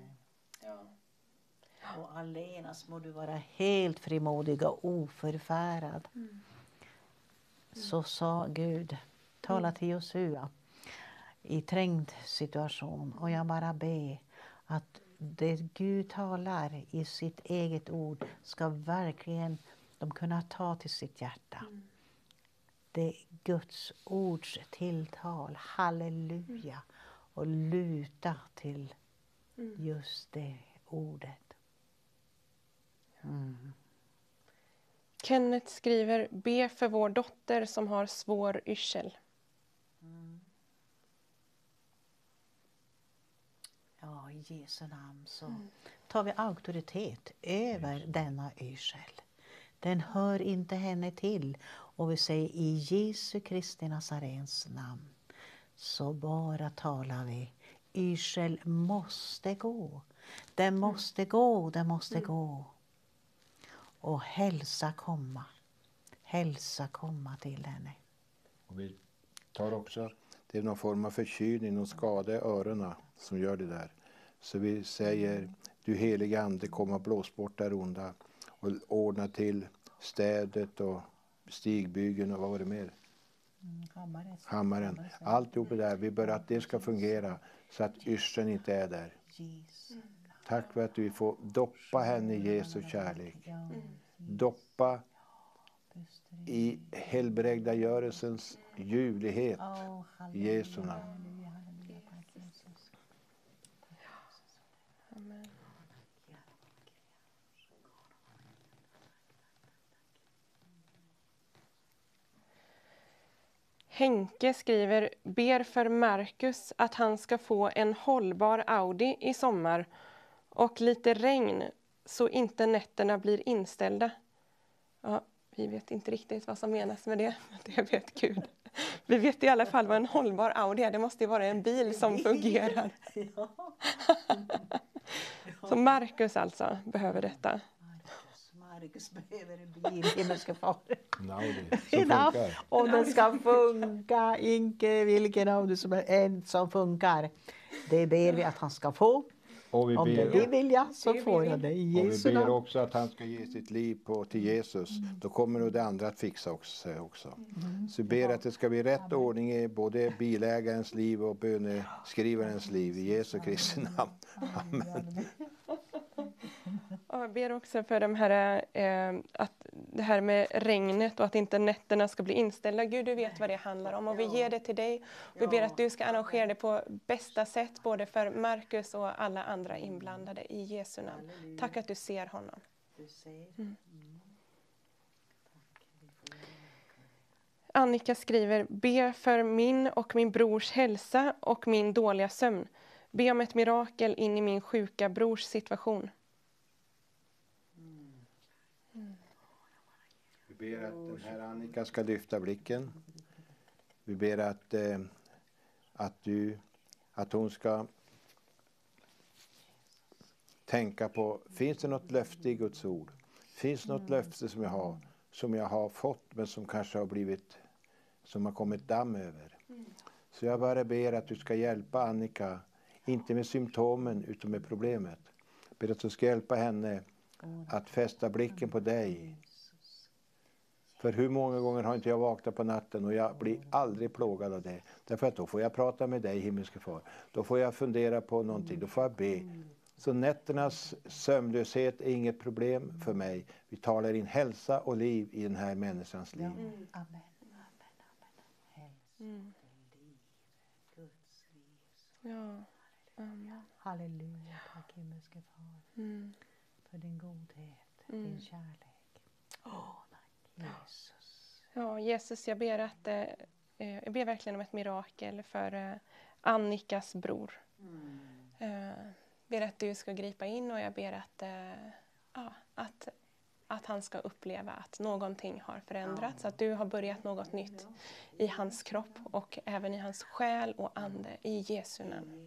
Och allenast må du vara helt frimodig och oförfärad. Så sa Gud, tala till Josua i trängd situation. Och jag bara ber att det Gud talar i sitt eget ord ska verkligen de kunna ta till sitt hjärta. Det är Guds ords tilltal, halleluja, och luta till just det ordet. Kenneth skriver, be för vår dotter som har svår yrsel. Ja, i Jesu namn så tar vi auktoritet över denna yrsel. Den hör inte henne till. Och vi säger i Jesu Kristi Nazarens namn. Så bara talar vi. Yrsel måste gå. Den måste gå, den måste gå. Och hälsa komma. Hälsa komma till henne. Och vi tar också, det är någon form av förkylning och skada i öronen som gör det där. Så vi säger, du heliga ande, kom och blås bort där onda. Och ordna till städet och stigbyggen och vad var det mer? Hammaren. Alltihop det där. Vi bör att det ska fungera så att yrseln inte är där. Tack för att vi får doppa henne i Jesu kärlek. Doppa i helbrägdagörelsens ljuvlighet i Jesu namn. Amen. Henke skriver, ber för Marcus att han ska få en hållbar Audi i sommar och lite regn så inte nätterna blir inställda. Ja, Vi vet inte riktigt vad som menas med det. Det vet Gud. Vi vet i alla fall vad en hållbar Audi är. Det måste ju vara en bil som fungerar. Så Marcus alltså behöver detta. Marcus behöver en bil, himmelske far. En Audi som funkar. Om den ska funka, inte vilken Audi som är en som funkar. Det ber vi att han ska få. Och vi Om det ber, vill jag så får jag det i och vi Jesu ber namn. också att han ska ge sitt liv till Jesus. Då kommer nog det andra att fixa också. Så vi ber att det ska bli rätt ordning i både bilägarens liv och böneskrivarens liv. I Jesu Kristi namn. Amen. Och jag ber också för de här, att det här med regnet och att inte nätterna ska bli inställda. Gud, du vet vad det handlar om och vi ger det till dig. Vi ber att du ska arrangera det på bästa sätt, både för Marcus och alla andra inblandade i Jesu namn. Tack att du ser honom. Annika skriver, be för min och min brors hälsa och min dåliga sömn. Be om ett mirakel in i min sjuka brors situation. Vi ber att den här Annika ska lyfta blicken. Vi ber att hon ska tänka på, finns det något löfte i Guds ord? Finns det något löfte som jag har fått men som kanske har kommit damm över? Så jag bara ber att du ska hjälpa Annika, inte med symptomen utan med problemet. Ber att du ska hjälpa henne att fästa blicken på dig. För hur många gånger har inte jag vaknat på natten och jag blir aldrig plågad av det. Därför att då får jag prata med dig, himmelske far. Då får jag fundera på någonting, då får jag be. Så nätternas sömnlöshet är inget problem för mig. Vi talar in hälsa och liv i den här människans liv. Amen. Amen. Ja. Amen. Halleluja, tack himmelske far. För din godhet, din kärlek. Tack Jesus. Ja, Jesus, jag ber verkligen om ett mirakel för Annikas bror. Ber att du ska gripa in och jag ber att han ska uppleva att någonting har förändrats. Att du har börjat något nytt i hans kropp och även i hans själ och ande i Jesu namn.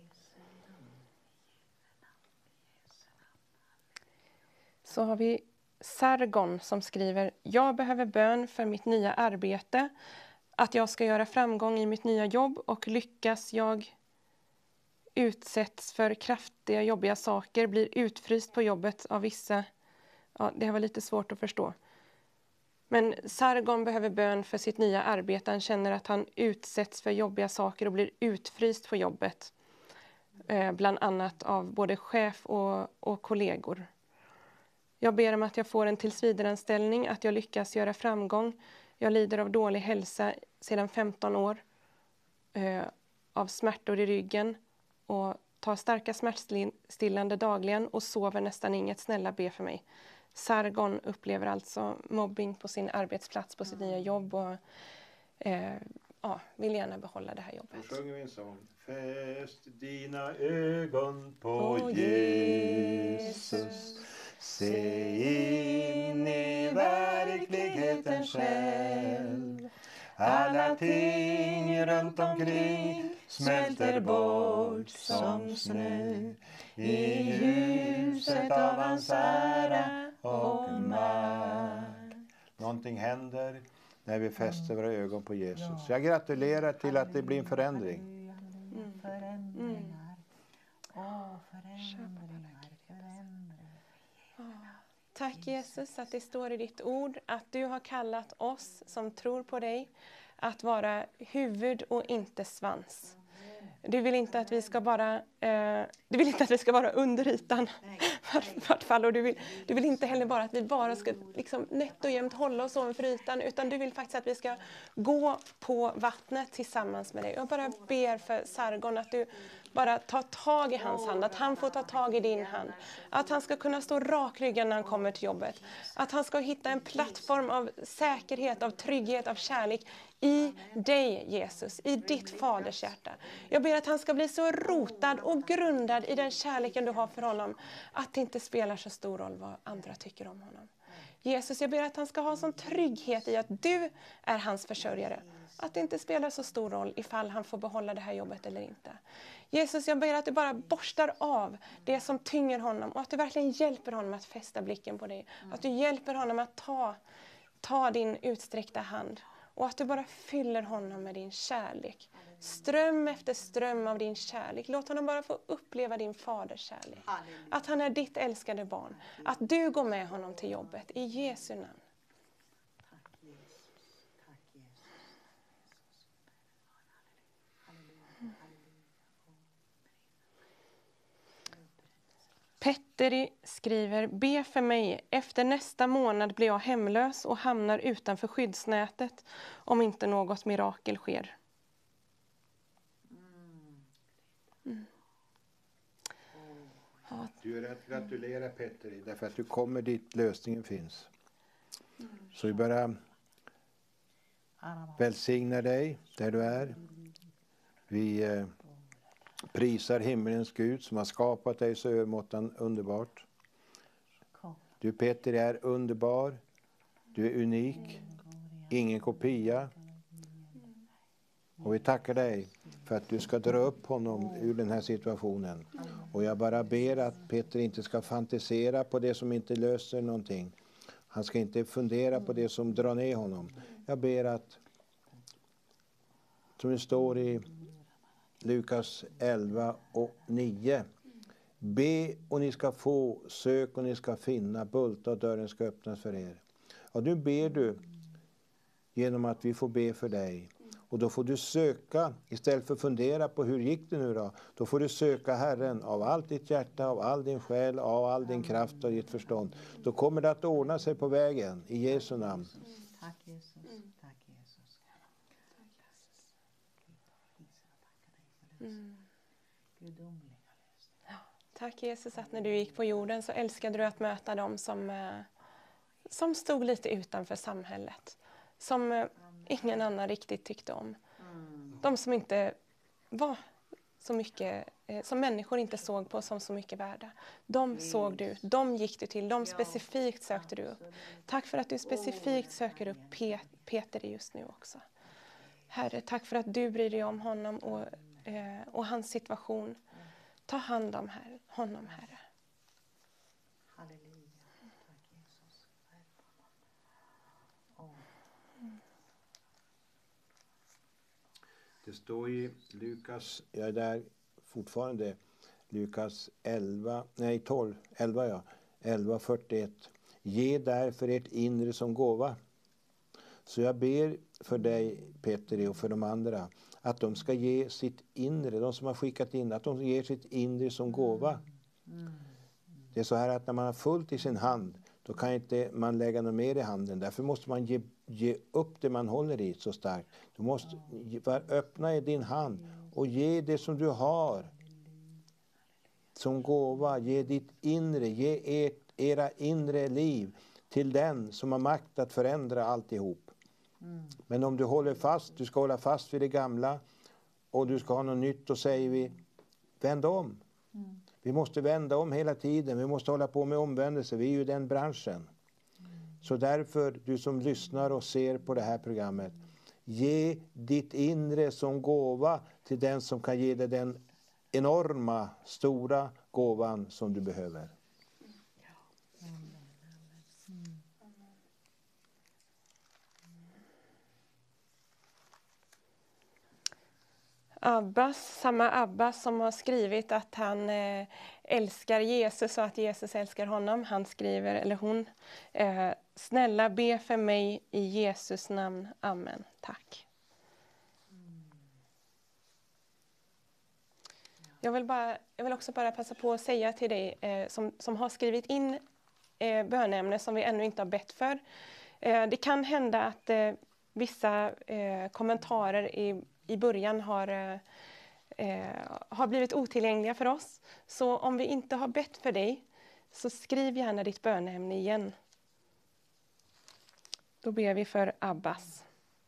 Så har vi Sargon som skriver, jag behöver bön för mitt nya arbete, att jag ska göra framgång i mitt nya jobb och lyckas jag utsätts för kraftiga jobbiga saker, blir utfryst på jobbet av vissa. Ja, det var lite svårt att förstå. Men Sargon behöver bön för sitt nya arbete. Han känner att han utsätts för jobbiga saker och blir utfryst på jobbet. Bland annat av både chef och kollegor. Jag ber om att jag får en tillsvidareanställning, att jag lyckas göra framgång. Jag lider av dålig hälsa sedan 15 år. Av smärtor i ryggen och tar starka smärtstillande dagligen och sover nästan inget. Snälla, be för mig. Sargon upplever alltså mobbing på sin arbetsplats, på sitt nya jobb och vill gärna behålla det här jobbet. Då sjunger vi en sång. Fäst dina ögon på Jesus. Se in i verkligheten själv. Alla ting runt omkring smälter bort som snö i ljuset av hans ära och makt. Någonting händer när vi fäster våra ögon på Jesus. Jag gratulerar till att det blir en förändring. Förändringar. Tack Jesus att det står i ditt ord att du har kallat oss som tror på dig att vara huvud och inte svans. Du vill inte att vi ska vara under ytan. Och du vill inte heller bara att vi bara ska liksom nätt och jämnt hålla oss ovanför ytan, utan du vill faktiskt att vi ska gå på vattnet tillsammans med dig. Jag bara ber för Sargon att du bara ta tag i hans hand, att han får ta tag i din hand. Att han ska kunna stå rakryggad när han kommer till jobbet. Att han ska hitta en plattform av säkerhet, av trygghet, av kärlek i dig, Jesus, i ditt faders hjärta. Jag ber att han ska bli så rotad och grundad i den kärleken du har för honom, att det inte spelar så stor roll vad andra tycker om honom. Jesus, jag ber att han ska ha sån trygghet i att du är hans försörjare. Att det inte spelar så stor roll ifall han får behålla det här jobbet eller inte. Jesus, jag ber att du bara borstar av det som tynger honom. Och att du verkligen hjälper honom att fästa blicken på dig. Att du hjälper honom att ta din utsträckta hand. Och att du bara fyller honom med din kärlek. Ström efter ström av din kärlek. Låt honom bara få uppleva din faders kärlek. Att han är ditt älskade barn. Att du går med honom till jobbet. I Jesu namn. Petteri skriver, be för mig, efter nästa månad blir jag hemlös och hamnar utanför skyddsnätet om inte något mirakel sker. Ja. Du är att gratulera Petteri, därför att du kommer dit lösningen finns. Så vi bara välsignar dig där du är. Vi prisar himmelens Gud som har skapat dig så övermåttan underbart. Du Petteri är underbar. Du är unik. Ingen kopia. Och vi tackar dig för att du ska dra upp honom ur den här situationen. Och jag bara ber att Peter inte ska fantisera på det som inte löser någonting. Han ska inte fundera på det som drar ner honom. Jag ber att, som det står i Lukas 11 och 9. Be och ni ska få, sök och ni ska finna, bulta och dörren ska öppnas för er. Och nu ber du genom att vi får be för dig. Och då får du söka, istället för att fundera på hur gick det nu då. Då får du söka Herren av allt ditt hjärta, av all din själ, av all din kraft och ditt förstånd. Då kommer det att ordna sig på vägen, i Jesu namn. Tack Jesus, tack Jesus. Tack Jesus att när du gick på jorden så älskade du att möta dem som stod lite utanför samhället. Som ingen annan riktigt tyckte om. De som inte var så mycket, som människor inte såg på som så mycket värda. De såg du, de gick du till, de specifikt sökte du upp. Tack för att du specifikt söker upp Peter just nu också. Herre, tack för att du bryr dig om honom och hans situation. Ta hand om honom, Herre. Halleluja. Tack Jesus. Det står i Lukas, jag är där fortfarande, Lukas 11:41. Ge därför ert inre som gåva. Så jag ber för dig, Peter, och för de andra, att de ska ge sitt inre, de som har skickat in, att de ger sitt inre som gåva. Det är så här att när man har fullt i sin hand, då kan inte man lägga något mer i handen. Därför måste man ge upp det man håller i så starkt. Du måste öppna i din hand och ge det som du har som gåva. Ge ditt inre, ge era inre liv till den som har makt att förändra alltihop. Men om du håller fast, du ska hålla fast vid det gamla och du ska ha något nytt, då säger vi, vänd om. Vi måste vända om hela tiden, vi måste hålla på med omvändelse, vi är ju i den branschen. Så därför, du som lyssnar och ser på det här programmet, ge ditt inre som gåva till den som kan ge dig den enorma, stora gåvan som du behöver. Samma Abbas som har skrivit att han älskar Jesus och att Jesus älskar honom. Han skriver, eller hon, snälla be för mig i Jesus namn. Amen. Tack. Jag vill också bara passa på att säga till dig som har skrivit in bönämne som vi ännu inte har bett för. Det kan hända att vissa kommentarer i början har har blivit otillgängliga för oss. Så om vi inte har bett för dig, så skriv gärna ditt böneämne igen. Då ber vi för Abbas.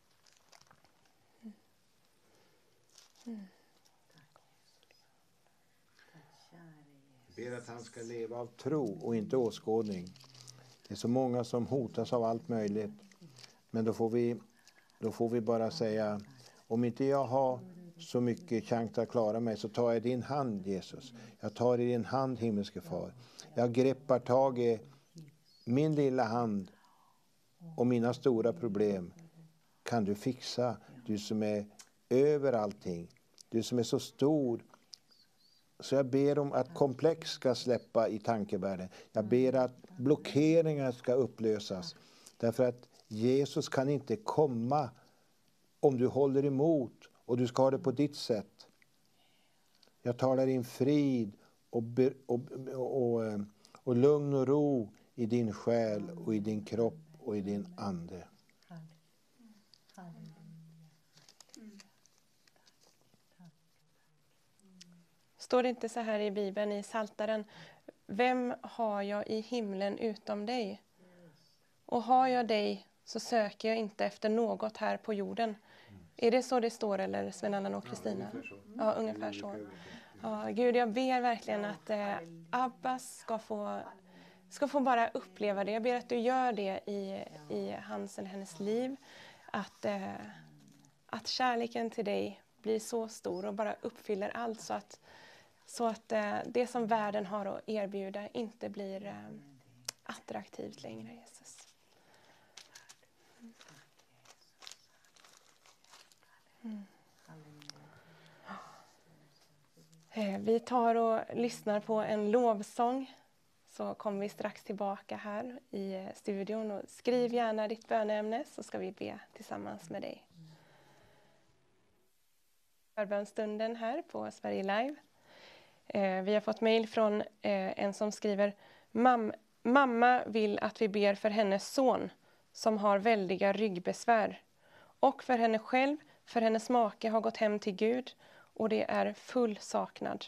Ber att han ska leva av tro och inte åskådning. Det är så många som hotas av allt möjligt. Men då får vi bara säga, om inte jag har så mycket chans att klara mig, så tar jag din hand, Jesus. Jag tar i din hand, himmelske far. Jag greppar tag i min lilla hand och mina stora problem. Kan du fixa, du som är över allting. Du som är så stor. Så jag ber om att komplex ska släppa i tankevärlden. Jag ber att blockeringar ska upplösas. Därför att Jesus kan inte komma om du håller emot och du ska ha det på ditt sätt. Jag talar in frid och lugn och ro i din själ och i din kropp och i din ande. Står det inte så här i Bibeln, i Psaltaren: vem har jag i himlen utom dig? Och har jag dig, så söker jag inte efter något här på jorden. Är det så det står, eller Sven-Anna och Kristina? Ja, ungefär så. Ja, Gud, jag ber verkligen att Abbas ska få bara uppleva det. Jag ber att du gör det i hans eller hennes liv. Att kärleken till dig blir så stor och bara uppfyller allt, så att det som världen har att erbjuda inte blir attraktivt längre, Jesus. Vi tar och lyssnar på en lovsång, så kommer vi strax tillbaka här i studion. Och skriv gärna ditt böneämne, så ska vi be tillsammans med dig. Förbönstunden här på Sverige Live. Vi har fått mejl från en som skriver: Mamma vill att vi ber för hennes son som har väldiga ryggbesvär. Och för henne själv, för hennes make har gått hem till Gud och det är full saknad.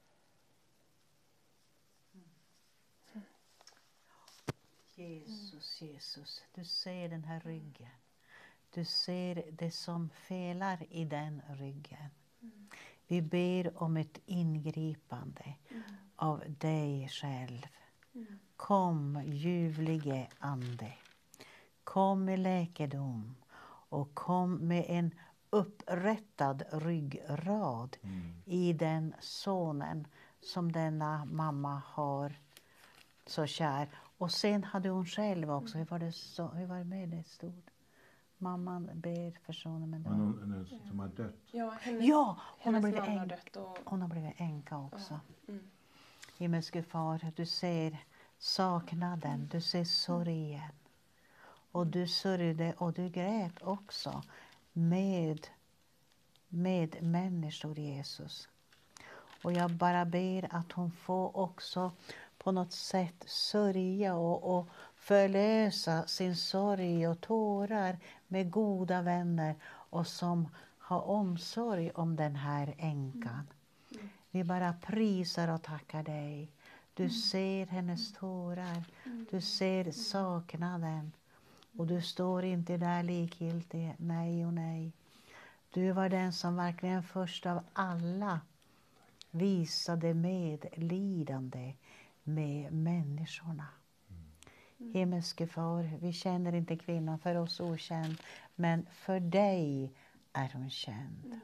Jesus, du ser den här ryggen. Du ser det som felar i den ryggen. Vi ber om ett ingripande av dig själv. Kom, ljuvlige ande. Kom med läkedom och kom med en upprättad ryggrad i den sonen som denna mamma har så kär. Och sen hade hon själv också, hur var det med det stod? Mamman ber för sonen, men Hon som har dött. Ja, hon har blivit man har dött. hon har blivit änka också. Ja. Himmelske far, du ser saknaden, du ser sorgen. Och du sörjde och du grät också med människor, Jesus. Och jag bara ber att hon får också på något sätt sörja och förlösa sin sorg och tårar med goda vänner och som har omsorg om den här änkan. Vi bara prisar och tackar dig. Du ser hennes tårar, du ser saknaden. Och du står inte där likgiltig, nej och nej. Du var den som verkligen först av alla visade medlidande med människorna. Himmelske far, vi känner inte kvinnan, för oss okänd, men för dig är hon känd.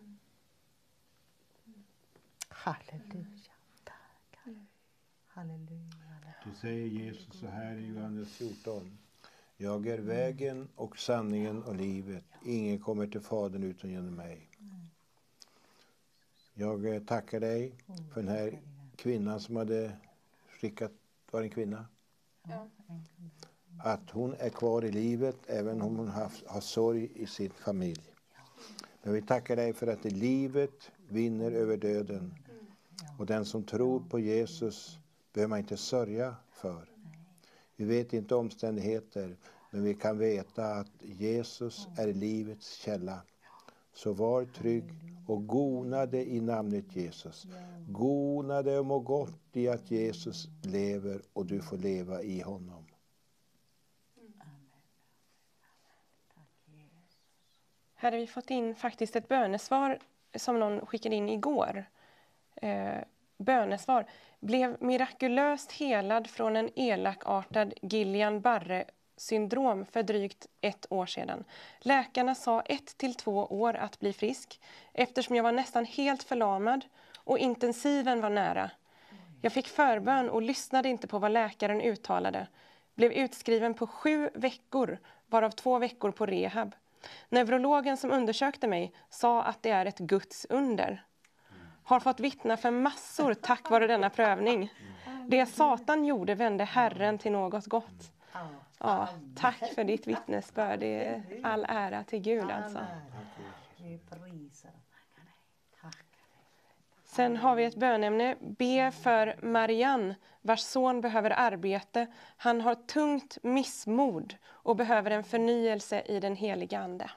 Halleluja. Tack. Halleluja. Du säger Jesus så här i Johannes 14. Jag är vägen och sanningen och livet. Ingen kommer till Fadern utan genom mig. Jag tackar dig för den här kvinnan som hade skickat, var en kvinna? Ja. Att hon är kvar i livet även om hon har sorg i sin familj. Men vi tackar dig för att livet vinner över döden. Och den som tror på Jesus behöver man inte sörja för. Vi vet inte omständigheter, men vi kan veta att Jesus är livets källa. Så var trygg och gona dig i namnet Jesus. Gona dig och må gott i att Jesus lever och du får leva i honom. Här har vi fått in faktiskt ett bönesvar som någon skickade in igår. Bönesvar. Blev mirakulöst helad från en elakartad Guillain-Barré-syndrom för drygt 1 år sedan. Läkarna sa 1 till 2 år att bli frisk eftersom jag var nästan helt förlamad och intensiven var nära. Jag fick förbön och lyssnade inte på vad läkaren uttalade. Blev utskriven på 7 veckor, varav 2 veckor på rehab. Neurologen som undersökte mig sa att det är ett Guds under. Har fått vittna för massor tack vare denna prövning. Det Satan gjorde vände Herren till något gott. Ja, tack för ditt vittnesbörd. Det är all ära till Gud alltså. Sen har vi ett bönämne. Be för Marianne, vars son behöver arbete. Han har tungt missmod och behöver en förnyelse i den heliga ande.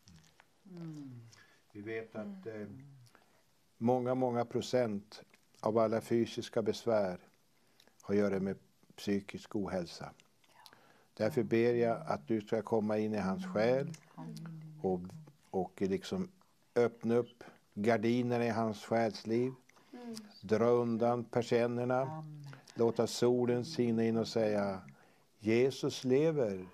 Vi vet att många procent av alla fysiska besvär har att göra med psykisk ohälsa. Därför ber jag att du ska komma in i hans själ och liksom öppna upp gardinerna i hans själsliv. Dra undan persiennerna. Låta solen sina in och säga: Jesus lever.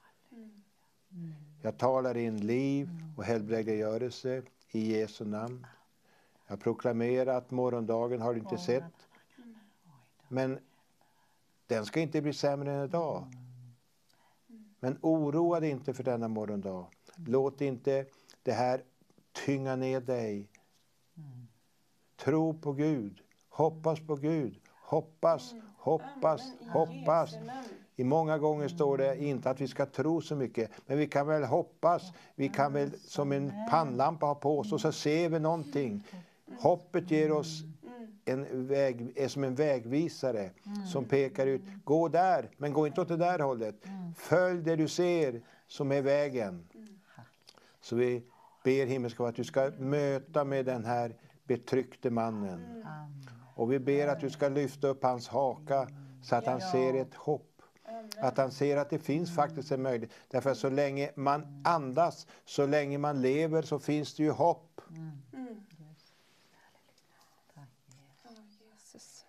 Jag talar in liv och helbrägdagörelse i Jesu namn. Jag proklamerar att morgondagen har du inte sett. Men den ska inte bli sämre än idag. Men oroa dig inte för denna morgondag. Låt inte det här tynga ner dig. Tro på Gud. Hoppas på Gud. Hoppas. I många gånger står det inte att vi ska tro så mycket. Men vi kan väl hoppas. Vi kan väl som en pannlampa ha på oss och så ser vi någonting. Hoppet ger oss är som en vägvisare som pekar ut. Gå där, men gå inte åt det där hållet. Följ det du ser som är vägen. Så vi ber himmelska att du ska möta med den här betryckte mannen. Och vi ber att du ska lyfta upp hans haka så att han ser ett hopp. Att han ser att det finns faktiskt en möjlighet. Därför att så länge man andas, så länge man lever så finns det ju hopp. Jesus.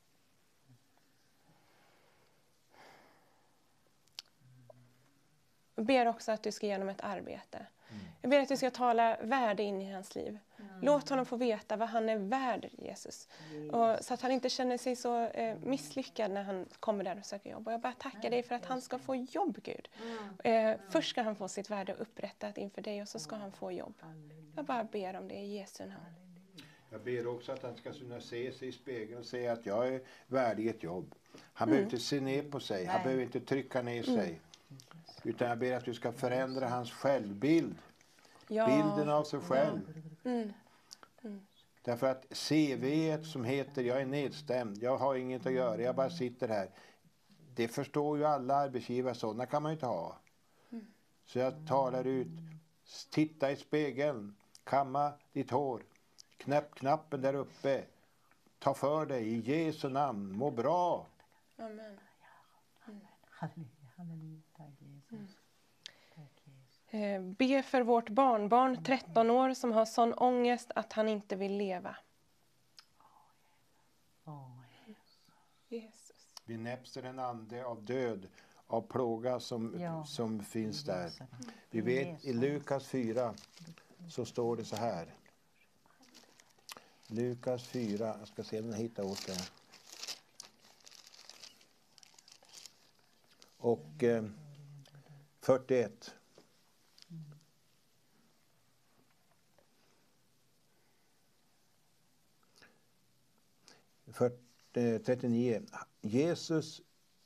Jag ber också att du ska genom ett arbete. Jag ber att du ska tala värde in i hans liv. Låt honom få veta vad han är värd, Jesus. Och så att han inte känner sig så misslyckad när han kommer där och söker jobb. Och jag bara tackar dig för att han ska få jobb, Gud. Först ska han få sitt värde upprättat inför dig och så ska han få jobb. Jag bara ber om det i Jesu namn. Jag ber också att han ska kunna se sig i spegeln och säga att jag är värdig ett jobb. Han behöver inte se ner på sig. Han behöver inte trycka ner sig. Utan jag ber att du ska förändra hans självbild. Ja. Bilden av sig själv. Därför att CV som heter jag är nedstämd, jag har inget att göra, jag bara sitter här. Det förstår ju alla arbetsgivare, sådana kan man ju inte ha. Så jag talar ut, titta i spegeln, kamma ditt hår, knäpp knappen där uppe, ta för dig i Jesu namn, må bra. Amen. Be för vårt barnbarn, 13 år, som har sån ångest att han inte vill leva. Jesus. Vi näpser en ande av död, av plåga som finns där. Vi vet i Lukas 4 så står det så här. Lukas 4, jag ska se om jag hittar åt det. Och 41. 39. Jesus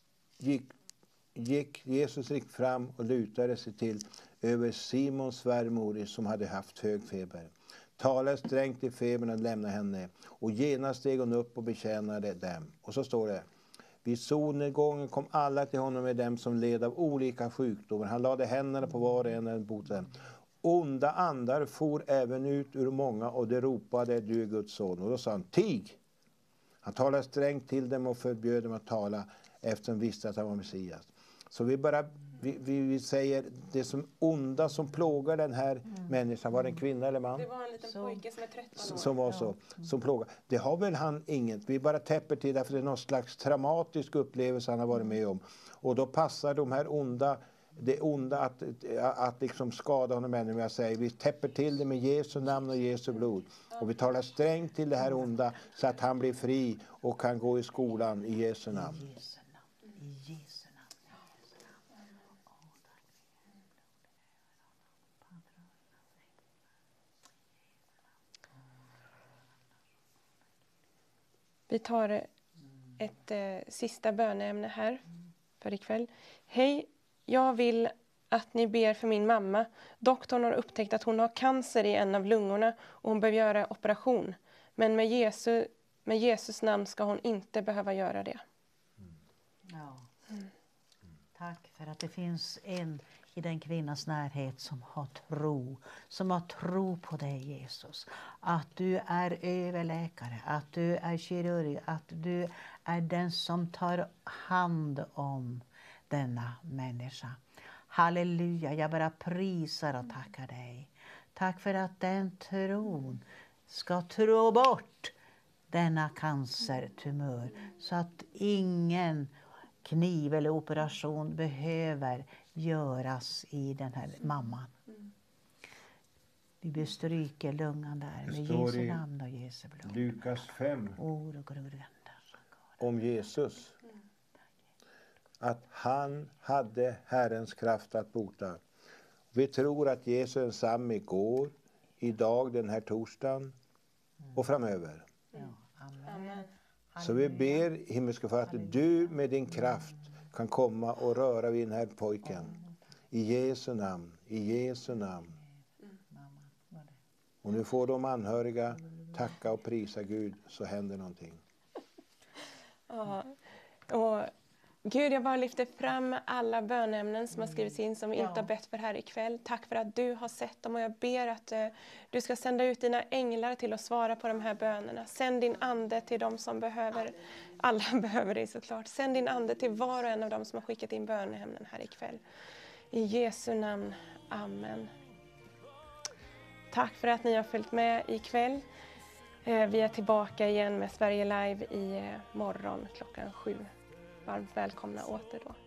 gick fram och lutade sig till över Simons svärmor som hade haft hög feber. Talade strängt i febern och lämnade henne. Och genast steg hon upp och betjänade dem. Och så står det. Vid solnedgången kom alla till honom med dem som led av olika sjukdomar. Han lade händerna på var och en och botade dem. onda andar for även ut ur många och de ropade, du är Guds son. Och då sa han, tig! Han talade strängt till dem och förbjöd dem att tala eftersom de visste att han var Messias. Så vi säger, det som onda som plågar den här människan, var det en kvinna eller man? Det var en liten pojke som är 13 år. Som var så, som plågar. Det har väl han inget. Vi bara täpper till därför det är någon slags traumatisk upplevelse han har varit med om. Och då passar de här det onda att liksom skada honom ännu mer. Jag säger, vi täpper till det med Jesu namn och Jesu blod. Och vi talar strängt till det här onda så att han blir fri och kan gå i skolan i Jesu namn. I Jesu namn. I Jesu namn. Vi tar ett sista böneämne här för ikväll. Hej, jag vill att ni ber för min mamma. Doktorn har upptäckt att hon har cancer i en av lungorna och hon behöver göra operation. Men med Jesus namn ska hon inte behöva göra det. Ja. Tack för att det finns en i den kvinnans närhet som har tro på dig, Jesus. Att du är överläkare, att du är kirurg, att du är den som tar hand om denna människa. Halleluja, jag bara prisar och tackar dig. Tack för att den tron ska tro bort denna cancertumör så att ingen kniv eller operation behöver göras i den här mamman. Vi bestryker lungan där med Jesu namn och Jesu blod. Lukas 5 om Jesus. Att han hade Herrens kraft att bota. Vi tror att Jesus är densamme igår, idag, den här torsdagen och framöver. Ja, amen. Så vi ber himmelska Far att du med din kraft kan komma och röra vid den här pojken. I Jesu namn, i Jesu namn. Och nu får de anhöriga tacka och prisa Gud så händer någonting. Ja, och Gud, jag bara lyfter fram alla bönämnen som har skrivits in som vi inte har bett för här ikväll. Tack för att du har sett dem och jag ber att du ska sända ut dina änglar till att svara på de här bönerna. Sänd din ande till dem som behöver, alla behöver dig såklart. Sänd din ande till var och en av dem som har skickat in bönämnen här ikväll. I Jesu namn, amen. Tack för att ni har följt med ikväll. Vi är tillbaka igen med Sverige Live i morgon klockan 7. Varmt välkomna åter då.